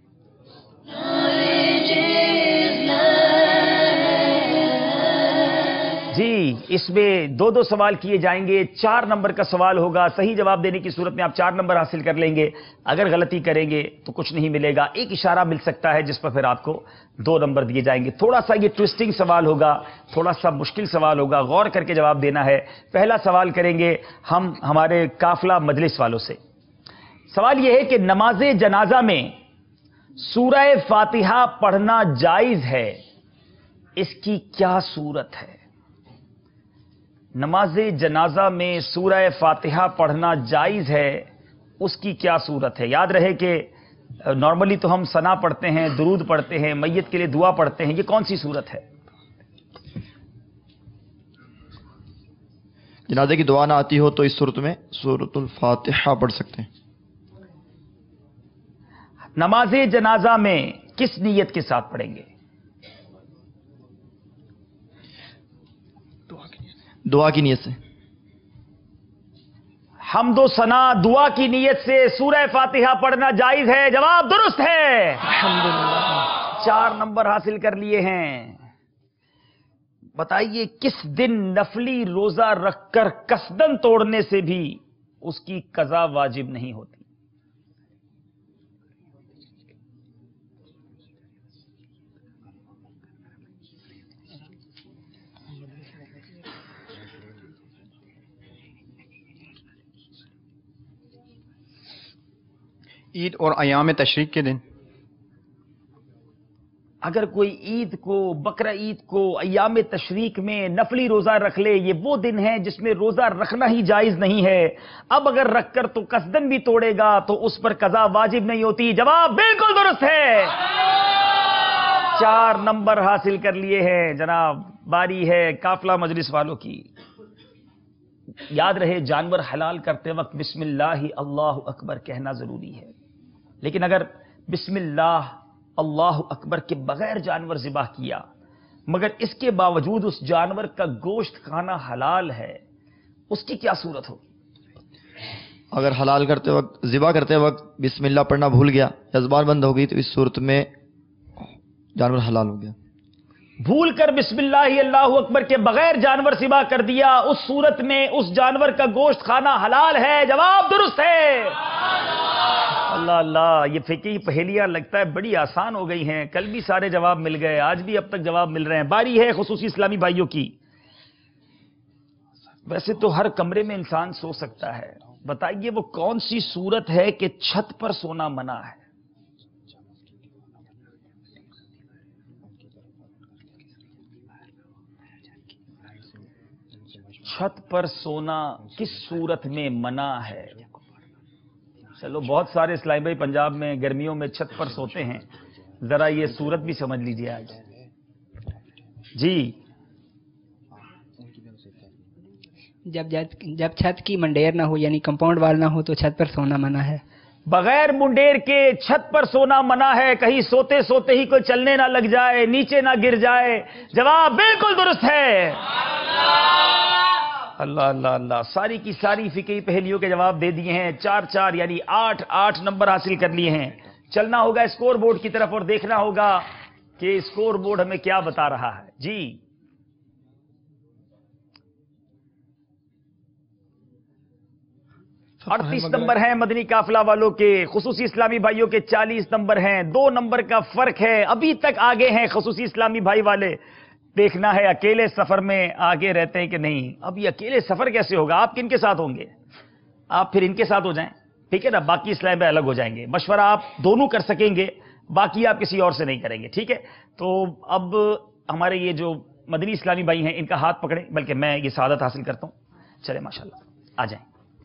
جی اس میں دو سوال کیے جائیں گے، 4 نمبر کا سوال ہوگا، صحیح جواب دینے کی صورت میں آپ 4 نمبر حاصل کر لیں گے، اگر غلطی کریں گے تو کچھ نہیں ملے گا، ایک اشارہ مل سکتا ہے جس پر پھر آپ کو 2 نمبر دیے جائیں گے۔ تھوڑا سا یہ ٹویسٹنگ سوال ہوگا، تھوڑا سا مشکل سوال ہوگا، غور کر کے جواب دینا ہے۔ پہلا سوال کریں گے ہم ہمارے قافلہ مجلس والوں سے۔ سوال یہ ہے کہ نماز جنازہ میں سورہ فاتحہ پڑھنا جائز ہے، اس کی کیا صورت ہے؟ نماز جنازہ میں سورہ فاتحہ پڑھنا جائز ہے، اس کی کیا صورت ہے؟ یاد رہے کہ نارملی تو ہم ثنا پڑھتے ہیں، درود پڑھتے ہیں، میت کے لیے دعا پڑھتے ہیں، یہ کون سی صورت ہے؟ جنازے کی دعا نہ آتی ہو تو اس صورت میں سورۃ الفاتحہ پڑھ سکتے ہیں۔ نماز جنازہ میں کس نیت کے ساتھ پڑھیں گے؟ دعا کی نیت سے۔ حمد و ثنا دعا کی نیت سے سورہ فاتحہ پڑھنا جائز ہے؟ جواب درست ہے، الحمدللہ 4 نمبر حاصل کر لیے ہیں۔ بتائیے کس دن نفلی روزہ رکھ کر قصدن توڑنے سے بھی اس کی قضا واجب نہیں ہوتی؟ عید اور ایام تشریق کے دن۔ اگر کوئی عید کو، بقرہ عید کو ایام تشریق میں نفلی روزہ رکھ لے، یہ وہ دن ہے جس میں روزہ رکھنا ہی جائز نہیں ہے، اب اگر رکھ کر تو قصدن بھی توڑے گا تو اس پر قضا واجب نہیں ہوتی۔ جواب بالکل درست ہے، 4 نمبر حاصل کر لیے ہیں جناب۔ باری ہے قافلہ مجلس والوں کی۔ یاد رہے جانور حلال کرتے وقت بسم اللہ اللہ اکبر کہنا ضروری ہے، لیکن اگر بسم اللہ اللہ اکبر کے بغیر جانور ذبح کیا مگر اس کے باوجود اس جانور کا گوشت کھانا حلال ہے، اس کی کیا صورت ہوگی؟ اگر حلال کرتے وقت، ذبح کرتے وقت بسم اللہ پڑھنا بھول گیا یا زبان بند ہو گئی تو اس صورت میں جانور حلال ہو گیا۔ بھول کر بسم اللہ اللہ اکبر کے بغیر جانور ذبح کر دیا، اس صورت میں اس جانور کا گوشت کھانا حلال ہے۔ جواب درست ہے۔ اللہ اللہ، یہ فقہی پہیلیاں لگتا ہے بڑی آسان ہو گئی ہیں، کل بھی سارے جواب مل گئے، آج بھی اب تک جواب مل رہے ہیں۔ باری ہے خصوصی اسلامی بھائیوں کی۔ ویسے تو ہر کمرے میں انسان سو سکتا ہے، بتائیے وہ کون سی صورت ہے کہ چھت پر سونا منع ہے؟ چھت پر سونا کس صورت میں منع ہے؟ چلو بہت سارے اسلامی بھائی پنجاب میں گرمیوں میں چھت پر سوتے ہیں، ذرا یہ صورت بھی سمجھ لیجیے آج۔ جی، جب چھت کی منڈیر نہ ہو یعنی کمپاؤنڈ وال نہ ہو تو چھت پر سونا منع ہے۔ بغیر منڈیر کے چھت پر سونا منع ہے، کہیں سوتے سوتے ہی کوئی چلنے نہ لگ جائے، نیچے نہ گر جائے۔ جواب بالکل درست ہے۔ اللہ اللہ اللہ، ساری کی ساری فقہی پہلیوں کے جواب دے دیے ہیں، 4 یعنی 8 نمبر حاصل کر لیے ہیں۔ چلنا ہوگا اسکور بورڈ کی طرف اور دیکھنا ہوگا کہ اسکور بورڈ ہمیں کیا بتا رہا ہے۔ جی، اڑتیس نمبر ہیں مدنی قافلہ والوں کے، خصوصی اسلامی بھائیوں کے 40 نمبر ہیں، 2 نمبر کا فرق ہے، ابھی تک آگے ہیں خصوصی اسلامی بھائی والے۔ دیکھنا ہے اکیلے سفر میں آگے رہتے ہیں کہ نہیں۔ اب یہ اکیلے سفر کیسے ہوگا؟ آپ کن کے ساتھ ہوں گے؟ آپ پھر ان کے ساتھ ہو جائیں، ٹھیک ہے نا، باقی اسلام میں الگ ہو جائیں گے۔ مشورہ آپ دونوں کر سکیں گے، باقی آپ کسی اور سے نہیں کریں گے، ٹھیک ہے؟ تو اب ہمارے یہ جو مدنی اسلامی بھائی ہیں ان کا ہاتھ پکڑیں، بلکہ میں یہ سعادت حاصل کرتا ہوں۔ چلے ماشاءاللہ، آ جائیں۔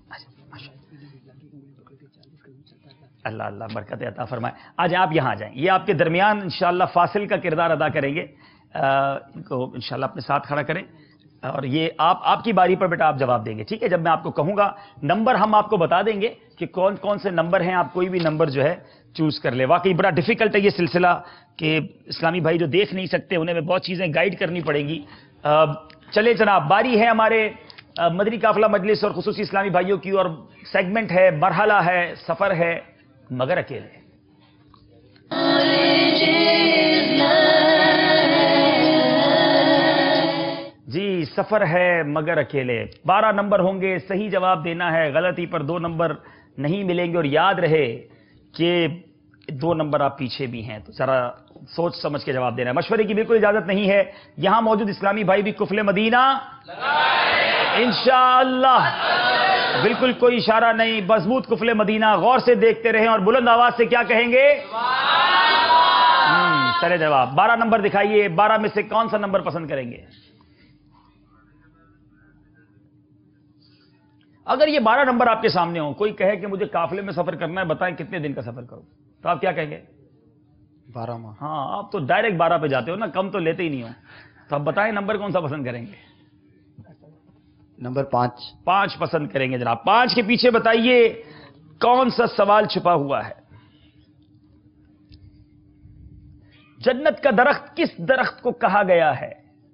اللہ اللہ برکت عطا فرمائے۔ آج آپ یہاں آ جائیں، یہ آپ کے درمیان انشاءاللہ فاصل کا کردار ادا کریں گے۔ ان کو انشاءاللہ اپنے ساتھ کھڑا کریں، اور یہ آپ کی باری پر بیٹا آپ جواب دیں گے، ٹھیک ہے؟ جب میں آپ کو کہوں گا نمبر ہم آپ کو بتا دیں گے کہ کون کون سے نمبر ہیں، آپ کوئی بھی نمبر جو ہے چوز کر لے۔ واقعی بڑا ڈیفیکلٹ ہے یہ سلسلہ کہ اسلامی بھائی جو دیکھ نہیں سکتے انہیں میں بہت چیزیں گائیڈ کرنی پڑیں گی۔ چلے جناب، باری ہے ہمارے مدنی قافلہ مجلس اور خصوصی اسلامی بھائیوں کی، اور سیگمنٹ ہے، مرحلہ ہے، سفر ہے مگر اکیلے۔ جی، سفر ہے مگر اکیلے، 12 نمبر ہوں گے، صحیح جواب دینا ہے، غلطی پر 2 نمبر نہیں ملیں گے، اور یاد رہے کہ 2 نمبر آپ پیچھے بھی ہیں، تو ذرا سوچ سمجھ کے جواب دینا ہے۔ مشورے کی بالکل اجازت نہیں ہے، یہاں موجود اسلامی بھائی بھی قفل مدینہ انشاءاللہ، بالکل کوئی اشارہ نہیں، مضبوط قفل مدینہ، غور سے دیکھتے رہیں اور بلند آواز سے کیا کہیں گے؟ چلے جواب 12 نمبر دکھائیے، 12 میں سے کون سا نمبر پسند کریں گے؟ اگر یہ 12 نمبر آپ کے سامنے ہوں، کوئی کہے کہ مجھے قافلے میں سفر کرنا ہے، بتائیں کتنے دن کا سفر کروں، تو آپ کیا کہیں گے؟ 12 ماہ۔ ہاں، آپ تو ڈائریکٹ 12 پہ جاتے ہو نا، کم تو لیتے ہی نہیں ہو، تو آپ بتائیں نمبر کون سا پسند کریں گے؟ नंबर 5। 5 पसंद करेंगे जनाब। 5 के पीछे बताइए कौन सा सवाल छुपा हुआ है। जन्नत का दरख्त किस दरख्त को कहा गया है?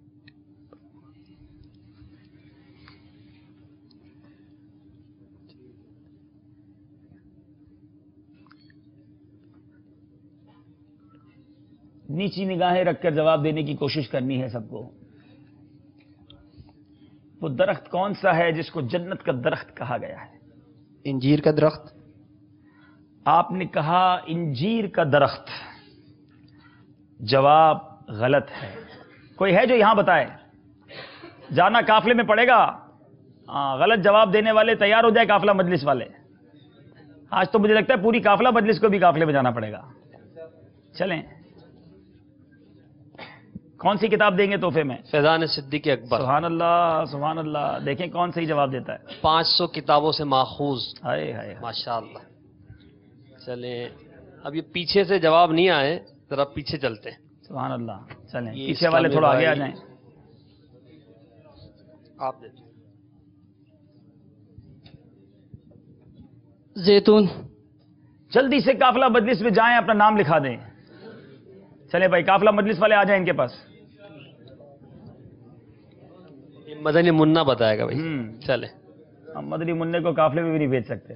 नीची निगाहें रखकर जवाब देने की कोशिश करनी है सबको। वो दरख्त कौन सा है जिसको जन्नत का दरख्त कहा गया है? इंजीर का दरख्त। आपने कहा इंजीर का दरख्त। जवाब गलत है। कोई है जो यहां बताए? जाना काफले में पड़ेगा। गलत जवाब देने वाले तैयार हो जाए, काफला मजलिस वाले। आज तो मुझे लगता है पूरी काफला मजलिस को भी काफले में जाना पड़ेगा। चलें, कौन सी किताब देंगे तोहफे में? फैजान सिद्दीक अकबर। सुभान अल्लाह, सुभान अल्लाह। देखें कौन सही जवाब देता है। 500 किताबों से माखूज। हाय हाय माशाअल्लाह। चलें, अब ये पीछे से जवाब नहीं आए, जरा पीछे चलते हैं। सुभान अल्लाह। चलें, पीछे वाले थोड़ा आगे आ जाएं। आप देखें। जैतून। जल्दी से काफला मजलिस में जाएं, अपना नाम लिखा दें। चले भाई, काफला मजलिस वाले आ जाएं इनके पास। मदनी मुन्ना बताएगा भाई। चले, हम मदनी मुन्ने को काफले में भी नहीं भेज सकते।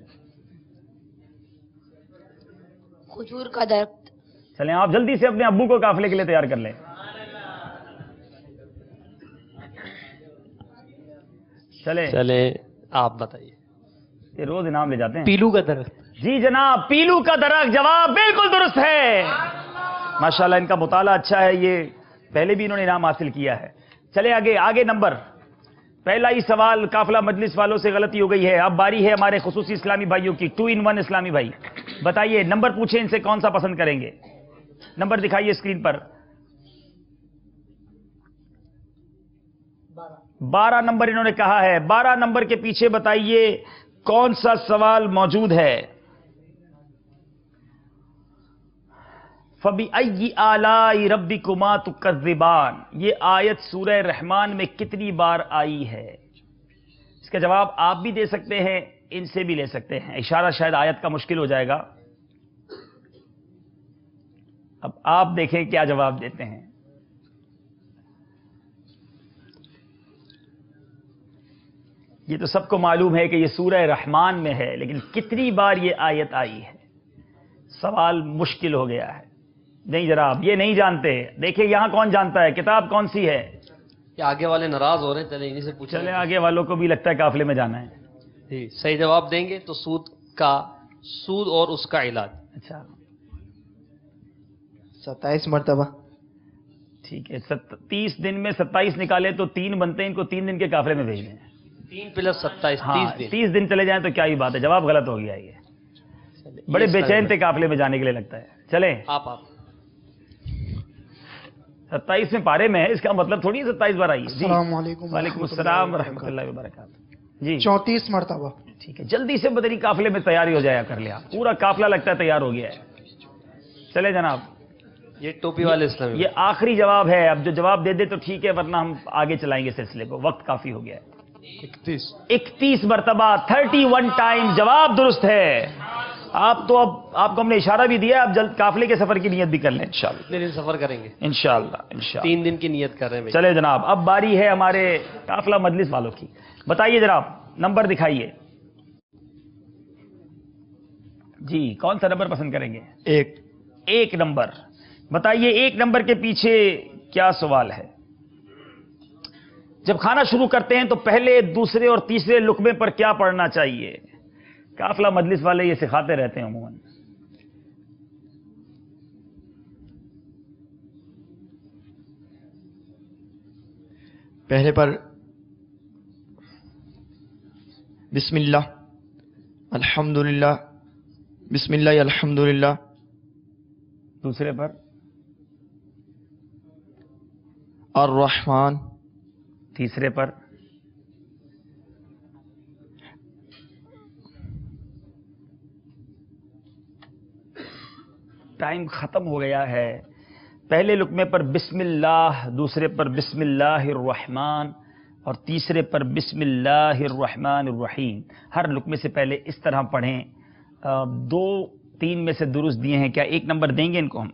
खजूर का दरख्त। चलें, आप जल्दी से अपने अब्बू को काफले के लिए तैयार कर लें। चले, आप बताइए। ये रोज इनाम ले जाते हैं। पीलू का दरख्त। जी जनाब, पीलू का दरख्त जवाब बिल्कुल दुरुस्त है। माशाल्लाह, इनका मुताला अच्छा है, ये पहले भी इन्होंने इनाम हासिल किया है। चले आगे, आगे नंबर। पहला ही सवाल काफला मजलिस वालों से गलती हो गई है। अब बारी है हमारे खुसूसी इस्लामी भाइयों की। 2 in 1 इस्लामी भाई, बताइए नंबर पूछे इनसे कौन सा पसंद करेंगे। नंबर दिखाइए स्क्रीन पर। 12 नंबर इन्होंने कहा है। 12 नंबर के पीछे बताइए कौन सा सवाल मौजूद है। फबी आलाई रब्बिकुमा तुकज़्ज़िबान, ये आयत सूरह रहमान में कितनी बार आई है? इसका जवाब आप भी दे सकते हैं, इनसे भी ले सकते हैं। इशारा शायद आयत का मुश्किल हो जाएगा। अब आप देखें क्या जवाब देते हैं। ये तो सबको मालूम है कि ये सूरह रहमान में है, लेकिन कितनी बार ये आयत आई है, सवाल मुश्किल हो गया है। नहीं जनाब, ये नहीं जानते। देखिए यहां कौन जानता है, किताब कौन सी है। ये आगे वाले नाराज हो रहे हैं, चले इन्हीं से पूछें। चले, आगे वालों को भी लगता है काफिले में जाना है। जी, सही जवाब देंगे तो सूद और उसका इलाज। अच्छा, 27 मरतबा। ठीक है, 30 दिन में 27 निकाले तो 3 बनते हैं। इनको 3 दिन के काफिले में भेज दें। 3 + 27, हाँ, 30 दिन चले जाएं तो क्या ही बात है। जवाब गलत हो गया। ये बड़े बेचैन थे काफिले में जाने के लिए, लगता है। चले, आप 27 में पारे में है, इसका मतलब थोड़ी 27 बार आई है। वालेकुम अस्सलाम व रहमतुल्लाहि व बरकातहू। जी, 34 मरतबा। ठीक है, जल्दी से बदरी काफिले में तैयारी हो जाया कर लिया। पूरा काफिला लगता है तैयार हो गया है। चले जनाब, ये टोपी वाले इस्लामी, ये आखिरी जवाब है। अब जो जवाब दे दे तो ठीक है, वरना हम आगे चलाएंगे सिलसिले को, वक्त काफी हो गया है। 31 मरतबा, 31 टाइम जवाब दुरुस्त है। आप तो अब आपको हमने इशारा भी दिया, अब जल्द काफिले के सफर की नियत भी कर लें इंशाल्लाह। कितने दिन सफर करेंगे? इंशाल्लाह 3 दिन की नियत कर रहे हैं। चले जनाब, अब बारी है हमारे काफिला मजलिस वालों की। बताइए जनाब, नंबर दिखाइए। जी, कौन सा नंबर पसंद करेंगे? 1 नंबर। बताइए 1 नंबर के पीछे क्या सवाल है। जब खाना शुरू करते हैं तो पहले, दूसरे और तीसरे लुकमे पर क्या पढ़ना चाहिए? काफिला मजलिस वाले ये सिखाते रहते हैं अमूमन। पहले पर बिस्मिल्लाह अल्हम्दुलिल्लाह, बिस्मिल्लाह अल्हम्दुलिल्लाह। दूसरे पर अर्रहमान। तीसरे पर टाइम खत्म हो गया है। पहले लुकमे पर बिस्मिल्लाह, दूसरे पर बिस्मिल्लाहिर्रहमान اور تیسرے پر بسم اللہ الرحمن الرحیم. ہر لقمے سے پہلے اس طرح پڑھیں. 2-3 میں سے درست دیے ہیں. کیا 1 نمبر دیں گے ان کو ہم؟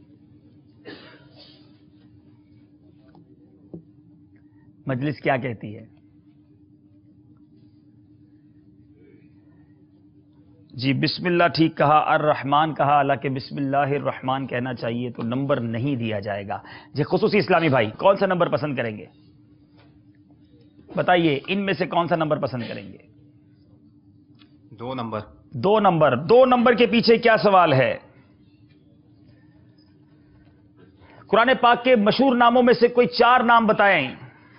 مجلس کیا کہتی ہے؟ جی بسم اللہ ٹھیک کہا، الرحمن کہا، حالانکہ بسم اللہ الرحمن کہنا چاہیے تو نمبر نہیں دیا جائے گا. جی خصوصی اسلامی بھائی کون سا نمبر پسند کریں گے؟ بتائیے ان میں سے کون سا نمبر پسند کریں گے؟ 2 نمبر. 2 نمبر. 2 نمبر کے پیچھے کیا سوال ہے؟ قرآن پاک کے مشہور ناموں میں سے کوئی 4 نام بتائیں.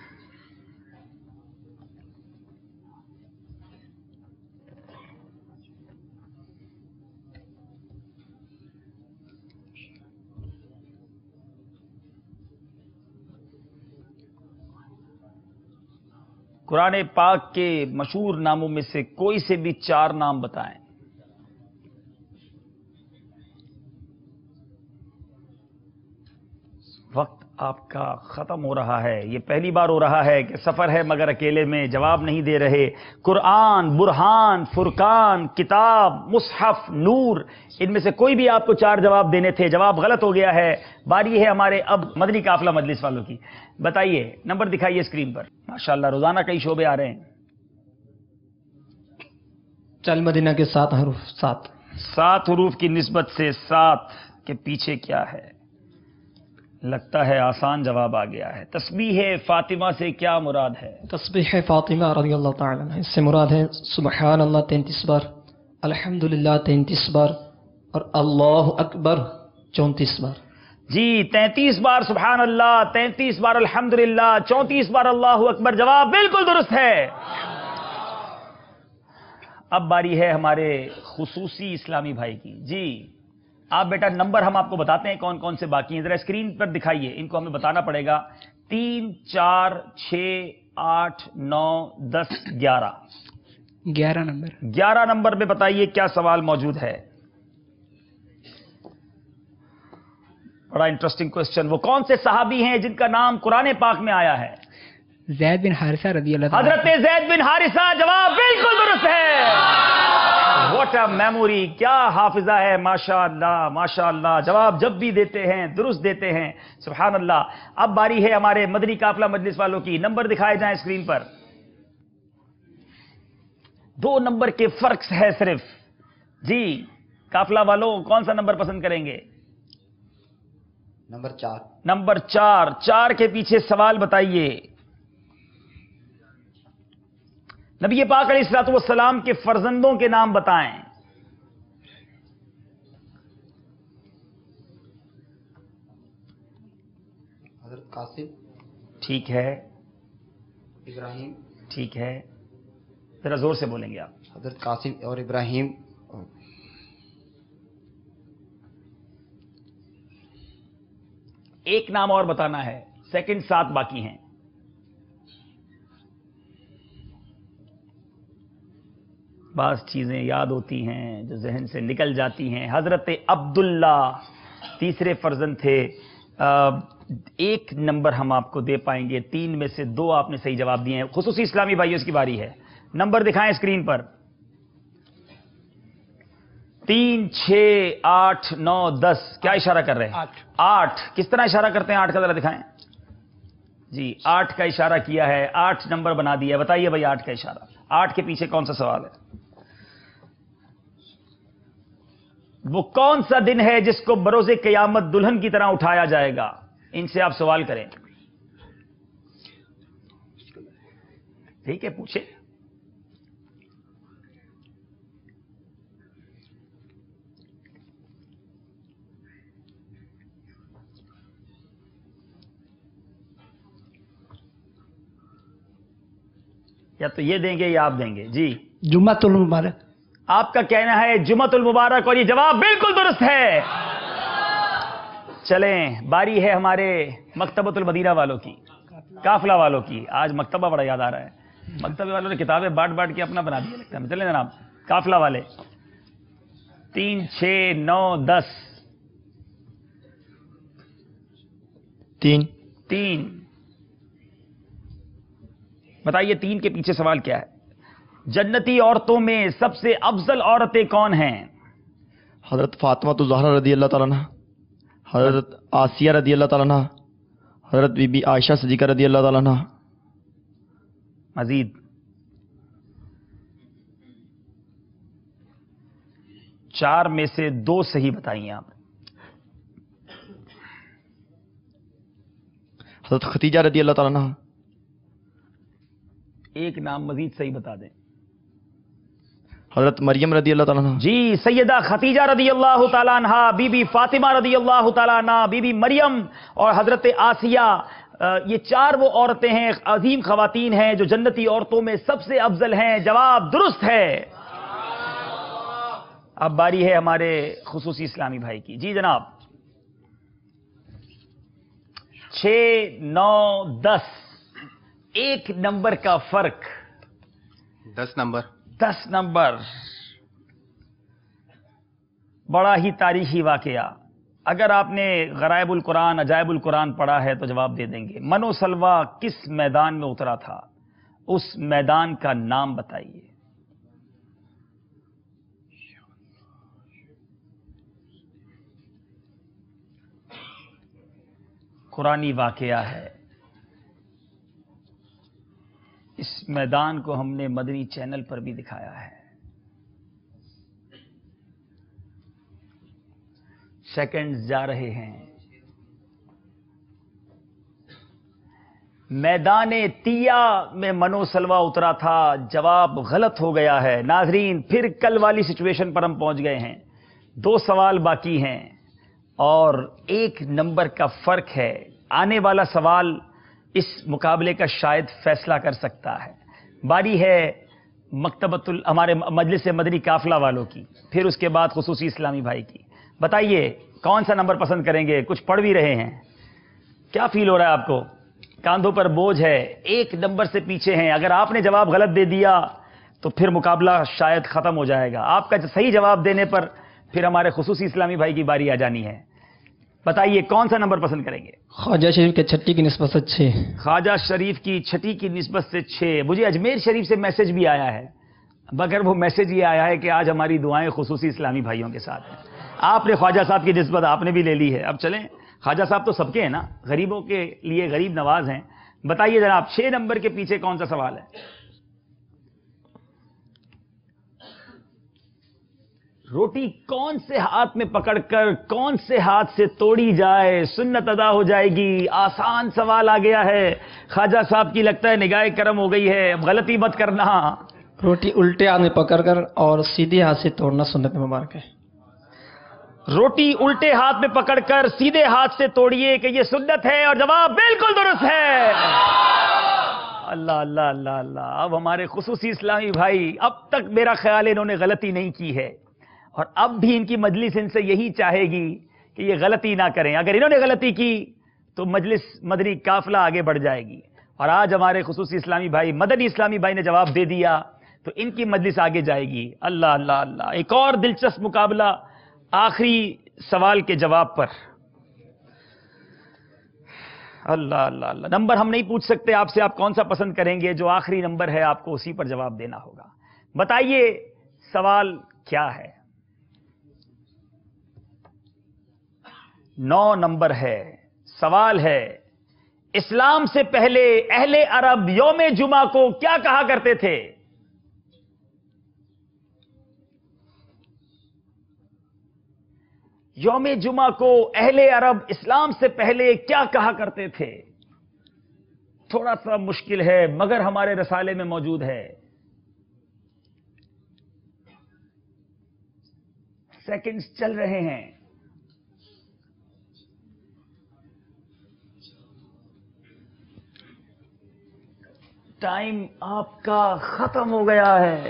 قرآن پاک کے مشہور ناموں میں سے کوئی سے بھی 4 نام بتائیں. وقت آپ کا ختم ہو رہا ہے. یہ پہلی بار ہو رہا ہے کہ سفر ہے مگر اکیلے میں جواب نہیں دے رہے. قرآن، برہان، فرقان، کتاب، مصحف، نور، ان میں سے کوئی بھی آپ کو 4 جواب دینے تھے. جواب غلط ہو گیا ہے. باری ہے ہمارے اب مدنی قافلہ مجلس والوں کی. بتائیے نمبر دکھائیے اسکرین پر. ماشاءاللہ روزانہ کئی شعبے آ رہے ہیں. چل مدینہ کے 7 حروف. 7 حروف کی نسبت سے 7 کے پیچھے کیا ہے؟ لگتا ہے آسان جواب آ گیا ہے. تسبیح فاطمہ سے کیا مراد ہے؟ تسبیح فاطمہ رضی اللہ تعالیٰ عنہ، اس سے مراد ہے سبحان اللہ 33 بار، الحمدللہ 33 بار اور اللہ اکبر 34 بار. جی 33 بار سبحان اللہ، 33 بار الحمدللہ، 34 بار اللہ اکبر. جواب بالکل درست ہے. اب باری ہے ہمارے خصوصی اسلامی بھائی کی. جی آپ بیٹا نمبر ہم آپ کو بتاتے ہیں کون کون سے باقی ہیں. ذرا اسکرین پر دکھائیے. ان کو ہمیں بتانا پڑے گا. 3 4 6 8 9 10 11. 11 نمبر. 11 نمبر میں بتائیے کیا سوال موجود ہے؟ بڑا انٹرسٹنگ کوسچن. وہ کون سے صحابی ہیں جن کا نام قرآن پاک میں آیا ہے؟ زید بن حارثہ رضی اللہ عنہ. حضرت زید بن حارثہ. جواب بالکل درست ہے. واٹ اے میموری، کیا حافظہ ہے. ماشاءاللہ ماشاءاللہ. جواب جب بھی دیتے ہیں درست دیتے ہیں. سبحان اللہ. اب باری ہے ہمارے مدنی قافلہ مجلس والوں کی. نمبر دکھائے جائیں اسکرین پر. 2 نمبر کے فرق ہے صرف. جی قافلہ والوں کون سا نمبر پسند کریں گے؟ نمبر 4. نمبر 4. 4 کے پیچھے سوال بتائیے. نبی پاک علیہ الصلوۃ والسلام کے فرزندوں کے نام بتائیں. حضرت قاسم. ٹھیک ہے. ابراہیم. ٹھیک ہے. ذرا زور سے بولیں گے آپ. حضرت قاسم اور ابراہیم. ایک نام اور بتانا ہے. سیکنڈ 7 باقی ہیں. بعض چیزیں یاد ہوتی ہیں جو ذہن سے نکل جاتی ہیں. حضرت عبداللہ تیسرے فرزند تھے. 1 نمبر ہم آپ کو دے پائیں گے. 3 میں سے 2 آپ نے صحیح جواب دیے ہیں. خصوصی اسلامی بھائیوں کی باری ہے. نمبر دکھائیں اسکرین پر. 3 6 8 9 10. کیا اشارہ کر رہے ہیں؟ 8. کس طرح اشارہ کرتے ہیں 8 کا؟ ذرا دکھائیں. جی 8 کا اشارہ کیا ہے. 8 نمبر بنا دیا. بتائیے بھائی 8 کا اشارہ. 8 کے پیچھے کون سا سوال ہے؟ وہ کون سا دن ہے جس کو بروز قیامت دلہن کی طرح اٹھایا جائے گا؟ ان سے آپ سوال کریں. ٹھیک ہے پوچھیں. یا تو یہ دیں گے یا آپ دیں گے. جی جمعۃ المبارک. آپ کا کہنا ہے جمعۃ المبارک اور یہ جواب بالکل درست ہے. چلیں باری ہے ہمارے مکتبۃ المدینہ والوں کی، قافلہ والوں کی. آج مکتبہ بڑا یاد آ رہا ہے. مکتبے والوں نے کتابیں بانٹ کے اپنا بنا دیا لگتا ہے. چلیں جناب قافلہ والے. 3 6 9 10. 3. بتائیے 3 کے پیچھے سوال کیا ہے؟ جنتی عورتوں میں سب سے افضل عورتیں کون ہیں؟ حضرت فاطمہ الزہرا رضی اللہ تعالیٰ عنہ، حضرت آسیہ رضی اللہ تعالیٰ عنہ، حضرت بی بی عائشہ صدیقہ رضی اللہ تعالیٰ عنہ۔ مزید 4 میں سے 2 صحیح بتائیے آپ۔ حضرت ختیجہ رضی اللہ تعالیٰ عنہ۔ ایک نام مزید صحیح بتا دیں۔ حضرت مریم رضی اللہ تعالیٰ عنہ۔ جی، سیدہ ختیجہ رضی اللہ تعالیٰ عنہ، بی بی فاطمہ رضی اللہ تعالیٰ عنہ، بی بی مریم اور حضرت آسیہ، یہ 4 وہ عورتیں ہیں، عظیم خواتین ہیں جو جنتی عورتوں میں سب سے افضل ہیں۔ جواب درست ہے۔ اب باری ہے ہمارے خصوصی اسلامی بھائی کی۔ جی جناب، 6، 9، 10، 1 نمبر کا فرق۔ 10 نمبر۔ 10 نمبر بڑا ہی تاریخی واقعہ۔ اگر آپ نے غرائب القرآن، عجائب القرآن پڑھا ہے تو جواب دے دیں گے۔ من و سلوہ کس میدان میں اترا تھا؟ اس میدان کا نام بتائیے۔ قرآنی واقعہ ہے۔ اس میدان کو ہم نے مدنی چینل پر بھی دکھایا ہے۔ سیکنڈز جا رہے ہیں۔ میدان تیا میں منو سلوہ اترا تھا، جواب غلط ہو گیا ہے۔ ناظرین، پھر کل والی سچویشن پر ہم پہنچ گئے ہیں۔ 2 سوال باقی ہیں اور 1 نمبر کا فرق ہے۔ آنے والا سوال اس مقابلے کا شاید فیصلہ کر سکتا ہے۔ باری ہے ہمارے مجلس مدنی قافلہ والوں کی، پھر اس کے بعد خصوصی اسلامی بھائی کی۔ بتائیے کون سا نمبر پسند کریں گے؟ کچھ پڑھ بھی رہے ہیں، کیا فیل ہو رہا ہے آپ کو؟ کاندھوں پر بوجھ ہے، 1 نمبر سے پیچھے ہیں۔ اگر آپ نے جواب غلط دے دیا تو پھر مقابلہ شاید ختم ہو جائے گا۔ آپ کا صحیح جواب دینے پر پھر ہمارے خصوصی اسلامی بھائی کی باری آ جانی ہے۔ بتائیے کون سا نمبر پسند کریں گے؟ خواجہ شریف کے 6 کی نسبت سے 6۔ خواجہ شریف کی 6 کی نسبت سے 6۔ مجھے اجمیر شریف سے میسج بھی آیا ہے، مگر وہ میسج یہ آیا ہے کہ آج ہماری دعائیں خصوصی اسلامی بھائیوں کے ساتھ ہیں۔ آپ نے خواجہ صاحب کی نسبت آپ نے بھی لے لی ہے۔ اب چلیں، خواجہ صاحب تو سب کے ہیں نا، غریبوں کے لیے غریب نواز ہیں۔ بتائیے جناب، 6 نمبر کے پیچھے کون سا سوال ہے؟ روٹی کون سے ہاتھ میں پکڑ کر کون سے ہاتھ سے توڑی جائے سنت ادا ہو جائے گی؟ آسان سوال آ گیا ہے۔ خواجہ صاحب کی لگتا ہے نگاہ کرم ہو گئی ہے، اب غلطی مت کرنا۔ روٹی الٹے ہاتھ میں پکڑ کر اور سیدھے ہاتھ سے توڑنا سنت مبارک ہے۔ روٹی الٹے ہاتھ میں پکڑ کر سیدھے ہاتھ سے توڑیے کہ یہ سنت ہے، اور جواب بالکل درست ہے۔ اللہ اللہ اللہ اللہ۔ اب ہمارے خصوصی اسلامی بھائی، اب تک میرا خیال ہے انہوں نے غلطی نہیں کی ہے، اور اب بھی ان کی مجلس ان سے یہی چاہے گی کہ یہ غلطی نہ کریں۔ اگر انہوں نے غلطی کی تو مجلس مدنی قافلہ آگے بڑھ جائے گی، اور آج ہمارے خصوصی اسلامی بھائی، مدنی اسلامی بھائی نے جواب دے دیا تو ان کی مجلس آگے جائے گی۔ اللہ اللہ اللہ۔ ایک اور دلچسپ مقابلہ آخری سوال کے جواب پر۔ اللہ اللہ اللہ۔ نمبر ہم نہیں پوچھ سکتے آپ سے، آپ کون سا پسند کریں گے؟ جو آخری نمبر ہے آپ کو اسی پر جواب دینا ہوگا۔ بتائیے سوال کیا ہے؟ 9 نمبر ہے۔ سوال ہے، اسلام سے پہلے اہل عرب یوم جمعہ کو کیا کہا کرتے تھے؟ یوم جمعہ کو اہل عرب اسلام سے پہلے کیا کہا کرتے تھے؟ تھوڑا سا مشکل ہے مگر ہمارے رسالے میں موجود ہے۔ سیکنڈز چل رہے ہیں۔ ٹائم آپ کا ختم ہو گیا ہے۔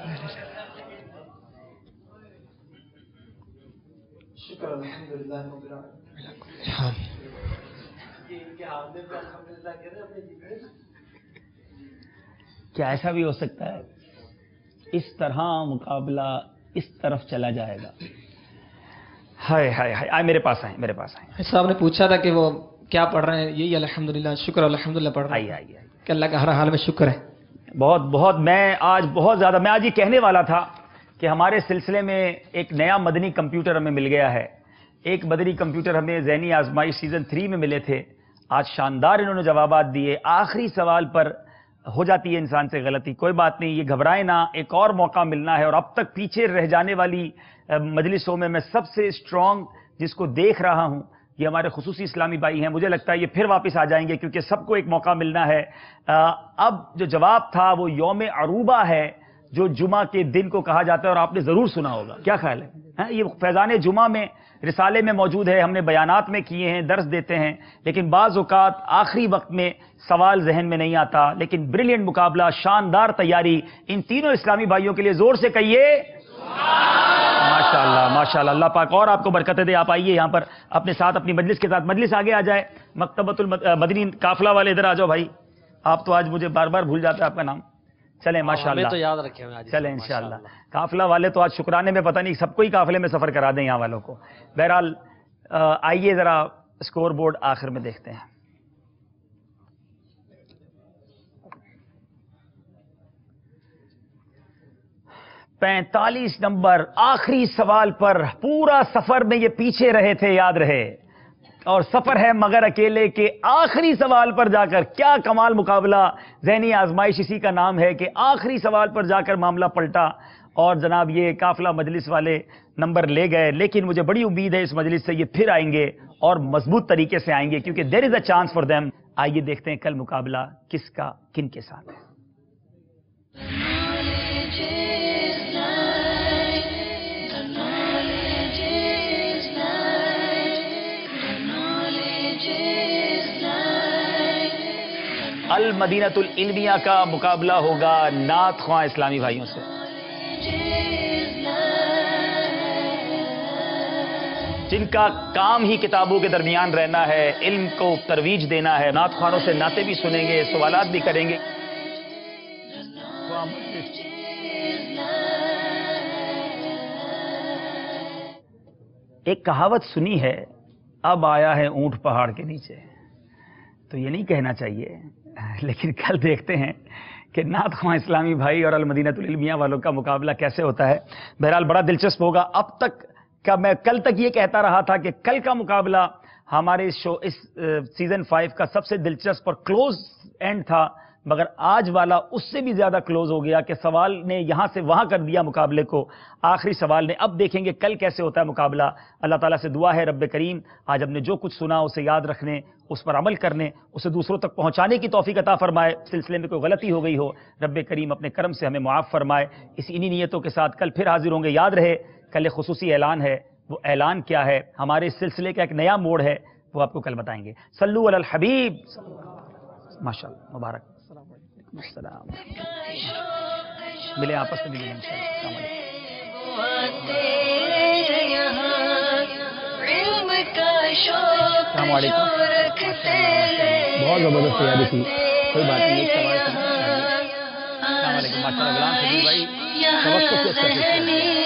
شکر الحمدللہ رب العالمین۔ کیا ایسا بھی ہو سکتا ہے اس طرح مقابلہ اس طرف چلا جائے گا؟ ہائے ہائے ہائے، آئے میرے پاس آئیں۔ صاحب نے پوچھا تھا کہ وہ کیا پڑھ رہے ہیں؟ یہی الحمدللہ، شکر الحمدللہ پڑھ رہے ہیں۔ آئیے کہ اللہ کا ہر حال میں شکر ہے. بہت بہت میں آج یہ کہنے والا تھا کہ ہمارے سلسلے میں ایک نیا مدنی کمپیوٹر ہمیں مل گیا ہے. ایک مدنی کمپیوٹر ہمیں ذہنی آزمائش سیزن 3 میں ملے تھے. آج شاندار انہوں نے جوابات دیے. آخری سوال پر ہو جاتی ہے انسان سے غلطی، کوئی بات نہیں، یہ گھبرائے نہ، ایک اور موقع ملنا ہے. اور اب تک پیچھے رہ جانے والی مجلسوں میں سب سے اسٹرانگ جس کو دیکھ رہا ہوں یہ ہمارے خصوصی اسلامی بھائی ہیں. مجھے لگتا ہے یہ پھر واپس آ جائیں گے کیونکہ سب کو ایک موقع ملنا ہے. اب جو جواب تھا وہ یوم عروبہ ہے جو جمعہ کے دن کو کہا جاتا ہے، اور آپ نے ضرور سنا ہوگا. کیا خیال ہے؟ یہ فیضان جمعہ میں رسالے میں موجود ہے، ہم نے بیانات میں کیے ہیں، درس دیتے ہیں، لیکن بعض اوقات آخری وقت میں سوال ذہن میں نہیں آتا. لیکن بریلینٹ مقابلہ، شاندار تیاری ان تینوں اسلامی بھائیوں کے لیے زور سے کہیے ماشاءاللہ ماشاءاللہ. اللہ پاک اور آپ کو برکتیں دے. آپ آئیے یہاں پر اپنے ساتھ اپنی مجلس کے ساتھ، مجلس آگے آ جائے. مکتبۃ المدنی قافلہ والے ادھر آ جاؤ بھائی. آپ تو آج مجھے بار بار بھول جاتا ہے آپ کا نام. چلیں ماشاءاللہ تو یاد رکھے ہوئے. چلیں انشاءاللہ. قافلہ والے تو آج شکرانے میں پتہ نہیں سب کو ہی قافلے میں سفر کرا دیں یہاں والوں کو. بہرحال آئیے ذرا اسکور بورڈ آخر میں دیکھتے ہیں. پینتالیس نمبر آخری سوال پر پورا سفر میں یہ پیچھے رہے تھے، یاد رہے. اور سفر ہے مگر اکیلے کے آخری سوال پر جا کر کیا کمال مقابلہ. ذہنی آزمائش اسی کا نام ہے کہ آخری سوال پر جا کر معاملہ پلٹا اور جناب یہ قافلہ مجلس والے نمبر لے گئے. لیکن مجھے بڑی امید ہے اس مجلس سے یہ پھر آئیں گے اور مضبوط طریقے سے آئیں گے کیونکہ there is a chance for them. آئیے دیکھتے ہیں کل مقابلہ کس کا کن کے ساتھ ہے. المدینۃ العلمیہ کا مقابلہ ہوگا نعت خواں اسلامی بھائیوں سے. جن کا کام ہی کتابوں کے درمیان رہنا ہے، علم کو ترویج دینا ہے. نعت خوانوں سے نعتیں بھی سنیں گے، سوالات بھی کریں گے. ایک کہاوت سنی ہے، اب آیا ہے اونٹ پہاڑ کے نیچے. تو یہ نہیں کہنا چاہیے، لیکن کل دیکھتے ہیں کہ نعت خواں اسلامی بھائی اور المدینۃ العلمیہ والوں کا مقابلہ کیسے ہوتا ہے. بہرحال بڑا دلچسپ ہوگا. اب تک کا میں کل تک یہ کہتا رہا تھا کہ کل کا مقابلہ ہمارے اس سیزن 5 کا سب سے دلچسپ اور کلوز اینڈ تھا، مگر آج والا اس سے بھی زیادہ کلوز ہو گیا کہ سوال نے یہاں سے وہاں کر دیا مقابلے کو، آخری سوال نے. اب دیکھیں گے کل کیسے ہوتا ہے مقابلہ. اللہ تعالیٰ سے دعا ہے رب کریم آج ہم نے جو کچھ سنا اسے یاد رکھنے، اس پر عمل کرنے، اسے دوسروں تک پہنچانے کی توفیق عطا فرمائے. سلسلے میں کوئی غلطی ہو گئی ہو رب کریم اپنے کرم سے ہمیں معاف فرمائے. انہی نیتوں کے ساتھ کل پھر حاضر ہوں گے. یاد رہے کل ایک خصوصی اعلان ہے. وہ اعلان کیا ہے؟ ہمارے اس سلسلے کا ایک نیا موڑ ہے، وہ آپ کو کل بتائیں گے. صلو علی الحبیب. ماشاءاللہ مبارک. السلام ملے آپس میں. السلام علیکم. بہت زبردست تیاری تھی، کوئی بات نہیں. ایک سوال السلام علیکم. ماشاء اللہ غلام شبیر بھائی توقع سے